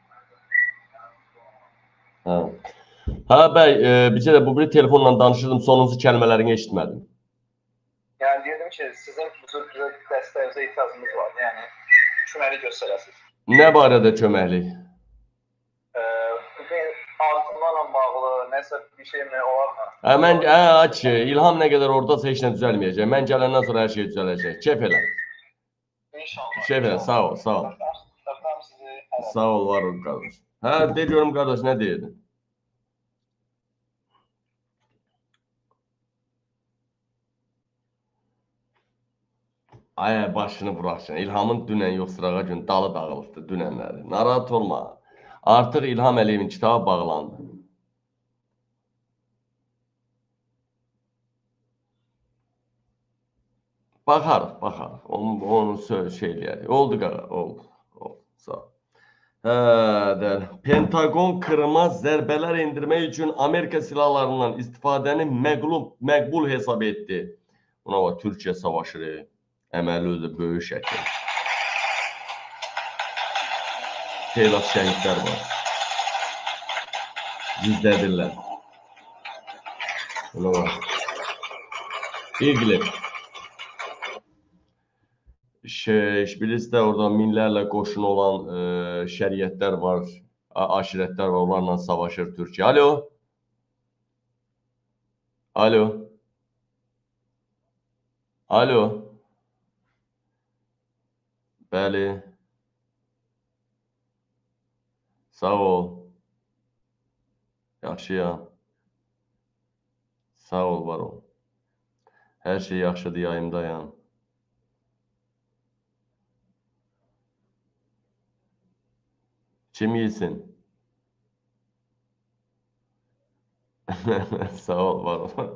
Hə. Hə, bəy, e, bizə də bu bir telefonla danışırdım, sonuncu kəlmələrini eşitmədim. Yəni, deyirdim ki, sizin bu cür dəstəyinizə ehtiyacımız var. Yəni, köməklik göstərəsiniz. Nə barədə köməklik? Bugün artımlarla bağlı nəsə bir şey mi olar mı? Hə, mən, hə, aç, İlham nə qədər oradasa heç nə düzəlməyəcək. Mən gələndən sonra hər şey düzələcək. Kef elə. İnşallah. Kef elə, sağ ol, sağ ol. Öpürəm sizi. Sağ ol, var ol, qardaş. Hə, de görüm, qardaş, nə deyirdin? Ay, başını buraxsın. İlhamın dünən yox, sırağa gün dalı dağılıbdı dünənləri. Narahat olma. Artıq İlham Əliyevin kitabı bağlandı. Baxarıq, baxarıq. Onu, onu söz şey eləyərik. Oldu qaqa, oldu. Oldu. Sağ ol. Hə, də. Pentagon Krıma zərbələr endirmək üçün Amerika silahlarından istifadəni məqlub, məqbul hesab etdi. Buna bax, Türkiyə savaşır. Əməli özü böyük şəkil. Xeyli şəhidlər var. Gizlədirlər. Buna bax. İqlib. Şey, Şbilisdə orada minlərlə qoşun olan e, şəriətlər var, aşirətlər var, onlarla savaşır Türkiyə. Alo? Alo? Alo? Bəli. Sağ ol. Yaxşıyam. Sağ ol, var ol. Hər şey yaxşıdır, yayımdayam. Kim yesin? Sağ ol, var ol.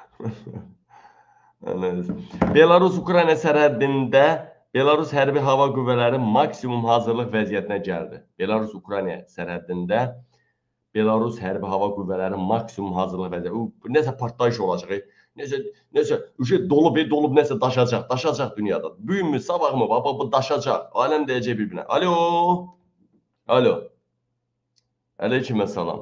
Belarus-Ukrayna sərhəddində Belarus hərbi hava qüvvələri maksimum hazırlıq vəziyyətinə gəldi. Belarus-Ukrayna sərhəddində Belarus hərbi hava qüvvələri maksimum hazırlıq vəziyyətinə. Nəsə partlayış olacaq. Nəsə, nəsə, üşə dolub, dolub, nəsə daşacaq, daşacaq dünyada. Bugün mü, sabah mı, baba, bu daşacaq. Aləm deyəcək bir-birinə. Alo? Alo. Əleykümə salam.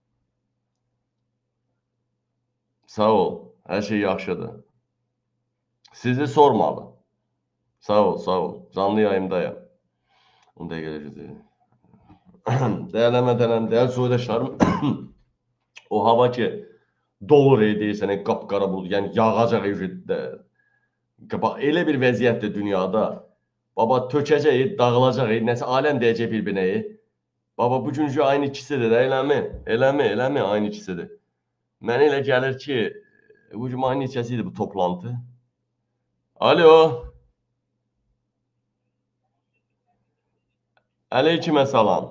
Sağ ol. Hər şey yaxşıdır. Sizi sormalı. Sağ ol, sağ ol. Canlı yayımdayım. Onu da gələcək. Dəyərləmədənəm, dəyərli soydaşlarım. O hava ki, dolur deyirsən, qapqara bulud, yəni yağacaq evdə. Elə bir vəziyyətdir dünyada. Baba tökəcək, dağılacaq, nəsə aləm deyəcək bir-birinə. Baba bugünkü aynı ikisidir, eləmi? Eləmi, eləmi aynı ikisidir. Mənə elə gəlir ki, bugün aynı ikisidir bu toplantı. Alo. Əleykümə salam.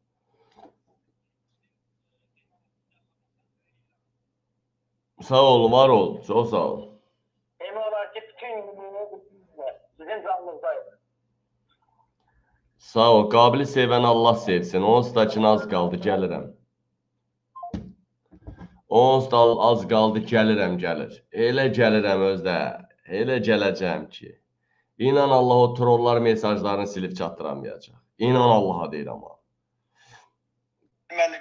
Sağ ol, var ol, çox sağ ol. Emin olar ki, bütün gününüz sizin canınızdaydı. Sağ ol, Qabili sevən Allah sevsin. Onsuz da ki, az qaldı, gəlirəm. Onsuz da az qaldı, gəlirəm, gəlir. Elə gəlirəm özdə, elə gələcəm ki. İnan Allah o trollar mesajlarını silib çatdıramayacaq. İnan Allaha deyirəm ha. Deməli,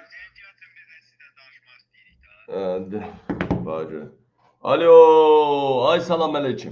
Bacı. Alo, ay salam əleyküm.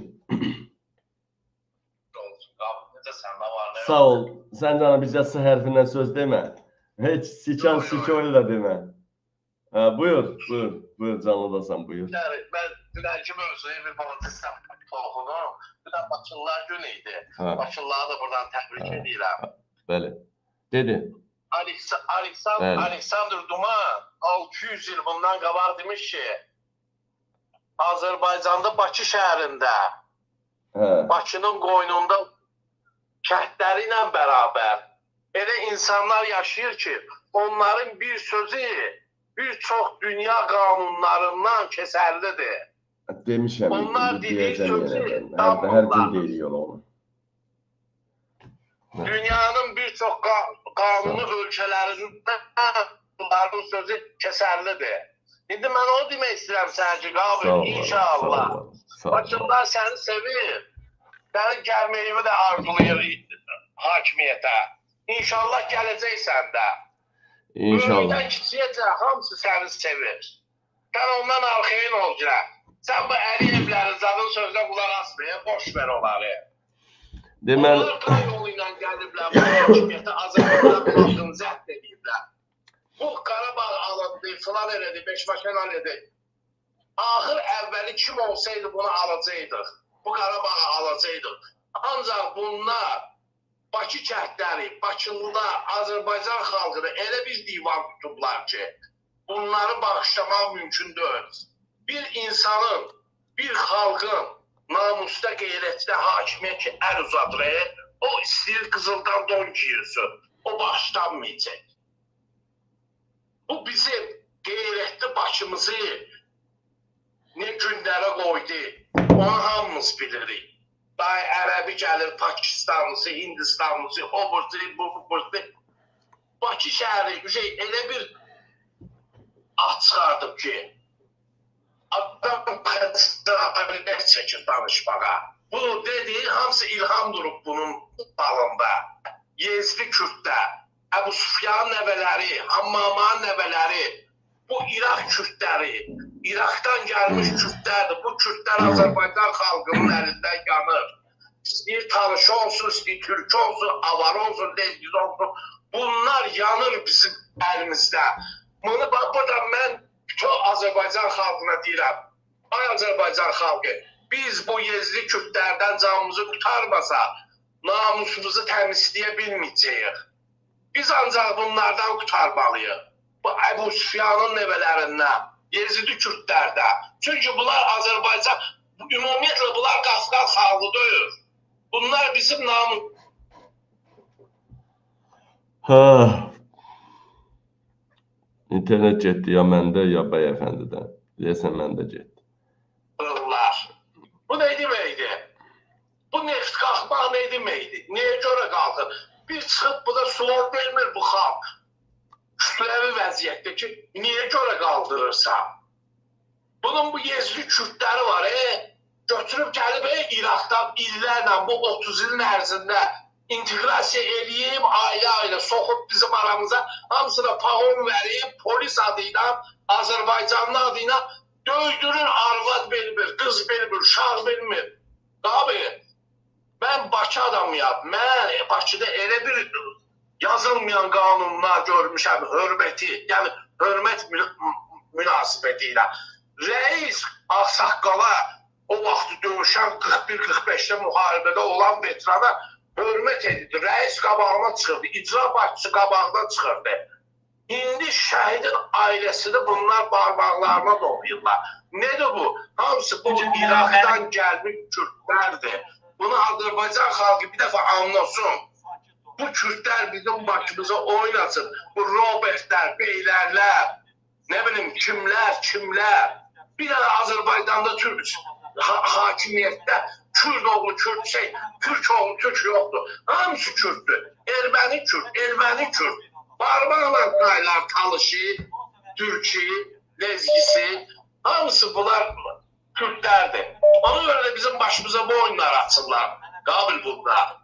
Sağ ol. Sən canım bizə S hərfindən söz demə. Heç sikan sikoyla da demə. Hə, buyur, buyur, buyur canlıdasan, buyur. Yəni, mən dünənki mövzuyu bir balaca istəm toxunum. Dünən Bakılılar günü idi. Bakılıları da buradan təbrik edirəm. Bəli. Dedi. Aleksandr Duman altı yüz il bundan qabaq demiş ki, Azərbaycanda Bakı şəhərində, Bakının qoynunda kəndləri ilə bərabər elə insanlar yaşayır ki, onların bir sözü bir çox dünya qanunlarından kəsərlidir. Demişəm, onlar dediyi sözü hər gün deyiyor onu. Dünyanın bir çox qanunu ölkələrində bunların sözü kəsərlidir. İndi mən onu demək istəyirəm sənə Qabil, inşallah. Bakılılar səni sevir. Sənin gəlməyimi də arzulayır hakimiyyətə. İnşallah gələcəksən də. İnşallah. Böyükdən kiçiyəcə hamısı səni sevir. Sən ondan arxeyin ol gəl. Sən bu Əliyevlərin zadın sözünə qulaq asmaya, boş ver onları. Deməli... Onlar qay yolu ilə gəliblər, bu hakimiyyətə Azərbaycan xalqını zəbt ediblər. Bu Qarabağ alındı, filan elədi, Beşbaşan elədi. Axır əvvəli kim olsaydı bunu alacaqdıq. Bu Qarabağı alacaqdıq. Ancaq bunlar Bakı kəndləri, Bakılılar, Azərbaycan xalqını elə bir divan tutublar ki, bunları bağışlamaq mümkün deyil. Bir insanın, bir xalqın namusda, qeyrətdə hakimiyyət ki, əl uzadır, o istəyir qızıldan don giyirsin. O başlanmayacaq. Bu bizim qeyrətli başımızı ne günlərə qoydu, onu hamımız bilirik. Daha Ərəbi gəlir, Pakistanlısı, Hindistanlısı, o bursu, bu bursu. Bakı şəhəri şey, elə bir at çıxardıb ki, adam xəstəlik çəkir danışmağa. Bu dediği hamısı ilham durub bunun dalında. Yezdi Kürddə, Əbu Sufyan nəvələri, Hammaman nəvələri, bu İraq Kürdləri, İraqdan gəlmiş Kürdlərdir. Bu Kürdlər Azərbaycan xalqının əlindən yanır. İstəyir tanışı olsun, istəyir türkü olsun, avarı olsun, lezgiz olsun. Bunlar yanır bizim əlimizdə. Bunu bax, burada mən bütün Azərbaycan xalqına deyirəm. Ay Azərbaycan xalqı, biz bu Yezdi Kürdlərdən canımızı qurtarmasa, namusumuzu təmizləyə bilməyəcəyik. Biz ancaq bunlardan qurtarmalıyıq. Bu Əbu Sufyanın nəvələrindən, Yezidi Kürdlərdə. Çünki bunlar Azərbaycan, ümumiyyətlə bunlar Qafqaz xalqı deyil. Bunlar bizim namus. Ha. İnternet getdi ya məndə, ya bəyəfəndidən. Deyəsən məndə getdi. Bu ne deməkdir? Bu neft qalxmaq ne deməkdir? Niyə görə qalxır? Bir çıxıb bu da sual vermir bu xalq. Kütləvi vəziyyətdə ki, niyə görə qaldırırsa? Bunun bu Yezdi Kürdləri var, e? Götürüb gəlib e, İraqdan illərlə bu otuz ilin ərzində inteqrasiya eləyib, ailə-ailə soxub bizim aramıza, hamısına pahon verib, polis adıyla, Azərbaycanlı adıyla döydürür, arvad bilmir, qız bilmir, uşaq bilmir. Abi, mən Bakı adamıyam. Mən Bakıda elə bir yazılmayan qanunlar görmüşəm, hörməti, yəni hörmət münasibəti ilə. Rəis Ağsaqqala o vaxt döyüşən qırx bir qırx beşdə müharibədə olan veterana hörmət edirdi. Rəis qabağına çıxırdı, icra başçısı qabağına çıxırdı. İndi şəhidin ailəsini bunlar barmaqlarına dolayırlar. Nedir bu? Hamısı bu İraqdan gəlmiş Kürdlərdir. Bunu Azərbaycan xalqı bir dəfə anlasın. Bu Kürdlər bizim başımıza oynasın. Bu Robertlər, Beylərlər, ne bileyim kimlər, kimlər. Bir dənə Azərbaycanda Türk ha hakimiyyətdə Kürd oğlu Kürd şey, Türk oğlu Türk yoxdur. Hamısı Kürdür. Erməni Kürd, Erməni Kürd. Barmaqla sayılar Talışı, Türkçü, Lezgisi, hamısı bunlar Kürtlərdir. Ona görə də bizim başımıza bu oyunlar açırlar. Qabil bunlar.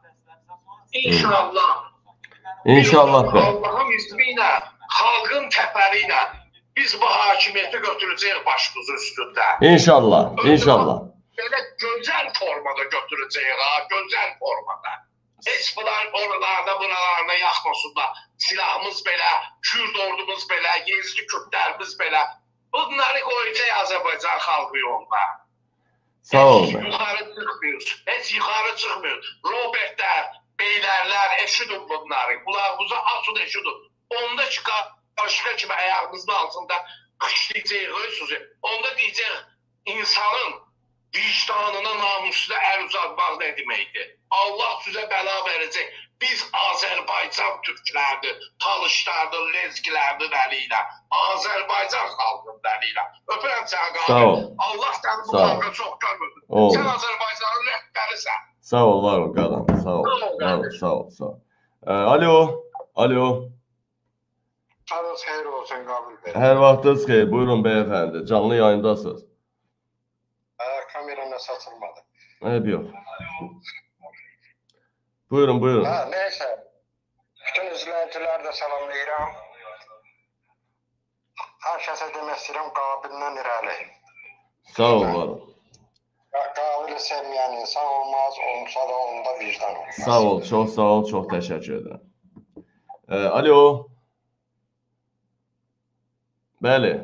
İnşallah. İnşallah. Allah'ın izniyle, xalqın təpəri biz bu hakimiyyəti götürəcəyik başımızın üstündə. İnşallah, inşallah. Belə gözəl formada götürəcəyik ha, gözəl formada. Heç bunlar oralarda, buralarda yaxmasınlar. Silahımız belə, Kürt ordumuz belə, Yezdi Kürdlərimiz belə. Bunları qoyacaq Azərbaycan xalqı yoluna. Sağ ol. Heç yuxarı çıxmıyoruz. Heç yuxarı çıxmıyoruz. Robertlər, Beylərlər, eşidin bunları. Kulağımıza asın eşidin. Onda çıxar, başqa kimi ayağımızın altında qışlayacaq. Onda deyəcək, insanın vicdanına, namusuna əl uzatmaq nə deməkdir? Allah sizə bəla verəcək. Biz Azərbaycan türklərdir, talışlardır, lezgilərdir əli ilə. Azərbaycan xalqının əli ilə. Öpürəm səni qarşı. Allah səni bu xalqa çox görmürdür. Sən Azərbaycanın rəhbərisən. Sağ ol, var ol, qadan. Sağ ol, sağ ol, sağ ol, sağ ol. Ee, alo, alo. Sabahınız xeyir olsun Qabil bəy. Hər vaxtınız xeyir. Buyurun beyefendi. Canlı yayındasınız. Kamerana satılmadı. Hep yok. Buyurun, buyurun. Ha, neyse. Bütün izləyiciləri də salamlayıram. Hər kəsə demək istəyirəm Qabildən irəli. Sağ ol, var ol. Qabili sevməyən insan olmaz, olmasa da onda vicdan olmaz. Sağ ol, çox sağ ol, çox təşəkkür edirəm. Ee, alo. Bəli.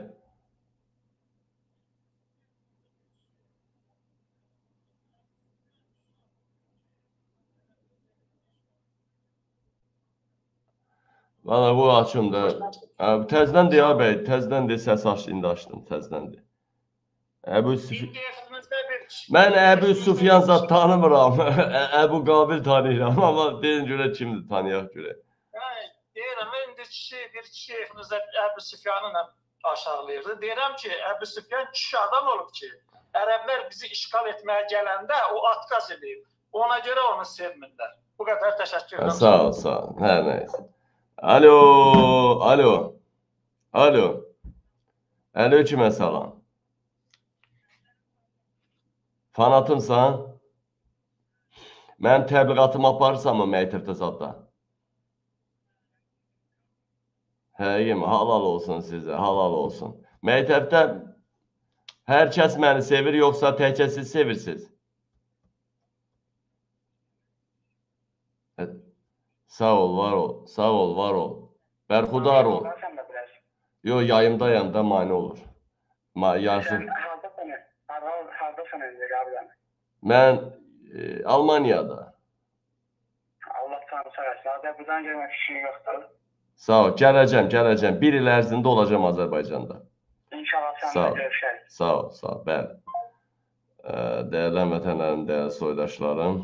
Valla bu açımda. Təzdən deyə bəy, təzdən de, səs aç, indi açdım, təzdən de. Əbu Süfyan. İndiyəsinizdə bir Mən Əbu Sufyan zat tanımıram. Əbu Qabil tanıyıram, amma deyin görə kimdir tanıyaq görə. Deyirəm, indi kişi, bir kişi evimizdə Əbu Süfyanı aşağılayırdı. Deyirəm ki, Əbu Süfyan kişi adam olub ki, ərəblər bizi işgal etməyə gələndə o atqaz edib. Ona görə onu sevmirlər. Bu qədər təşəkkür edirəm. Sağ ol, sağ ol. Hər nəysə. Alo, alo, alo. Aleyküm salam. Fanatımsan? Mən təbliğatımı aparırsam mı məktəbdə zadda? Həyim, halal olsun sizə, halal olsun. Məktəbdə hər kəs məni sevir, yoxsa təkcə siz sevirsiniz? Sağ ol, var ol, sağ ol, var ol. Bərxudar ol. Yox, yayımdayam da mane olur. Yarsın. Hardasan indi qabıdan? Mən e, Almaniyada. Allah tanrı sayasın. Azərbaycan gəlmək işin yoxdur. Sağ ol, gələcəm, gələcəm. Bir il ərzində olacam Azərbaycanda. İnşallah Sağ səninlə ol. görüşərik. Sağ ol, sağ ol, bəli. E, Dəyərli vətənlərim, dəyərli soydaşlarım.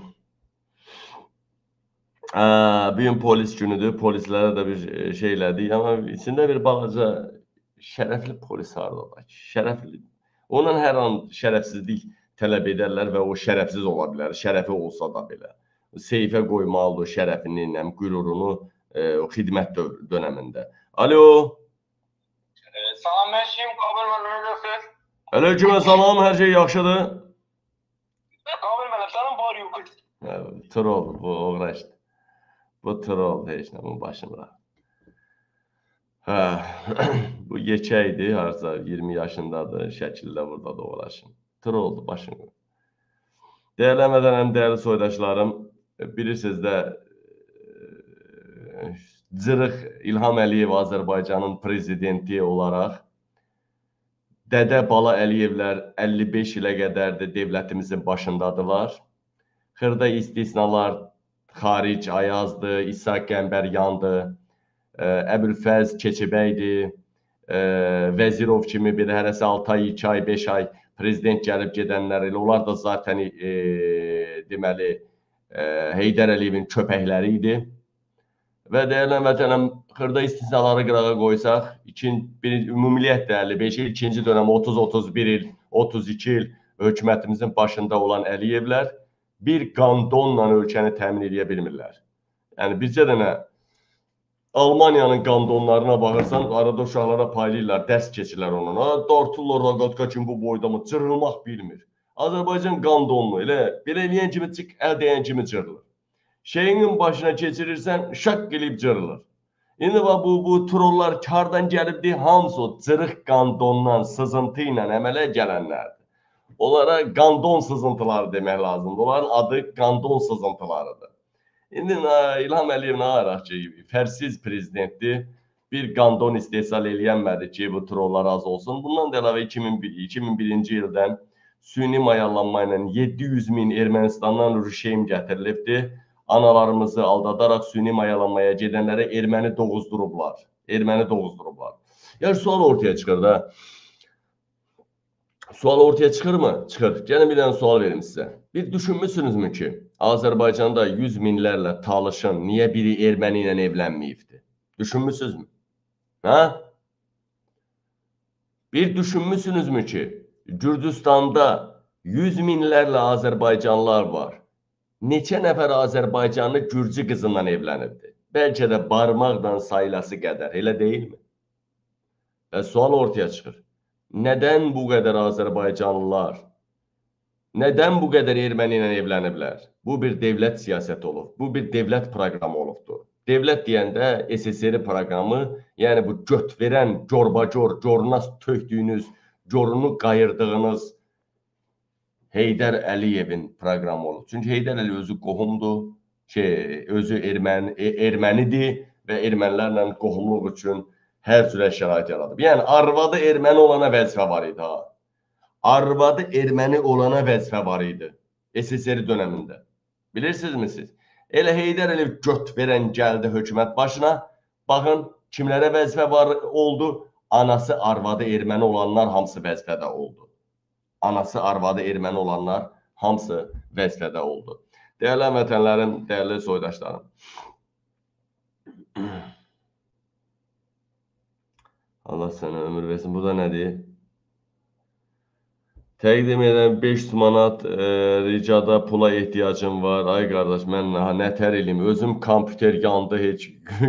E, bugün polis günüdür. Polislərə də bir şey elədik, amma içində bir balaca şərəfli polis haradadır. Şərəfli. Ondan hər an şərəfsizlik tələb edərlər və o şərəfsiz ola bilər, şərəfi olsa da belə. Seyfə qoymalıdır şərəfini, qürurunu e, o xidmət dönəmində. Alo. E, salam, hər şeyim Qabil mənə görüşür. Aleyküm salam, hər şey yaxşıdır. Qabil mənə, sənin var yoxdur. Troll, bu uğraşdı. Bu troll, heç nə, bunun başımda. Hə, bu yekəydir, harca iyirmi yaşındadır, şəkildə burada doğulaşım. Tır oldu başım. Dəyərli vətənlərim, dəyərli soydaşlarım, bilirsiniz də Cırıq İlham Əliyev Azərbaycanın prezidenti olaraq Dədə Bala Əliyevlər əlli beş ilə qədərdir dövlətimizin başındadılar. Xırda istisnalar Xaric Ayazdır, İshak Qəmbəryandır. Əbülfəz Keçibəydir, Vəzirov kimi bir hərəsi altı ay, iki ay, beş ay prezident gəlib gedənlər elə, onlar da zaten e, deməli e, Heydər Əliyevin köpəkləri idi. Və dəyərli vətənəm, xırda istisnaları qırağa qoysaq, ümumiyyətlə əlli beş il, ikinci dönəm otuz otuz bir il, otuz iki il hökumətimizin başında olan Əliyevlər bir qandonla ölkəni təmin edə bilmirlər. Yəni, bircə dənə Almaniyanın qandonlarına baxırsan, arada uşaqlara paylayırlar, dərs keçirlər onunla. Dartırlar, raqatka kimi bu boyda mı? Cırılmaq bilmir. Azərbaycan qandonlu, elə belə eləyən kimi çıx, əl dəyən kimi cırılır. Şeyinin başına keçirirsən, şaq eləyib cırılır. İndi bu, bu trollar kardan gəlibdir, hamısı o cırıq qandondan, sızıntı ilə əmələ gələnlərdir. Onlara qandon sızıntıları demək lazımdır. Onların adı qandon sızıntılarıdır. İndi İlham Əliyev nə araq ki, fərsiz prezidentdir, bir qandon istehsal eləyənmədi ki, bu trollar az olsun. Bundan da əlavə iki min birinci ildən süni mayalanma ilə yeddi yüz min Ermənistandan rüşeym gətirilibdir. Analarımızı aldadaraq süni mayalanmaya gedənlərə erməni doğuzdurublar. Erməni doğuzdurublar. Yəni, sual ortaya çıxır da. Sual ortaya çıxır mı? Çıxır. Gəlin bir dənə sual verim sizə. Bir düşünmüsünüzmü ki, Azərbaycanda yüz minlərlə talışın niyə biri erməni ilə evlənməyibdir? Düşünmüsünüzmü? Hə? Bir düşünmüsünüzmü ki, Gürcüstanda yüz minlərlə Azərbaycanlılar var. Neçə nəfər Azərbaycanlı Gürcü qızından evlənibdir? Bəlkə də barmaqdan sayılası qədər, elə deyilmi? Və sual ortaya çıxır. Nədən bu qədər Azərbaycanlılar, nədən bu qədər erməni ilə evləniblər? Bu bir devlət siyasəti olub, bu bir devlət proqramı olubdur. Devlət deyəndə S S R proqramı, yəni bu göt verən, corbacor, cornas tökdüyünüz, corunu qayırdığınız Heydər Əliyevin proqramı olub. Çünki Heydər Əliyev özü qohumdur, şey, özü erməni, ermənidir və ermənilərlə qohumluq üçün hər cürə şərait yaradıb. Yəni, arvadı erməni olana vəzifə var idi, ha. Arvadı erməni olana vəzifə var idi. S S R dönəmində. Bilirsinizmi siz? Elə Heydər Əliyev göt verən gəldi hökumət başına. Baxın, kimlərə vəzifə var oldu? Anası, arvadı erməni olanlar hamısı vəzifədə oldu. anası, arvadı erməni olanlar hamısı vəzifədə oldu. Dəyərli vətənlərim, dəyərli soydaşlarım. Allah sənə ömür versin. Bu da nədir? Təqdim edən beş manat e, ricada pula ehtiyacım var. Ay qardaş, mən nətər eləyim? Özüm kompüter yandı heç.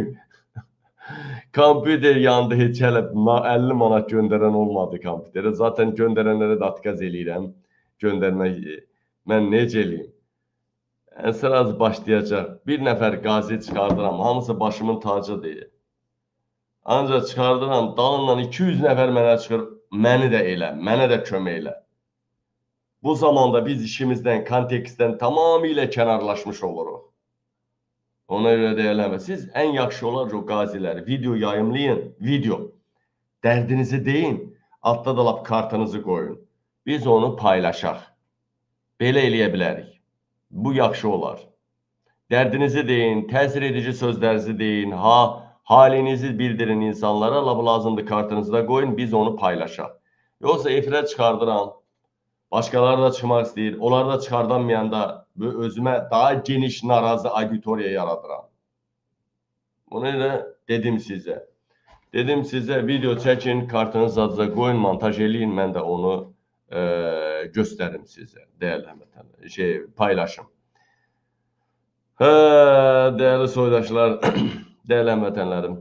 Kompüter yandı heç hələ əlli manat göndərən olmadı kompüterə. Zaten göndərənlərə də atqaz eləyirəm. Göndərmək, mən necə eləyim? Əsər az başlayacaq. Bir nəfər qazi çıxardıram. Hamısı başımın tacı deyil. Ancaq çıxardıram, dalından iki yüz nəfər mənə çıxır. Məni də elə, mənə də kömək elə. Bu zamanda biz işimizdən, kontekstdən tamamilə kənarlaşmış oluruq. Ona görə deyələmə. Siz ən yaxşı olar o qaziləri video yayımlayın, video. Dərdinizi deyin, altda da lap kartınızı qoyun. Biz onu paylaşaq. Belə eləyə bilərik. Bu yaxşı olar. Dərdinizi deyin, təsir edici sözlərinizi deyin, ha, halinizi bildirin insanlara, lap lazımdır kartınızı da qoyun, biz onu paylaşaq. Yoxsa efirə çıxardıram. Başqaları da çıxmaq istəyir. Onları da çıxardanmayanda özümə daha geniş narazı auditoriya yaradıram. Bunu da dedim sizə. Dedim sizə video çəkin, kartınızı adıza qoyun, montaj eləyin, mən də onu e, göstərim sizə. Dəyərli həmvətənlər, şey, paylaşım. Hə, dəyərli soydaşlar, dəyərli həmvətənlərim.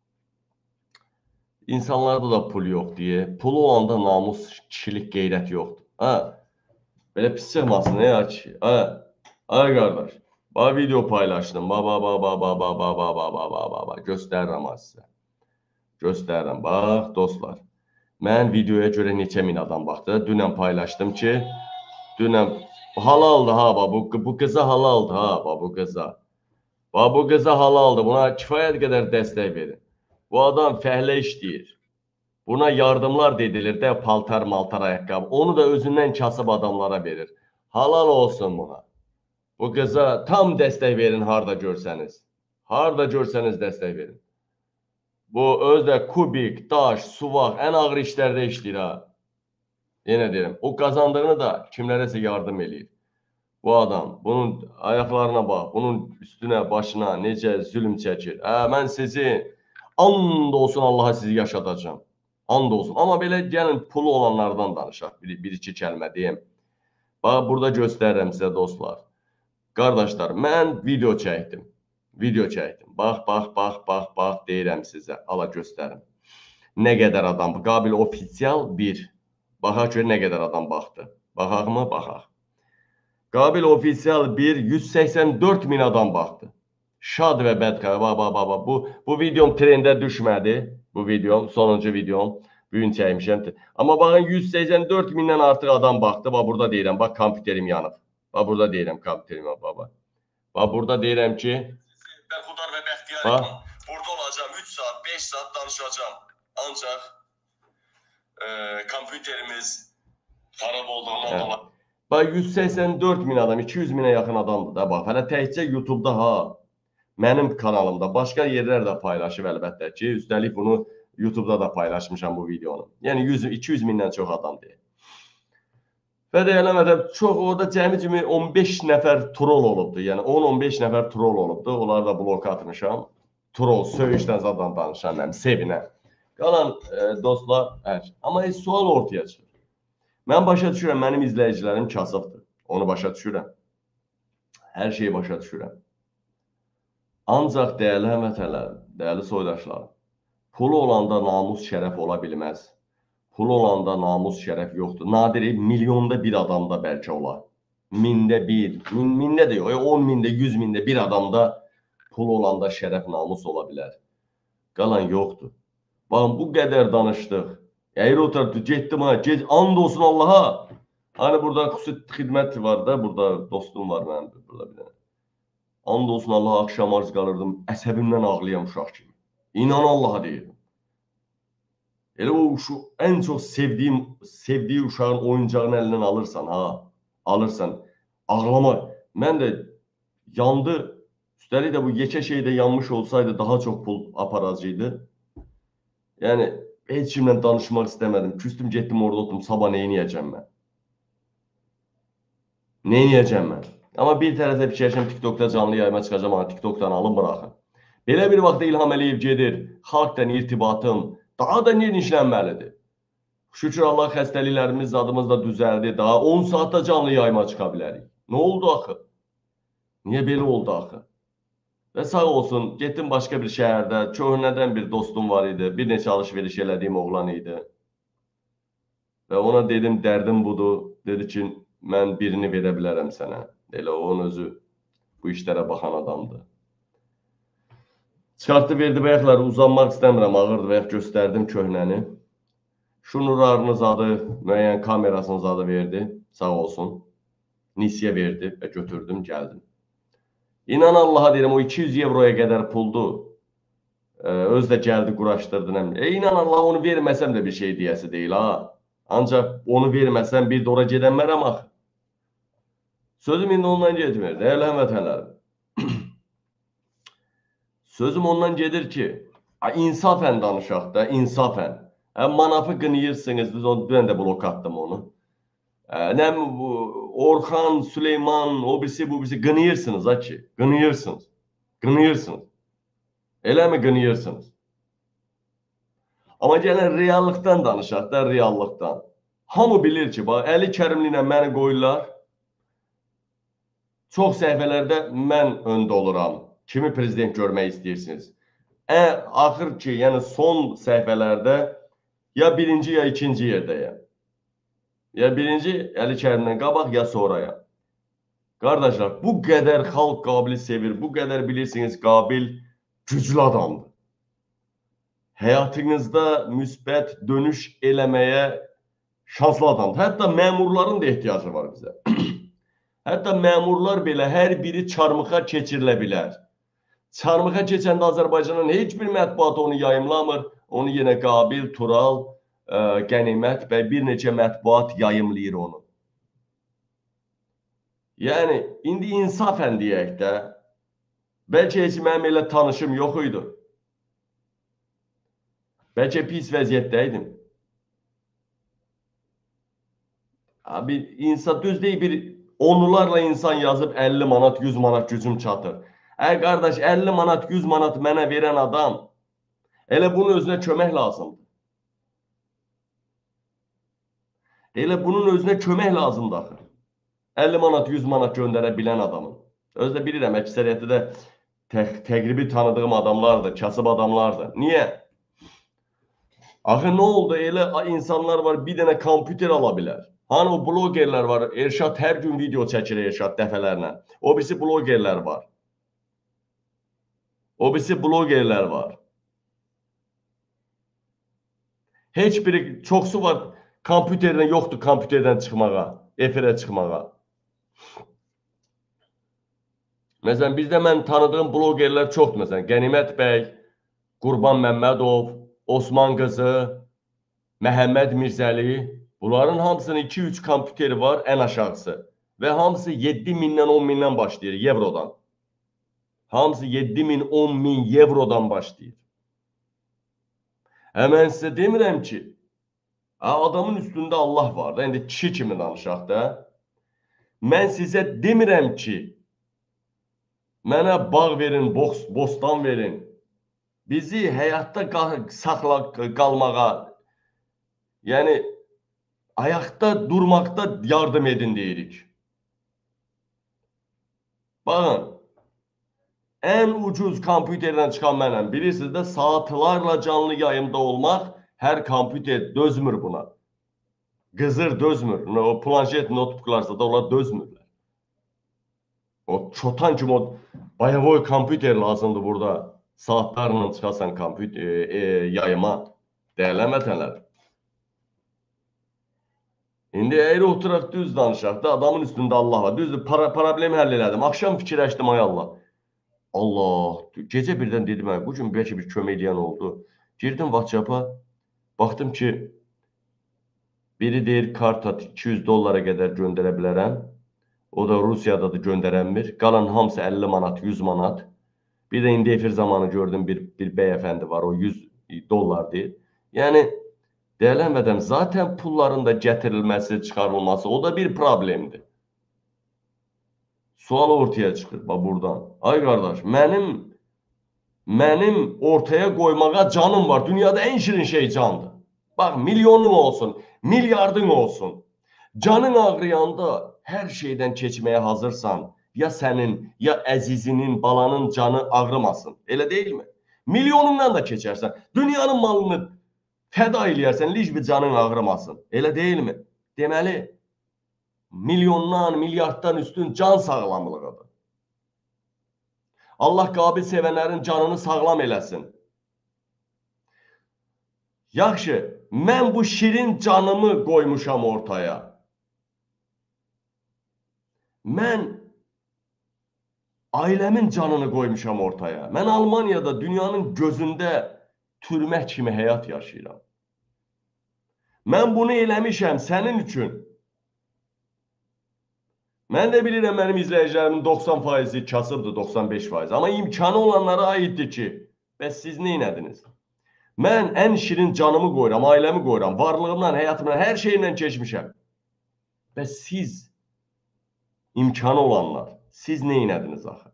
İnsanlarda da pul yox deyə, pulu olanda namus, kişilik, qeyrət yoxdur. Ha, belə pis çıxmasın, ya ki. Ha, ay qardaş, bax video paylaşdım. Ba, ba, ba, ba, ba, ba, ba, ba, ba, ba, ba, ba, ba. Göstərirəm sizə. Göstərirəm. Bax, dostlar. Mən videoya görə neçə min adam baxdı. Dünən paylaşdım ki, dünən halaldır ha, bu, bu qıza halaldır ha, bu qıza. Bax, bu qıza halaldır. Buna kifayət qədər dəstək verin. Bu adam fəhlə işləyir. Buna yardımlar dedilir də, paltar, maltar, ayaqqabı. Onu da özündən kasıb adamlara verir. Halal olsun buna. Bu qıza tam dəstək verin, harda görsəniz. Harda görsəniz dəstək verin. Bu özdə kubik, daş, suvaq, ən ağır işlərdə işləyir ha. Yenə deyirəm, o qazandığını da kimlərəsə yardım eləyir. Bu adam, bunun ayaqlarına bax, bunun üstünə, başına necə zülm çəkir. Hə, mən sizi, and olsun Allaha sizi yaşadacağım. And olsun. Amma belə gəlin pulu olanlardan danışaq. Bir, bir iki kəlmə deyim. Bax, burada göstərirəm sizə dostlar. Qardaşlar, mən video çəkdim. Video çəkdim. Bax, bax, bax, bax, bax, deyirəm sizə. Ala göstərim. Nə qədər adam? Qabil ofisial bir. Baxaq görə nə qədər adam baxdı. Baxaq mı? Baxaq. Qabil ofisial bir, yüz səksən dörd min adam baxdı. Şad və bədxəbər. Bax, bax, bax, bax. Bu, bu videom trendə düşmədi. Bu videom, sonuncu videom. Bugün çəkmişəm. Amma baxın, yüz səksən dörd mindən artıq adam baxdı. Bax, burada deyirəm, bax, kompüterim yanıb. Bax, burada deyirəm, kompüterim yanıb, bax, bax. Bax, burada deyirəm ki, Bərxudar və Bəxtiyar, burada olacağım, üç saat, beş saat danışacağım. Ancaq e, kompüterimiz xarab olduğundan dolayı. Bax, yüz səksən dörd min adam, iki yüz minə yaxın adamdır da, bax. Hələ təkcə YouTube'da ha, mənim kanalımda, başqa yerlər də paylaşıb əlbəttə ki, üstəlik bunu YouTube'da da paylaşmışam bu videonu. Yəni yüz iki yüz mindən çox adam deyil. Və deyələmədə çox, orada cəmi kimi on beş nəfər troll olubdu. Yəni on on beş nəfər troll olubdu. Onları da bloka atmışam. Troll, söyüşdən zaten danışan mənim, sevinə. Qalan e, dostlar, hər. Amma heç sual ortaya çıxır. Mən başa düşürəm, mənim izləyicilərim kasıbdır. Onu başa düşürəm. Hər şeyi başa düşürəm. Ancaq dəyərli həmvətənlərim, dəyərli soydaşlarım, pulu olanda namus, şərəf ola bilməz. Pulu olanda namus, şərəf yoxdur. Nadir, milyonda bir adamda bəlkə olar. Mində bir, min, mində də yox, on mində, yüz mində bir adamda pul olanda şərəf, namus ola bilər. Qalan yoxdur. Baxın, bu qədər danışdıq. Əyri otardı, getdim ha, get, and olsun Allaha. Hani burada xüsusi xidmət var da, burada dostum var mənim, burada bir dənə. And olsun Allaha, axşam arz qalırdım, əsəbimdən ağlayan uşaq kimi. İnan Allaha deyirdim. Elə o şu ən çox sevdiyim, sevdiyi uşağın oyuncağını əlindən alırsan, ha, alırsan, ağlama. Mən də yandı, üstəlik də bu yekə şeydə yanmış olsaydı daha çox pul aparacaqdı. Yəni, heç kimlə danışmaq istəmədim. Küstüm, getdim orada oturdum, sabah neyniyəcəm mən? Neyniyəcəm mən? Amma bir tərəfdə fikirləşəm TikTokda canlı yayıma çıxacam, amma TikTokdan alın bıraxın. Belə bir vaxtda İlham Əliyev gedir, xalqdan irtibatım daha da genişlənməlidir. Şükür Allah xəstəliklərimiz adımız da düzəldi, daha on saatda canlı yayıma çıxa bilərik. Nə oldu axı? Niyə belə oldu axı? Və sağ olsun, getdim başqa bir şəhərdə, köhnədən bir dostum var idi, bir neçə alış-veriş elədiyim oğlan idi. Və ona dedim, dərdim budur, dedi ki, mən birini verə bilərəm sənə. Elə onun özü bu işlərə baxan adamdır. Çıxartdı, verdi bəyəklər, uzanmaq istəmirəm, ağırdı bəyək göstərdim köhnəni. Şunurlarını zadı, müəyyən kamerasını zadı verdi, sağ olsun. Nisiyə verdi və götürdüm, gəldim. İnan Allaha deyirəm, o iki yüz evroya qədər puldu. Öz də gəldi, quraşdırdı. E, inan Allaha onu verməsəm də bir şey deyəsi deyil, ha. Ancaq onu verməsəm bir də ora gedənmərəm axı. Sözüm indi ondan getmir, dəyərli həmvətənlərim. Sözüm ondan gedir ki, insafən danışaq da, insafən. Manafı qınıyırsınız, mən də blok attım onu. Nə Orxan, Süleyman, o birisi, bu birisi qınıyırsınız ha ki, qınıyırsınız, qınıyırsınız. Elə mi qınıyırsınız? Amma gələn reallıqdan danışaq da, reallıqdan. Hamı bilir ki, Əli Kərimli ilə məni qoyurlar. Çox səhifələrdə mən öndə oluram. Kimi prezident görmək istəyirsiniz? Axır ki, yəni son səhifələrdə ya birinci, ya ikinci yerdəyəm. Ya birinci, Əli Kərimdən qabaq, ya sonraya. Qardaşlar, bu qədər xalq Qabili sevir, bu qədər bilirsiniz, Qabil güclü adamdır. Həyatınızda müsbət dönüş eləməyə şanslı adamdır. Hətta məmurların da ehtiyacı var bizə. Hətta məmurlar belə hər biri çarmıxa keçirilə bilər. Çarmıxa keçəndə Azərbaycanın heç bir mətbuat onu yayımlamır. Onu yenə Qabil, Tural, Qənimət və bir neçə mətbuat yayımlayır onu. Yəni, indi insafən deyək də, bəlkə heç mənim elə tanışım yox idi. Bəlkə pis vəziyyətdəydim. Abi, insan düz deyil, bir onlarla insan yazıb əlli manat, yüz manat gücüm çatır. Ə, qardaş, əlli manat, yüz manat mənə verən adam, elə bunun özünə kömək lazımdır. Elə bunun özünə kömək lazımdır axı. əlli manat, yüz manat göndərə bilən adamın. Özdə bilirəm, əksəriyyəti də təqribi tanıdığım adamlardır, kasıb adamlardır. Niyə? Axı, nə oldu? Elə insanlar var, bir dənə kompüter ala bilər. Hani o blogerlər var, Erşad hər gün video çəkir Erşad dəfələrlə. O birisi blogerlər var. O birisi blogerlər var. Heç biri, çoxsu var, kompüterdən yoxdur, kompüterdən çıxmağa, efirə çıxmağa. Məsələn, bizdə mən tanıdığım blogerlər çoxdur. Məsələn, Qənimət bəy, Qurban Məmmədov, Osman qızı, Məhəmməd Mirzəli. Bunların hamısının iki üç kompüteri var, ən aşağısı. Və hamısı yeddi mindən, on mindən başlayır, evrodan. Hamısı yeddi min, on min evrodan başlayır. Həmən sizə demirəm ki, adamın üstündə Allah var da, indi kişi kimi danışaq da. Mən sizə demirəm ki, mənə bağ verin, bostan verin. Bizi həyatda qalmağa, yəni ayaqda durmaqda yardım edin deyirik. Baxın, ən ucuz kompüterdən çıxan mənəm. Bilirsiniz də, saatlarla canlı yayımda olmaq, hər kompüter dözmür buna. Qızır dözmür. O planşet notebooklarsa da onlar dözmürlər. O çotan kimi o bayavoy kompüter lazımdır burada. Saatlarla çıxasan yayıma. Dəyərli vətənlər. İndi əgər oturaq düz danışaq da, adamın üstündə Allah var. Düzdür, problemi həll elədim. Axşam fikirləşdim, ay Allah. Allah, gecə birdən dedim, bu gün bəlkə bir kömək edən oldu. Girdim WhatsApp-a, baxdım ki, biri deyir, karta iki yüz dollara qədər göndərə bilərəm. O da Rusiyada da göndərənmir. Qalan hamısı əlli manat, yüz manat. Bir də indi efir zamanı gördüm, bir, bir bəyəfəndi var, o yüz dollar deyir. Yəni, dəyərlənmədən, zaten pulların da gətirilməsi, çıxarılması, o da bir problemdir. Sual ortaya çıxır bax buradan. Ay qardaş, mənim mənim ortaya qoymağa canım var. Dünyada ən şirin şey candır. Bax, milyonun olsun, milyardın olsun. Canın ağrıyanda hər şeydən keçməyə hazırsan, ya sənin, ya əzizinin, balanın canı ağrımasın. Elə deyilmi? Milyonundan da keçərsən. Dünyanın malını fəda eləyərsən, lic bir canın ağrımasın. Elə deyilmi? Deməli, milyondan, milyarddan üstün can sağlamlığıdır. Allah qabil sevənlərin canını sağlam eləsin. Yaxşı, mən bu şirin canımı qoymuşam ortaya. Mən ailəmin canını qoymuşam ortaya. Mən Almaniyada dünyanın gözündə türmək kimi həyat yaşayıram. Mən bunu eləmişəm sənin üçün. Mən də bilirəm mənim izləyicilərimin doxsan faizi kasıbdır, doxsan beş faiz. Amma imkanı olanlara aiddir ki, bəs siz nə inədiniz? Mən ən şirin canımı qoyuram, ailəmi qoyuram, varlığımdan, həyatımdan, hər şeyimdən keçmişəm. Bəs siz, imkanı olanlar, siz nə inədiniz axı?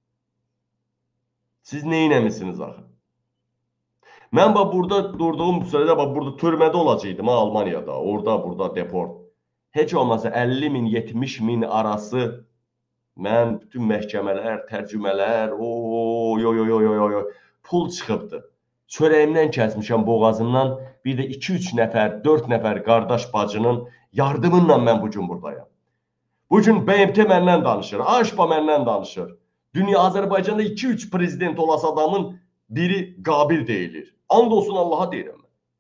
Siz nə inəmişsiniz axı? Mən bax, burada durduğum sürədə, bax, burada türmədə olacaqdım, ha, Almaniyada, orada, burada, deport. Heç olmasa əlli min, yetmiş min arası mən bütün məhkəmələr, tərcümələr, ooo, yo, yo, yo, yo, yo, pul çıxıbdır. Çörəyimdən kəsmişəm boğazımdan, bir də iki üç nəfər, dörd nəfər qardaş bacının yardımınla mən bugün buradayam. Bugün B M T məndən danışır, A Ş P A məndən danışır. Dünya Azərbaycanda iki üç prezident olası adamın biri qabil deyilir. And olsun Allaha deyirəm.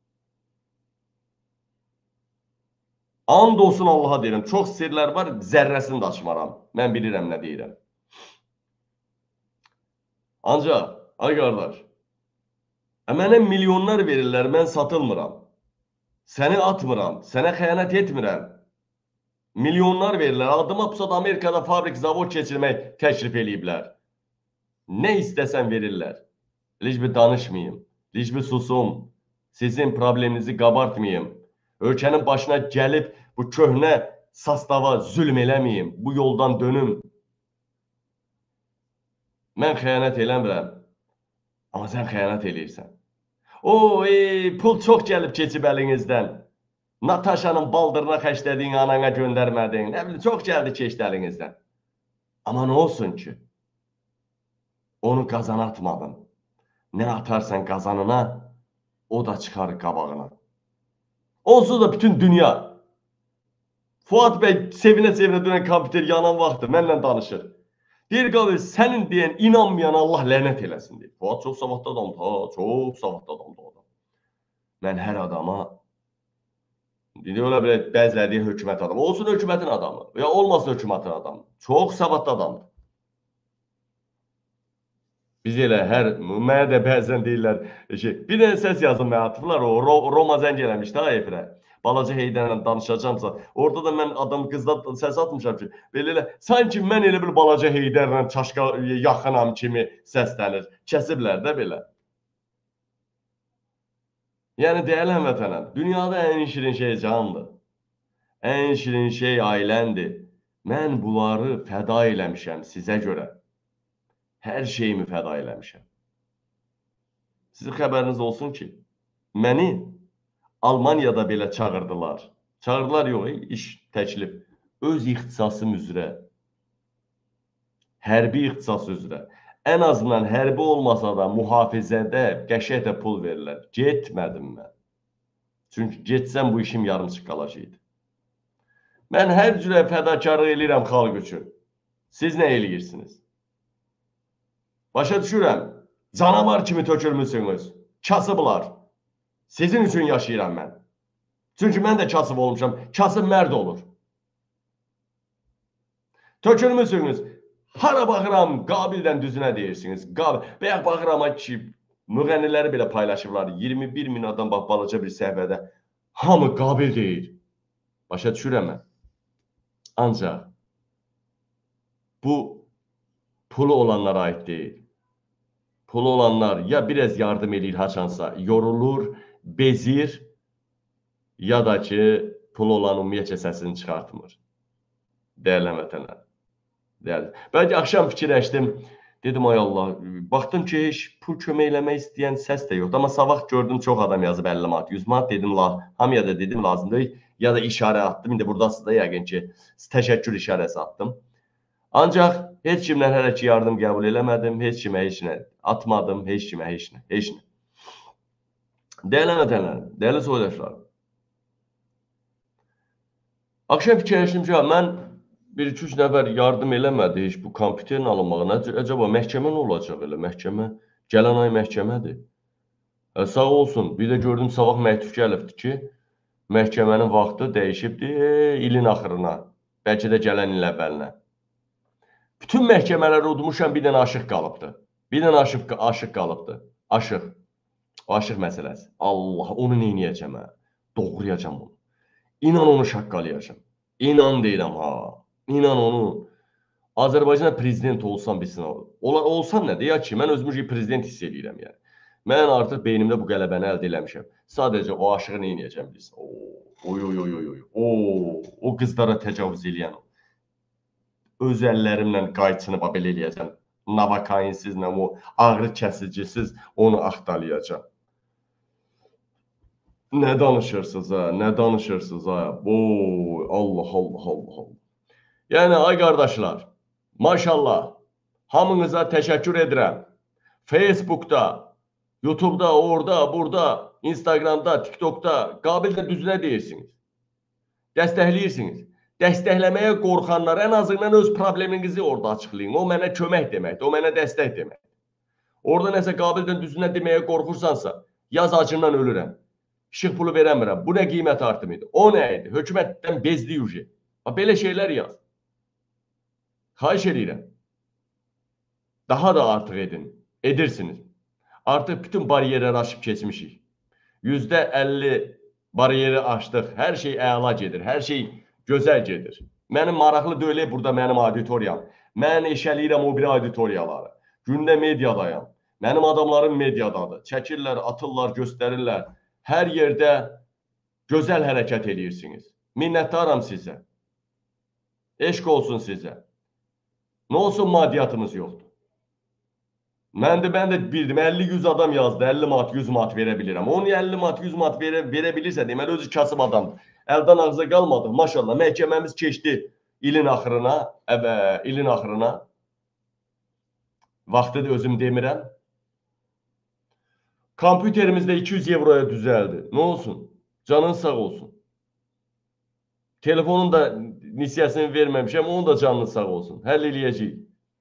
And olsun Allaha deyirəm. Çox sirlər var, zərrəsini də açmaram. Mən bilirəm nə deyirəm. Ancaq, ay qardaş, mənə milyonlar verirlər, mən satılmıram. Səni atmıram, sənə xəyanət etmirəm. Milyonlar verirlər, adıma pusat Amerikada fabrik, zavod keçirmək təklif eləyiblər. Nə istəsən verirlər. Licbi danışmayayım, licbi susum, sizin probleminizi qabartmayayım. Ölkənin başına gəlib bu köhnə sastava zülm eləməyim, bu yoldan dönüm. Mən xəyanət eləmirəm, amma sən xəyanət eləyirsən. O, ey, pul çox gəlib keçib əlinizdən. Nataşanın baldırına xəşlədiyin anana göndərmədin. Nə bilim, çox gəldi keçdi əlinizdən. Amma nə olsun ki? Onu qazana atmadın. Nə atarsan qazanına, o da çıxar qabağına. Onsuz da bütün dünya. Fuad bəy sevinə-sevinə dönən kompüter yanan vaxtdır, mənlə danışır. Deyir, qabil, sənin deyən, inanmayan Allah lənət eləsin deyir. Fuad çox savadlı adamdır, ha, çox savadlı adamdır o adam. Mən hər adama, deyir, öyle belə bəziləri deyir, hökumət adamı. Olsun hökumətin adamı, ya olmasın hökumətin adamı. Çox savadlı adamdır. Biz elə hər, mənə də bəzən deyirlər, şey, bir dənə səs yazın mənə atıblar, o Roma zəng eləmişdi ha efirə. Balaca Heydərlə danışacamsa, orada da mən adam qızdan səs atmışam ki, belə elə, sanki mən elə bir Balaca Heydərlə çaşqa yaxınam kimi səslənir. Kəsiblər də belə. Yəni, dəyərli həmvətənəm, dünyada ən şirin şey candır. Ən şirin şey ailəndir. Mən bunları fəda eləmişəm sizə görə. Hər şeyimi fəda eləmişəm. Sizin xəbəriniz olsun ki, məni Almaniyada belə çağırdılar. Çağırdılar yox, iş təklif. Öz ixtisasım üzrə, hərbi ixtisas üzrə, ən azından hərbi olmasa da mühafizədə qəşəng də pul verirlər. Getmədim mən. Çünki getsəm bu işim yarımçıq qalacaqdı. Mən hər cürə fədakarlıq eləyirəm xalq üçün. Siz nə eləyirsiniz? Başa düşürəm, canavar kimi tökülmüsünüz, kasıblar. Sizin üçün yaşayıram mən. Çünki mən də kasıb olmuşam, kasıb mərd olur. Tökülmüsünüz, hara baxıram, qabildən düzünə deyirsiniz. Bəyək baxıram ki, müğənniləri belə paylaşırlar, iyirmi bir min adam bax, balaca bir səhvədə. Hamı qabil deyir. Başa düşürəm mən. Ancaq bu pulu olanlara aid deyil. Pulu olanlar ya biraz yardım edir haçansa, yorulur, bezir, ya da ki, pulu olan ümumiyyətcə səsini çıxartmır. Dəyərli həmvətənlər, Deyərdi. Bəlkə axşam fikirləşdim. Dedim ay Allah, baxdım ki, heç pul kömək eləmək istəyən səs də yoxdur. Amma sabah gördüm çox adam yazıb əlli manat, yüz manat. Dedim la, hamıya da dedim lazımdır. Ya da işarə atdım. İndi buradasınız da yəqin ki, təşəkkür işarəsi atdım. Ancaq heç kimdən hələ ki yardım qəbul eləmədim. Heç kimə heç nə atmadım. Heç kimə heç nə. Heç nə. Dəyərli vətənlərim, dəyərli soydaşlarım. Axşam fikirləşdim ki, mən bir iki üç nəfər yardım eləmədi heç bu kompüterin alınmağına. Acaba məhkəmə nə olacaq elə? Məhkəmə, gələn ay məhkəmədir. Ə, sağ olsun, bir də gördüm sabah məktub gəlibdir ki, məhkəmənin vaxtı dəyişibdir e, ilin axırına, bəlkə də gələn il əvvəlinə. Bütün məhkəmələri udmuşam, bir dənə aşıq qalıbdır. Bir dənə aşıq, aşıq qalıbdır. Aşıq. Aşıq məsələsi. Allah, onu neyniyəcəm hə? Doğrayacam onu. İnan onu şaqqalayacam. İnan deyirəm ha. İnan onu. Azərbaycana prezident olsam bilsin olur. Ola, olsam nədir? Ya ki, mən özümü ki, prezident hiss edirəm yəni. Mən artıq beynimdə bu qələbəni əldə eləmişəm. Sadəcə o aşığı neyniyəcəm bilsin. Oy, oy, oy, oy, oy. O, o qızlara təcavüz eləyən o. Öz əllərimlə qayçını belə eləyəcəm. Navakainsizlə, o ağrı kəsicisiz onu axtalayacam. Nə danışırsınız ha? Nə danışırsınız ha? Oy, Allah, Allah, Allah, Allah. Yəni, ay qardaşlar, maşallah, hamınıza təşəkkür edirəm. Facebookda, YouTube'da, orada, burada, Instagramda, TikTokda qabildə düzünə deyirsiniz. Dəstəkləyirsiniz. Dəstəkləməyə qorxanlar ən azından öz probleminizi orada açıqlayın. O mənə kömək deməkdir, o mənə dəstək deməkdir. Orada nəsə qabildən düzünə deməyə qorxursansa, yaz acından ölürəm. İşıq pulu verəmirəm. Bu nə qiymət artımı idi? O nə idi? Hökumətdən bezli yüce. Belə şeylər yaz. Xahiş edirəm. Daha da artıq edin. Edirsiniz. Artıq bütün bariyerləri aşıb keçmişik. yüzdə əlli bariyeri aşdıq. Hər şey əla gedir. Hər şey gözəl gedir. Mənim maraqlı deyil burada mənim auditoriyam. Mən eşəliyirəm o biri auditoriyaları. Gündə mediadayam. Mənim adamlarım mediadadır. Çəkirlər, atırlar, göstərirlər. Hər yerdə gözəl hərəkət edirsiniz. Minnətdaram sizə. Eşq olsun sizə. Nə olsun maddiyyatımız yoxdur. Mən də, mən də bildim, əlli yüz adam yazdı, əlli manat, yüz manat verə bilirəm. Onu əlli manat, yüz manat verə, verə bilirsə, deməli özü kasıb adamdır. Əldən ağza qalmadı, maşallah. Məhkəməmiz keçdi ilin axırına, əvə, ilin axırına. Vaxtı da özüm demirəm. Kompüterimizdə iki yüz evroya düzəldi. Nə olsun? Canın sağ olsun. Telefonun da nisiyəsini verməmişəm, onun da canını sağ olsun. Həll eləyəcəyik.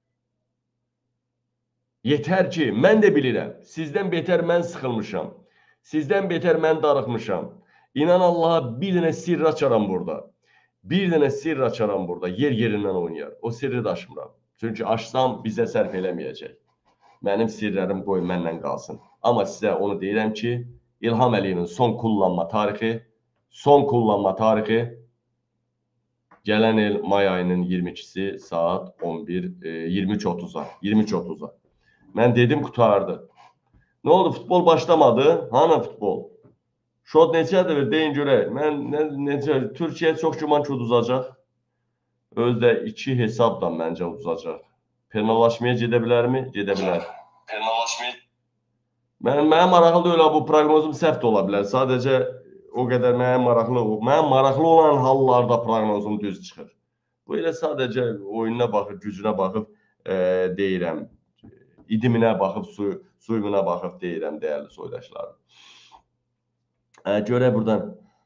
Yetər ki, mən də bilirəm, sizdən betər mən sıxılmışam. Sizdən betər mən darıxmışam. İnan Allaha bir dənə sirr açaram burada. Bir dənə sirr açaram burada. Yer yerindən oynayar. O sirri daşımıram. Çünki açsam bizə sərf eləməyəcək. Mənim sirlərim qoy mənlə qalsın. Amma sizə onu deyirəm ki, İlham Əliyevin son kullanma tarixi, son kullanma tarixi gələn il may ayının iyirmi ikisi saat on bir, iyirmi üç otuz'a. iyirmi üç otuz'a. Mən dedim, qutardı. Nə oldu? Futbol başlamadı. Hanı futbol? Şot neçədir? Deyin görək. Mən nə, necə? Türkiyə çox güman ki uduzacaq. Özdə iki hesabla məncə uduzacaq. Penallaşmaya gedə bilərmi? Gedə bilər. Penallaşmaya? Mən, mənim maraqlı deyil, bu proqnozum səhv də ola bilər. Sadəcə o qədər mənim maraqlı, mənim maraqlı olan hallarda proqnozum düz çıxır. Bu elə sadəcə oyununa baxıb, gücünə baxıb e, deyirəm. İdiminə baxıb, su, suyuna baxıb deyirəm, dəyərli soydaşlarım. Ə, görək buradan.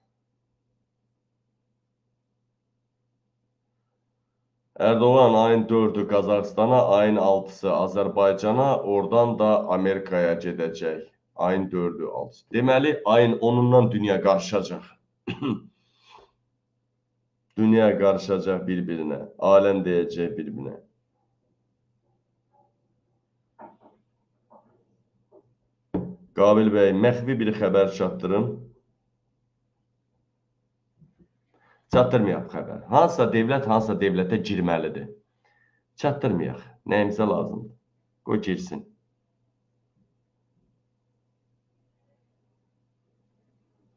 Erdoğan ayın dördü Qazaxstana, ayın altısı Azərbaycana, oradan da Amerikaya gedəcək. Ayın dördü, altısı. Deməli, ayın onundan dünya qarışacaq. Dünya qarışacaq bir-birinə. Aləm deyəcək bir-birinə. Qabil bəy, məxfi bir xəbər çatdırın. Çatdırmayaq xəbər. Hansısa devlət, hansısa devlətə girməlidir. Çatdırmayaq. Nəyimizə lazımdır? Qoy girsin.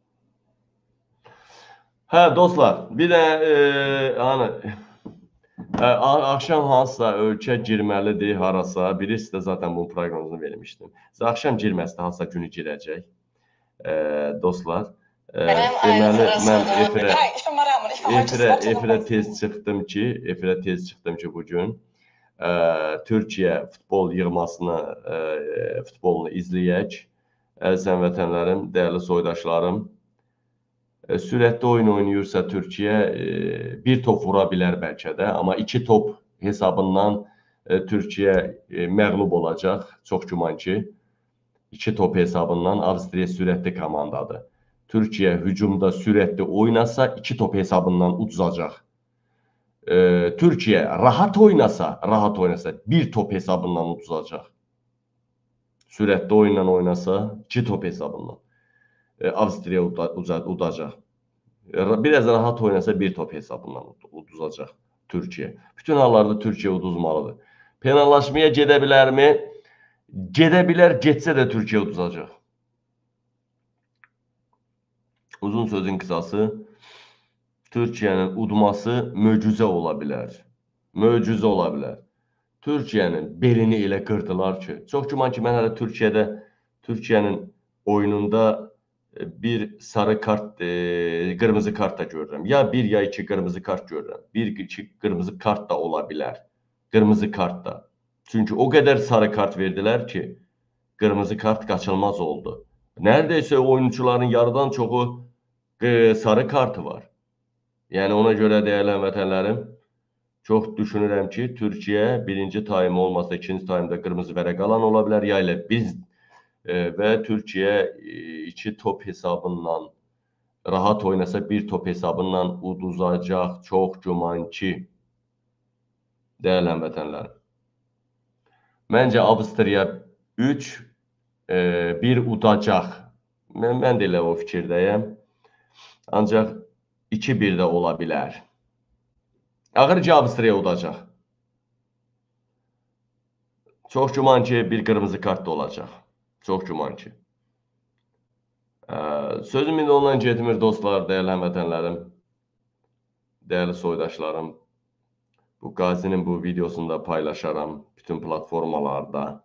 Hə, dostlar, bir də, e, hani, Axşam hansısa ölkə girməlidir harasa. Birisi də zaten bunun proqnozunu vermişdim. Axşam girməsi hansısa günü girəcək. E, dostlar. E, deməli, mən efirə, efirə, efirə tez çıxdım ki, efirə tez çıxdım ki bugün e, Türkiyə futbol yığmasını, e, futbolunu izləyək. Əziz vətənlərim, dəyərli soydaşlarım. E, sürətli oyun oynayırsa Türkiyə e, bir top vura bilər bəlkə də, amma iki top hesabından e, Türkiyə e, məğlub olacaq. Çox güman ki, iki top hesabından. Avstriya sürətli komandadır. Türkiyə hücumda sürətli oynasa iki top hesabından uduzacaq. E, Türkiyə rahat oynasa, rahat oynasa bir top hesabından uduzacaq. Sürətli oyunla oynasa iki top hesabından. E, Avstriya udacaq. E, biraz rahat oynasa bir top hesabından uduzacaq Türkiyə. Bütün hallarda Türkiyə uduzmalıdır. Penallaşmaya gedə bilərmi? Gedə bilər, getsə də Türkiyə uduzacaq. Uzun sözün qısası, Türkiyənin udması möcüzə ola bilər. Möcüzə ola bilər. Türkiyənin belini elə qırdılar ki, çox güman ki, mən hələ Türkiyədə, Türkiyənin oyununda bir sarı kart, e, qırmızı kart da görürəm. Ya bir, ya iki qırmızı kart görürəm. Bir, iki qırmızı kart da ola bilər. Qırmızı kart da. Çünki o qədər sarı kart verdilər ki, qırmızı kart qaçılmaz oldu. Neredeyse oyuncuların yarıdan çoxu e, sarı kartı var. Yəni ona görə dəyərli vətənlərim, çox düşünürəm ki, Türkiyə birinci taym olmasa ikinci taymda qırmızı vərəq alan ola bilər, ya ilə biz e, və Türkiyə e, iki top hesabından rahat oynasa bir top hesabından uduzacaq. Çox güman ki, dəyərli vətənlərim. Məncə Avstriya üç bir udacaq. Mən, mən də elə o fikirdəyəm. Ancaq iki bir də ola bilər. Ağır ki, Avstriya udacaq. Çox güman ki, bir qırmızı kart da olacaq. Çox güman ki. Sözüm indi ondan getmir dostlar, dəyərli həmvətənlərim, dəyərli soydaşlarım. Bu Qazinin bu videosunu da paylaşaram bütün platformalarda.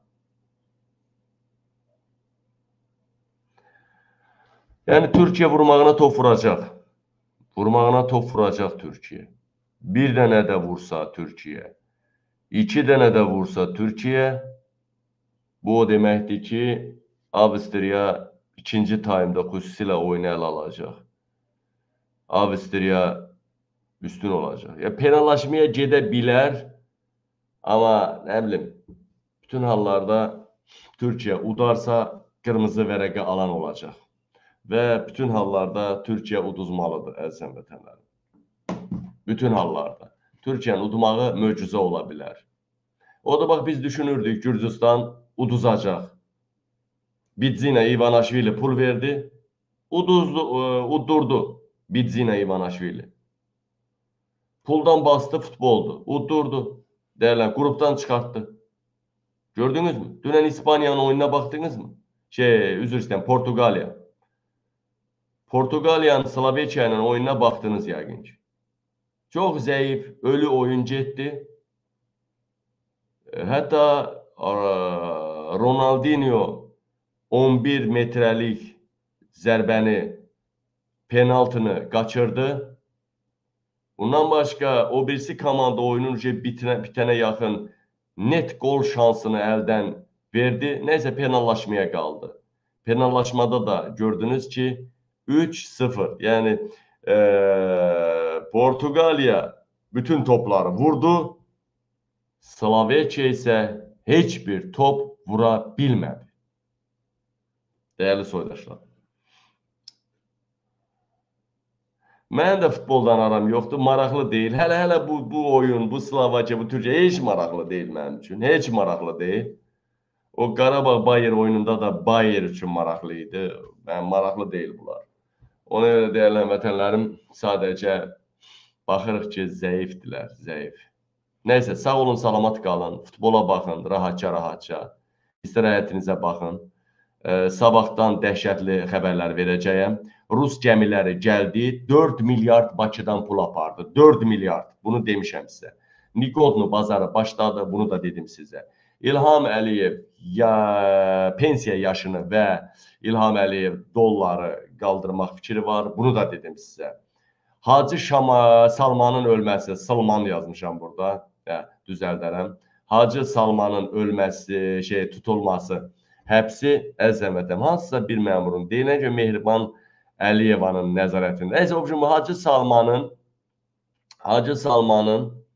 Yəni Türkiyə vurmağına top vuracaq. Vurmağına top vuracaq Türkiyə. Bir dənə də vursa Türkiyə, iki dənə də vursa Türkiyə, bu o deməkdir ki, Avstriya ikinci taymda xüsusilə oyunu ələ alacaq. Avstriya üstün olacaq. Ya penallaşmaya gedə bilər, amma nə bilim, bütün hallarda Türkiyə udarsa qırmızı vərəqə alan olacaq. Və bütün hallarda Türkiyə uduzmalıdır, əziz vətənlərim. Bütün hallarda. Türkiyənin udmağı möcüzə ola bilər. O da bax, biz düşünürdük, Gürcüstan uduzacaq. Bidzina İvanaşvili pul verdi, uduzdu, uddurdu Bidzina İvanaşvili. Puldan bastı, futboldu, uddurdu. Deyirlər, qrupdan çıxartdı. Gördünüz mü? Dünən İspaniyanın oyununa baxdınız mı? Şey, üzr istəyirəm, Portuqaliya. Portuqaliyanın Slovakiya ilə oyununa baxdınız yəqin ki. Çox zəif, ölü oyun getdi. Hətta Ronaldinho on bir metrəlik zərbəni, penaltını qaçırdı. Bundan başqa o birisi komanda oyunun bitənə, bitənə yaxın net gol şansını əldən verdi. Nəysə penallaşmaya qaldı. Penallaşmada da gördünüz ki üç sıfır. Yəni e, Portuqaliya bütün topları vurdu. Slovakiya isə heç bir top vura bilmədi. Dəyərli soydaşlar. Mənim də futboldan aram yoxdur, maraqlı deyil. Hələ-hələ bu, bu oyun, bu Slovakiya, bu Türkiyə heç maraqlı deyil mənim üçün. Heç maraqlı deyil. O Qarabağ Bayer oyununda da Bayer üçün maraqlı idi. Yəni, maraqlı deyil bunlar. Ona görə dəyərli vətənlərim, sadəcə baxırıq ki, zəifdirlər, zəif. Nəysə, sağ olun, salamat qalın, futbola baxın, rahatca-rahatca, istirahətinizə baxın. Ee, sabahdan dəhşətli xəbərlər verəcəyəm. Rus gəmiləri gəldi, dörd milyard Bakıdan pul apardı, dörd milyard, bunu demişəm sizə. Nikodnu bazarı başladı, bunu da dedim sizə. İlham Əliyev ya, pensiya yaşını və İlham Əliyev dolları qaldırmaq fikri var, bunu da dedim sizə. Hacı Şama, Salmanın ölməsi, Salman yazmışam burada, hə, düzəldərəm. Hacı Salmanın ölməsi, şey, tutulması, həbsi əzəmətəm. Hansısa bir məmurun deyilən ki, Mehriban Əliyevanın nəzarətində. Nəysə, o cümlə Hacı Salmanın Hacı Salmanın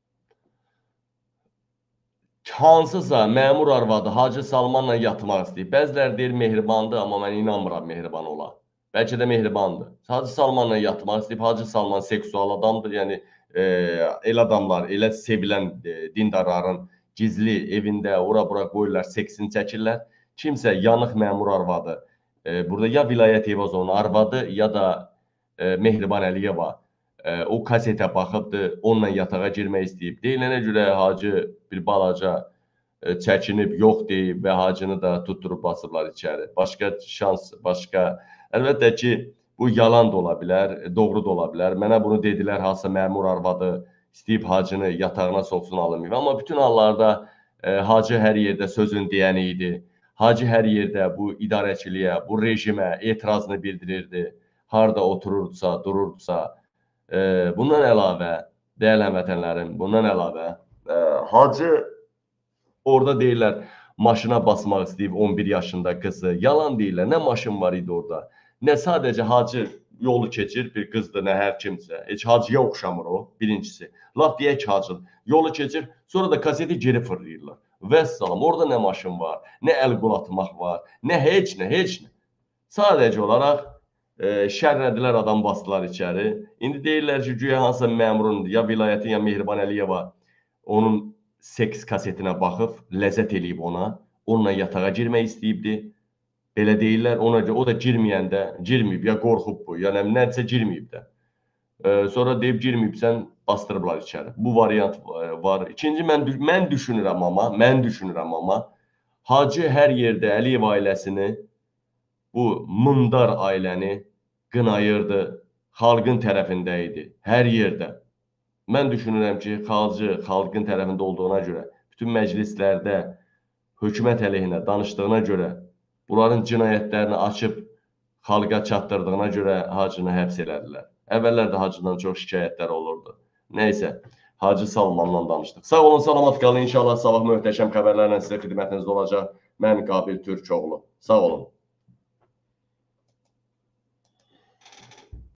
hansısa məmur arvadı Hacı Salmanla yatmaq istəyir. Bəziləri deyir Mehribandır, amma mən inanmıram Mehriban ola. Bəlkə də Mehribandır. Hacı Salmanla yatmaq istəyib. Hacı Salman seksual adamdır. Yəni e, elə adamlar, elə sevilən e, dindarların gizli evində ora-bura qoyurlar, seksini çəkirlər. Kimsə yanıq məmur arvadı, e, burada ya Vilayət Eyvazovun arvadı, ya da e, Mehriban Əliyeva e, o kasetə baxıbdır, onunla yatağa girmək istəyib. Deyilənə görə Hacı bir balaca e, çəkinib, yox deyib və Hacını da tutturub basırlar içəri. Başqa şans, başqa... Əlbəttə ki, bu yalan da ola bilər, doğru da ola bilər. Mənə bunu dedilər, hansısa məmur arvadı istəyib Hacını yatağına soxsun, alınmayıb. Amma bütün hallarda e, Hacı hər yerdə sözün deyəni idi. Hacı hər yerdə bu idarəçiliyə, bu rejimə etirazını bildirirdi. Harada otururdusa, dururdusa. E, bundan əlavə, dəyərli həmvətənlərim, bundan əlavə, e, Hacı orada deyirlər, maşına basmaq istəyib on bir yaşında qızı. Yalan deyirlər, nə maşın var idi orada. Nə sadəcə Hacı yolu keçir, bir qızdır, nə hər kimsə. Heç Hacıya oxşamır o, birincisi. Laf deyək ki, Hacı yolu keçir, sonra da kaseti geri fırlayırlar. Vəssalam, orada nə maşın var, nə əl qol atmaq var, nə heç nə, heç nə. Sadəcə olaraq e, şərrədilər, adam basdılar içəri. İndi deyirlər ki, güya hansısa məmurun, ya vilayətin, ya Mehriban Əliyeva onun seks kasetinə baxıb, ləzzət eləyib ona, onunla yatağa girmək istəyibdi. Belə deyirlər, ona görə o da girməyəndə, girməyib, ya qorxub bu, ya nədirsə girməyib də. Ee, sonra deyib girməyibsən, bastırıblar içəri. Bu variant var. İkinci, mən, mən düşünürəm amma, mən düşünürəm amma, Hacı hər yerdə Əliyev ailəsini, bu mındar ailəni qınayırdı, xalqın tərəfində idi, hər yerdə. Mən düşünürəm ki, Hacı xalqın tərəfində olduğuna görə, bütün məclislərdə hökumət əleyhinə danışdığına görə, bunların cinayətlərini açıb xalqa çatdırdığına görə Hacını həbs elədilər. Əvvəllər də Hacıdan çox şikayətlər olurdu. Nəysə, Hacı Salmanla danışdıq. Sağ olun, salamat qalın. İnşallah sabah möhtəşəm xəbərlərlə sizə xidmətinizdə olacaq. Mən Qabil Türkoğlu. Sağ olun.